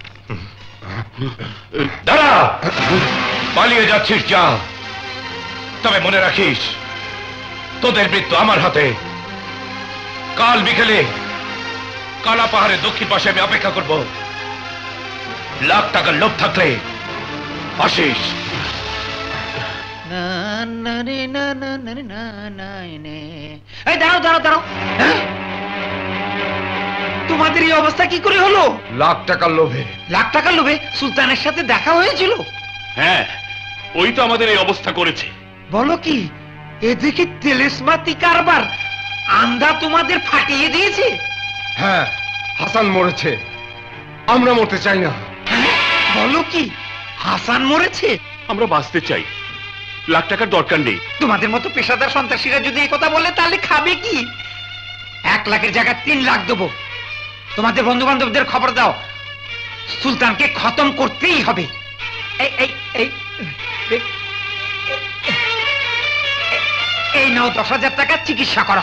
দাঁড়া, পালিয়ে যাচ্ছিস যা। তবে মনে রাখিস তোদের মৃত্যু আমার হাতে। কাল বিকেলে কালা পাহাড়ের দক্ষিণ পাশে আমি অপেক্ষা করব। লাখ টাকার লোভ থাকলে আসিস। এই দাঁড়াও দাঁড়াও দাঁড়াও, তোমাদের এই অবস্থা কি করে হলো? লাখ টাকার লোভে। লাখ টাকার লোভে সুলতানের সাথে দেখা হয়েছিল? হ্যাঁ, ওই তো আমাদের এই অবস্থা করেছে। বলো কি, এদিকে তেলেসমাতি কারবার আন্ধা তোমাদের ফাটিয়ে দিয়েছে? হ্যাঁ, হাসান মরেছে, আমরা মরতে চাই না। বলো কি, হাসান মরেছে? আমরা বাঁচতে চাই, লাখ টাকার দরকার নেই। তোমাদের মতো পেশাদার সন্ত্রাসীরা যদি এই কথা বলে তাহলে খাবে কি? এক লাখের জায়গায় তিন লাখ দেবো। তোমাদের বন্ধু বান্ধবদের খবর দাও, সুলতানকে খতম করতেই হবে। এই এই এই এই নাও দশ হাজার টাকা, চিকিৎসা করাও।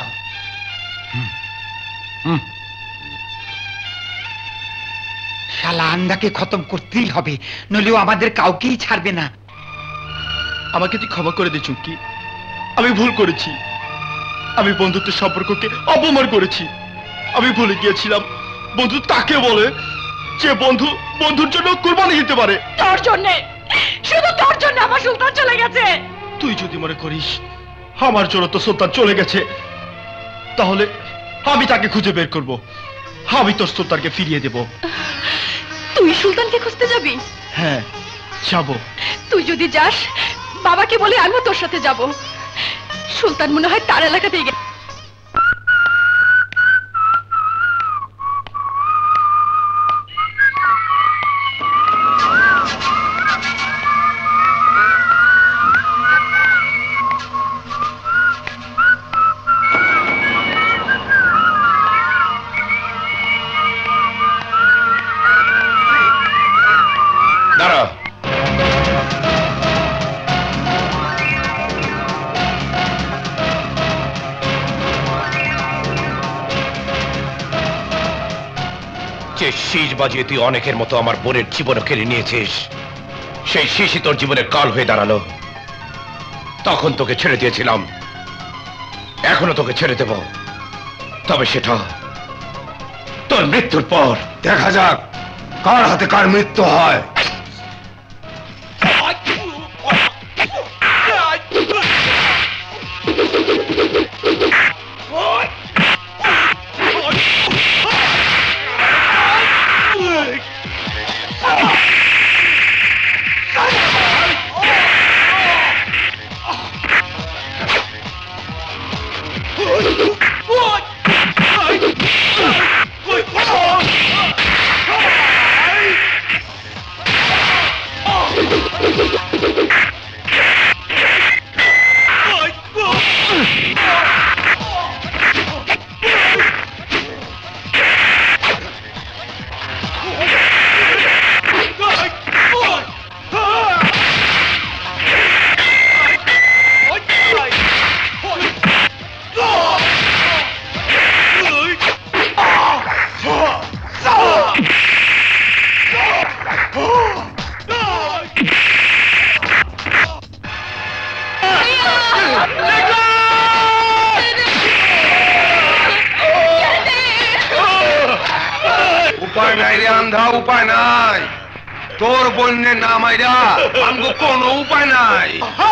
শালা আন্দাকে খতম করতেই হবে, নইলেও আমাদের কাউকেই ছাড়বে না। আমাকে তুই ক্ষমা করে দে চুমকি, আমি ভুল করেছি। আমি বন্ধুত্বের সম্পর্ককে অপমান করেছি। আমি ভুলে গিয়েছিলাম বন্ধু তাকে বলে যে বন্ধু বন্ধুর জন্য কুরবানি দিতে পারে। তোর জন্যে, শুধু তোর জন্য আমার সুলতান চলে গেছে। তুই যদি মনে করিস আমার জন্য তো সুলতান চলে গেছে, তাহলে আমি তাকে খুঁজে বের করব। আমি তোর সুলতানকে ফিরিয়ে দেব। তুই সুলতানকে খুঁজতে যাবি? হ্যাঁ যাব। তুই যদি যাস, বাবাকে বলে আমিও তোর সাথে যাব। সুলতান মনে হয় তার এলাকাতেই গেছে। দাঁড়া। যে শীষ বাজিয়ে তুই অনেকের মতো আমার বোনের জীবন কেড়ে নিয়েছিস, সেই শীষই তোর জীবনে কাল হয়ে দাঁড়ালো। তখন তোকে ছেড়ে দিয়েছিলাম, এখনো তোকে ছেড়ে দেব, তবে সেটা তোর মৃত্যুর পর। দেখা যাক কার হাতে কার মৃত্যু হয়। উপায় নাই রে আন্ধা, উপায় নাই। তোর বন্যের নাম আইরা আমগো কোনো উপায় নাই।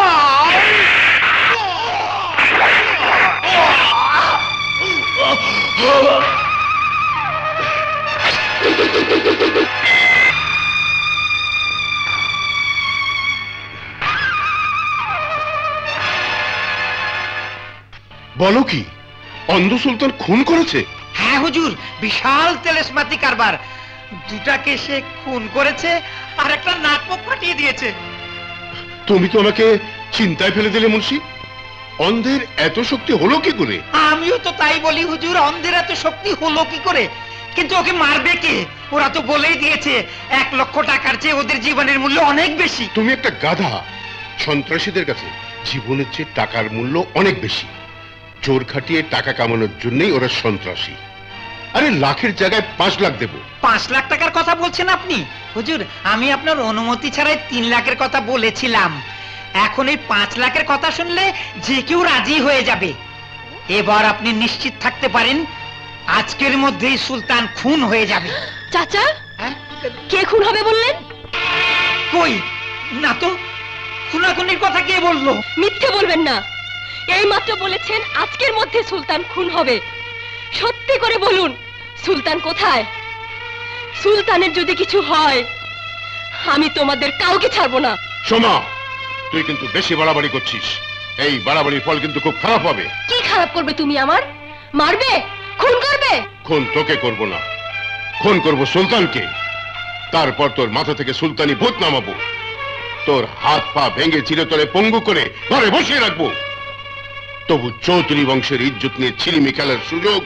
বলো কি, অন্ধ সুলতান খুন করেছে? হ্যাঁ হুজুর, বিশাল তেলেসমাতি কারবার। দুটাকে সে খুন করেছে আর একটা নাক মুখ ফাটিয়ে দিয়েছে। তুমি তো আমাকে চিন্তায় ফেলে দিলে মুন্সি। অন্ধের এত শক্তি হলো কি করে? আমিও তো তাই বলি হুজুর, অন্ধের এত শক্তি হলো কি করে? কিন্তু ওকে মারবে কে? ওরা তো বলেই দিয়েছে এক লক্ষ টাকার চেয়ে ওদের জীবনের মূল্য অনেক বেশি। তুমি একটা গাধা। সন্ত্রাসীদের কাছে জীবনের চেয়ে টাকার মূল্য অনেক বেশি। জোর খাটিয়ে টাকা কামানোর জন্যই ওরা সন্ত্রাসী। আরে লাখের জায়গায় পাঁচ লাখ দেব। পাঁচ লাখ টাকার কথা বলছেন আপনি? হুজুর, আমি আপনার অনুমতি ছাড়াই তিন লাখের কথা বলেছিলাম। এখন এই পাঁচ লাখের কথা শুনলে যে কেউ রাজি হয়ে যাবে। এবার আপনি নিশ্চিত থাকতে পারেন আজকের মধ্যেই সুলতান খুন হয়ে যাবে। চাচা, কে খুন হবে বললেন? কই না তো, খুনাখুনির কথা কে বললো? মিথ্যে বলবেন না, এই মাত্র বলেছেন আজকের মধ্যে সুলতান খুন হবে। সত্যি করে বলুন, সুলতান কোথায়? সুলতানের যদি কিছু হয় আমি তোমাদের কাউকে ছাড়বো না। সোমা, তুই কিন্তু বেশি বাড়াবাড়ি করছিস। এই বাড়াবাড়ির ফল কিন্তু খুব খারাপ হবে। কি খারাপ করবে তুমি? আমার মারবে, খুন করবে? খুন তোকে করব না, খুন করব সুলতানকে। তারপর তোর মাথা থেকে সুলতানি ভূত নামাবো, তোর হাত পা ভেঙে চিরতরে পঙ্গু করে ঘরে বসিয়ে রাখবো। তবু চৌধুরী বংশের ইজ্জত নিয়ে ছিলিমি খেলার সুযোগ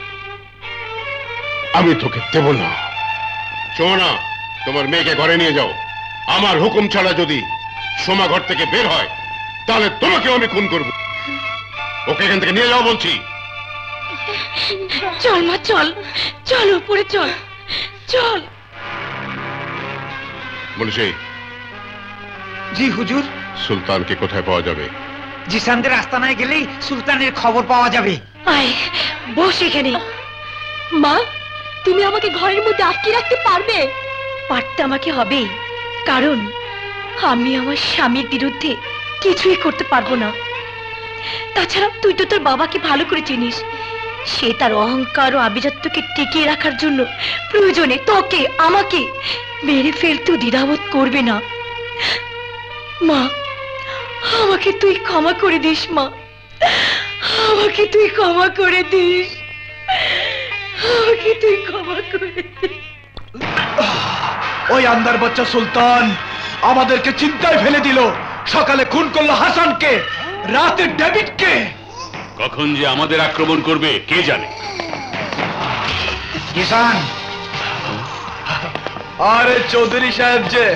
আমি তোকে দেব না। সোনা, তোমার মেয়েকে ঘরে নিয়ে যাও। আমার হুকুম ছাড়া যদি সোমা ঘর থেকে বের হয় তাহলে তোমাকেও আমি খুন করব। ওকে এখান থেকে নিয়ে যাও বলছি। চল মা, চল চল, উপরে চল চল। বলছি, জি হুজুর। সুলতানকে কোথায় পাওয়া যাবে? জিসানদের আস্তানায় গেলেই সুলতানের খবর পাওয়া যাবে। আয় বস এখানে। মা, তুমি আমাকে ঘরের মধ্যে আটকে রাখতে পারবে? পারতে আমাকে হবেই, কারণ আমি আমার স্বামীর বিরুদ্ধে কিছুই করতে পারবো না। তাছাড়া তুই তো তোর বাবাকে ভালো করে চিনিস, সে তার অহংকার ও আভিজাত্যকে টিকিয়ে রাখার জন্য প্রয়োজনে তোকে আমাকে মেরে ফেলতেও দ্বিধাবোধ করবে না। মা, আমাকে তুই ক্ষমা করে দিস মা, আমাকে তুই ক্ষমা করে দিস, আমাকে তুই ক্ষমা করে দিস। ওই আন্দার বাচ্চা সুলতান আমাদেরকে চিন্তায় ফেলে দিল। সকালে খুন করলো হাসানকে, রাতে ডেভিডকে। কখন যে আমাদের আক্রমণ করবে কে জানে। কিষান, আরে চৌধুরী সাহেব যে,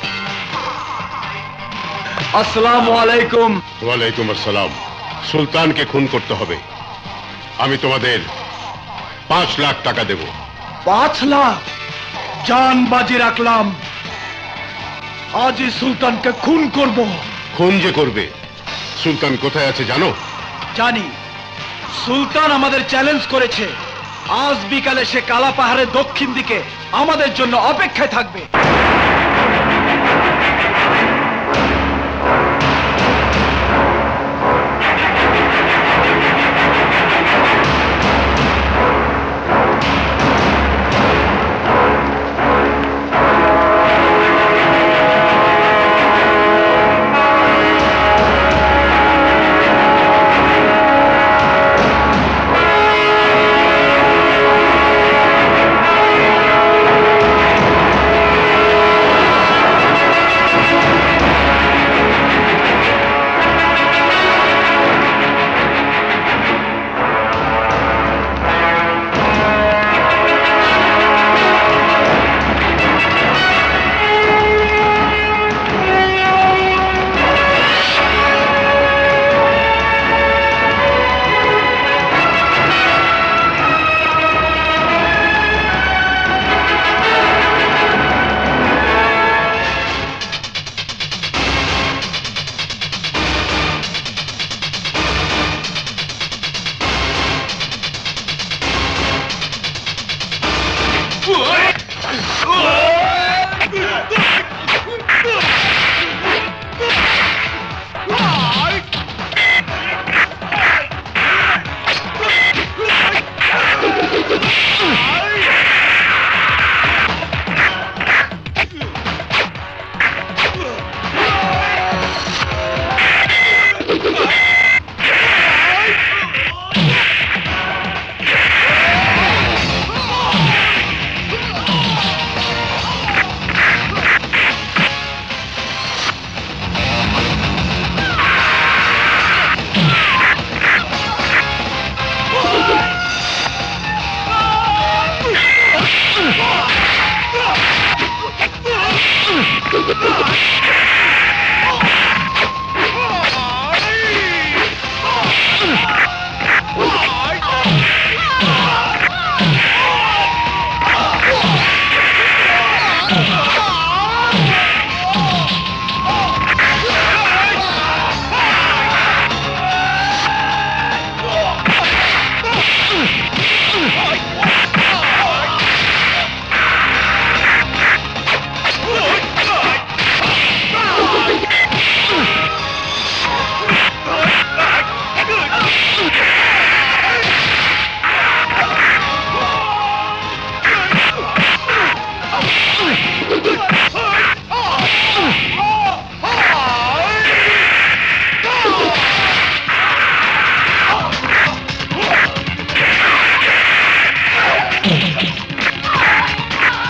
আসসালামু আলাইকুম। ওয়ালাইকুম আসসালাম। সুলতানকে খুন করতে হবে। আমি তোমাদের পাঁচ লাখ টাকা দেব। পাঁচ লাখ? জান বাজি রাখলাম, আজই সুলতানকে খুন করব। খুন যে করবে, সুলতান কোথায় আছে জানো? জানি, সুলতান আমাদের চ্যালেঞ্জ করেছে। আজ বিকালে সে কালা পাহাড়ের দক্ষিণ দিকে আমাদের জন্য অপেক্ষায় থাকবে।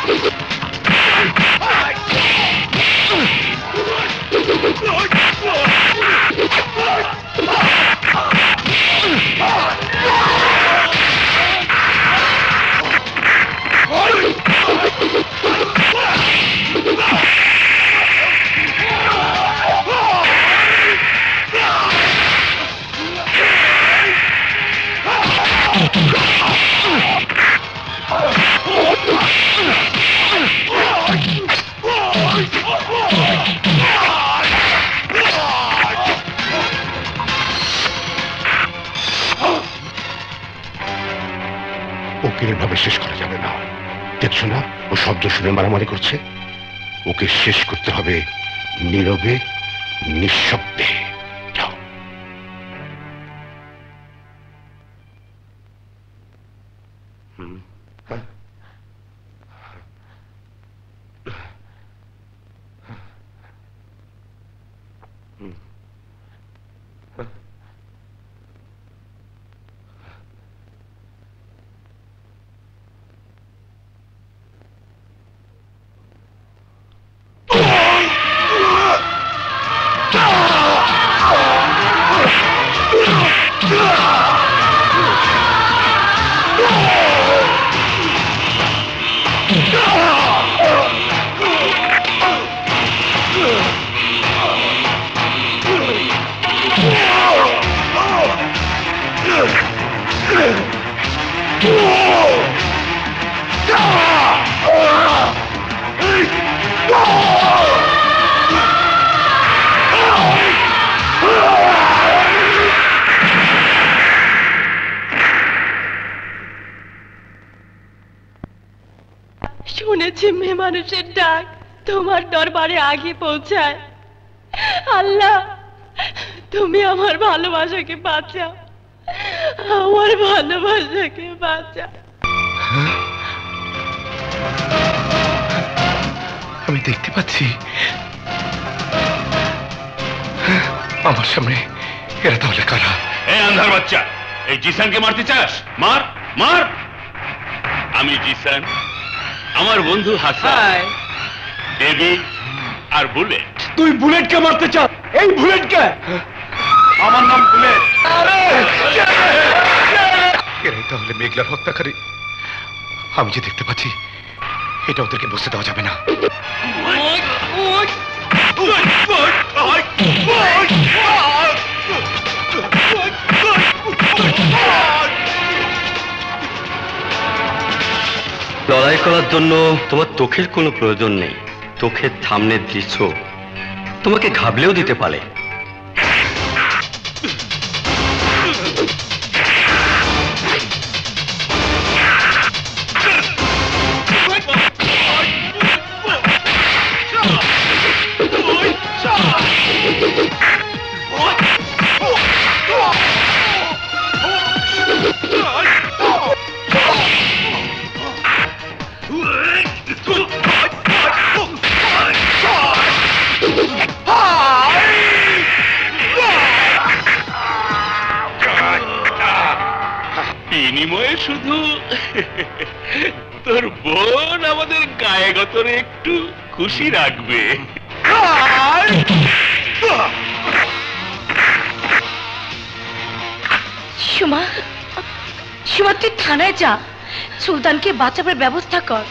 ওকে এভাবে শেষ করা যাবে না। দেখছো না ও শব্দ শুনে মারামারি করছে? ওকে শেষ করতে হবে নীরবে, নিঃশব্দে। যাও। শুনেছি মেয়ে মানুষের ডাক তোমার দরবারে আগে পৌঁছায়। আল্লাহ, তুমি আমার ভালোবাসাকে বাঁচাও, আমার ভালোবাসাকে বাঁচাও। আমি দেখতে পাচ্ছি আমার সামনে এরা তাহলে কারা? এই আন্ধার বাচ্চা, এই জিসানকে মারতে চাস? মার মার। আমি জিসান, আমার বন্ধু হাসান, দেবী আর বুলেট। তুই বুলেটকে মারতে চাস? এই বুলেটকে? আমার নাম বুলেট। এরাই তাহলে মেঘলার হত্যাকারী। আমি যে দেখতে পাচ্ছি এটা ওদেরকে বুঝতে দেওয়া যাবে না। লড়াই করার জন্য তোমার চোখের কোনো প্রয়োজন নেই। চোখের সামনের দৃশ্য তোমাকে ঘাবলেও দিতে পারে। বিনিময়ে শুধু তোর বোন আমাদের গায়ে গতরে একটু খুশি রাখবে। সুমা, সুমা তুই থানায় যা, সুলতানকে বাঁচাবার ব্যবস্থা কর।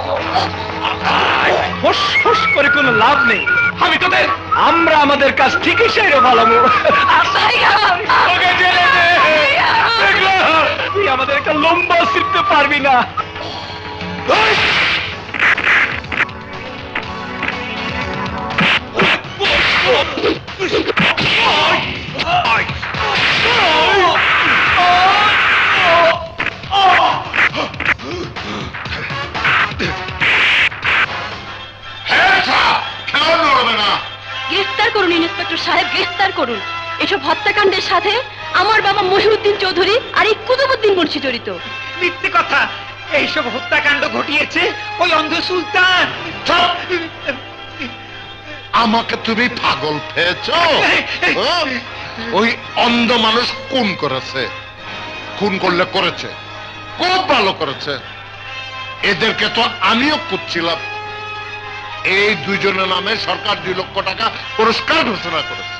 ফোস ফোস করে কোনো লাভ নেই। আমি তোদের আমরা আমাদের কাজ ঠিকই সেই ভালো তুই আমাদের একটা লম্বা শিখতে পারবি না। গ্রেফতার করুন ইন্সপেক্টর সাহেব, গ্রেফতার করুন। এসব হত্যাকাণ্ডের সাথে আমার বাবা মহিউদ্দিন চৌধুরী আর এই কুতুবউদ্দিন মুন্সি জড়িত। মিথ্যে কথা, এইসব হত্যাকাণ্ড ঘটিয়েছে ওই অন্ধ সুলতান। আমাকে তুমি পাগল পেয়েছো? ওই অন্ধ মানুষ খুন করেছে, খুন করলে করেছে, খুব ভালো করেছে। এদেরকে তো আমিও খুঁজছিলাম। এই দুইজনের নামে সরকার দুই লক্ষ টাকা পুরস্কার ঘোষণা করেছে।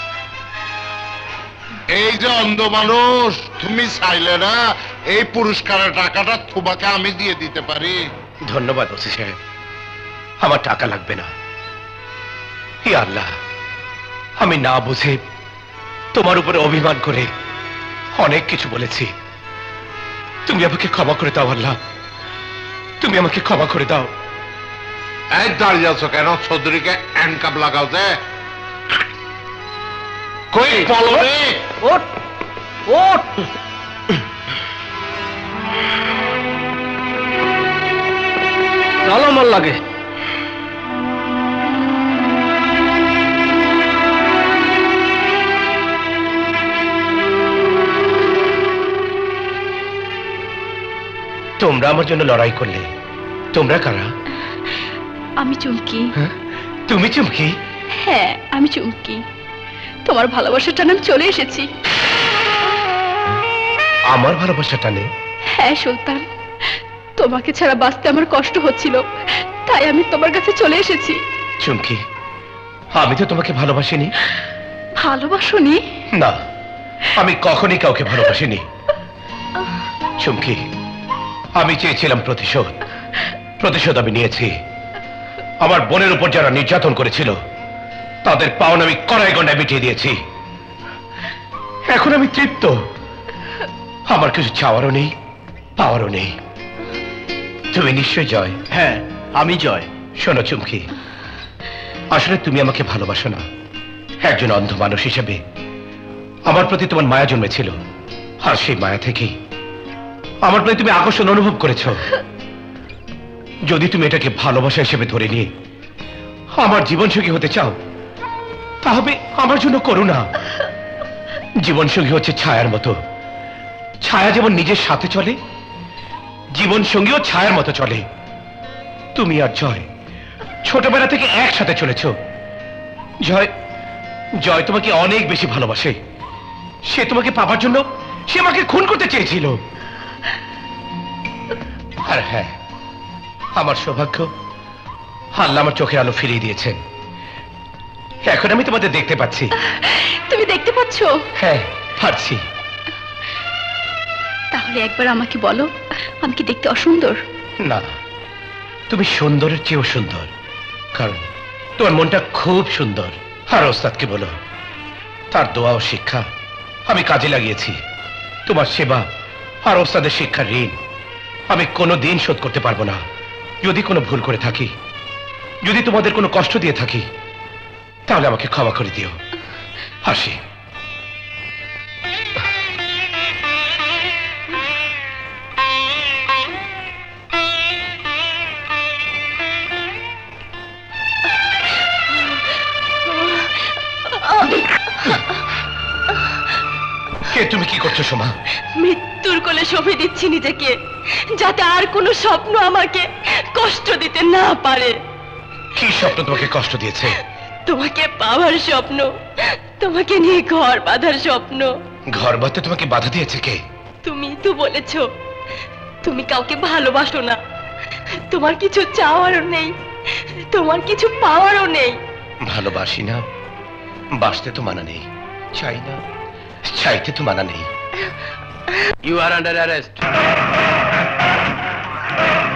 এই যে অন্ধ মানুষ, তুমি চাইলে না এই পুরস্কারের টাকাটা তোমাকে আমি দিয়ে দিতে পারি। ধন্যবাদ ওসি সাহেব, আমার টাকা লাগবে না। হে আল্লাহ, আমি না বুঝে তোমার উপরে অভিমান করে অনেক কিছু বলেছি। তুমি আমাকে ক্ষমা করে দাও আল্লাহ, তুমি আমাকে ক্ষমা করে দাও। এই দাঁড়িয়ে আছো কেন? চৌধুরীকে হ্যান্ডকাপ লাগাও যে। কই পলবে? ওঠ ওঠ। চলো আমার লাগে। তোমরা আমার জন্য লড়াই করলে, তোমরা কারা? আমি চুমকি। তুমি চুমকি? হ্যাঁ, আমি চুমকি। তোমার ভালোবাসার টানে আমি চলে এসেছি। আমার ভালোবাসার টানে? হ্যাঁ সুলতান, তোমাকে ছাড়া বাঁচতে আমার কষ্ট হচ্ছিল, তাই আমি তোমার কাছে চলে এসেছি। চুমকি, আমি তো তোমাকে ভালোবাসিনি। ভালোবাসোনি? না, আমি কখনই কাউকে ভালোবাসিনি। চুমকি, আমি চেয়েছিলাম প্রতিশোধ, প্রতিশোধ আমি নিয়েছি। আমার বোনের উপর যারা নির্যাতন করেছিল তাদের পাওনা আমি কড়াই গন্ডায় মিটিয়ে দিয়েছি। এখন আমি তৃপ্ত। আমার কিছু চাওয়ারও নেই, পাওয়ারও নেই। তুমি নিশ্চয় জয়। হ্যাঁ, আমি জয়। শোনো চুমকি, আসলে তুমি আমাকে ভালোবাসো না। একজন অন্ধ মানুষ হিসেবে আমার প্রতি তোমার মায়া জন্মেছিল, আর সেই মায়া থেকেই আমার প্রতি তুমি আকর্ষণ অনুভব করেছো। যদি তুমি এটাকে ভালোবাসা হিসেবে ধরে নিয়ে আমার জীবনসঙ্গী হতে চাও, তাহলে আমার জন্য করো না। জীবনসঙ্গী হচ্ছে ছায়ার মতো। ছায়া যেমন নিজের সাথে চলে, জীবনসঙ্গীও ছায়ার মতো চলে। তুমি আর জয় ছোটবেলা থেকে একসাথে চলেছ। জয় জয় তোমাকে অনেক বেশি ভালোবাসে। সে তোমাকে পাবার জন্য সে আমাকে খুন করতে চেয়েছিল। আর হ্যাঁ, আমার সৌভাগ্য, আল্লাহ আমার চোখের আলো ফিরিয়ে দিয়েছেন। এখন আমি তোমাদের দেখতে পাচ্ছি। তুমি দেখতে পাচ্ছ? হ্যাঁ, পাচ্ছি। তাহলে একবার আমাকে বলো, আমি কি দেখতে অসুন্দর? না, তুমি সুন্দরের চেয়েও সুন্দর, কারণ তোমার মনটা খুব সুন্দর। আর ওস্তাদকে বলো, তার দোয়া ও শিক্ষা আমি কাজে লাগিয়েছি। তোমার সেবা আর ওস্তাদের শিক্ষার ঋণ আমি কোনো দিন শোধ করতে পারবো না। যদি কোনো ভুল করে থাকি, যদি তোমাদের কোনো কষ্ট দিয়ে থাকি, তাহলে আমাকে ক্ষমা করে দিও। আসি। কে তুমি? কি করছো সোমা? মৃত্যুর কোলে সঁপে দিচ্ছি নিজেকে, যাতে আর কোনো স্বপ্ন আমাকে কষ্ট দিতে না পারে। কি স্বপ্ন তোমাকে কষ্ট দিয়েছে? তোমাকে পাওয়ার স্বপ্ন, তোমাকে নিয়ে ঘর বাঁধার স্বপ্ন। ঘর বাঁধতে তোমাকে বাধা দিয়েছে কে? তুমি তো বলেছো তুমি কাউকে ভালোবাসো না, তোমার কিছু চাওয়ারও নেই, তোমার কিছু পাওয়ারও নেই। ভালোবাসি না, বাসতে তো মানা নেই। চাই না, চাইতে তো মানা নেই। You are under arrest.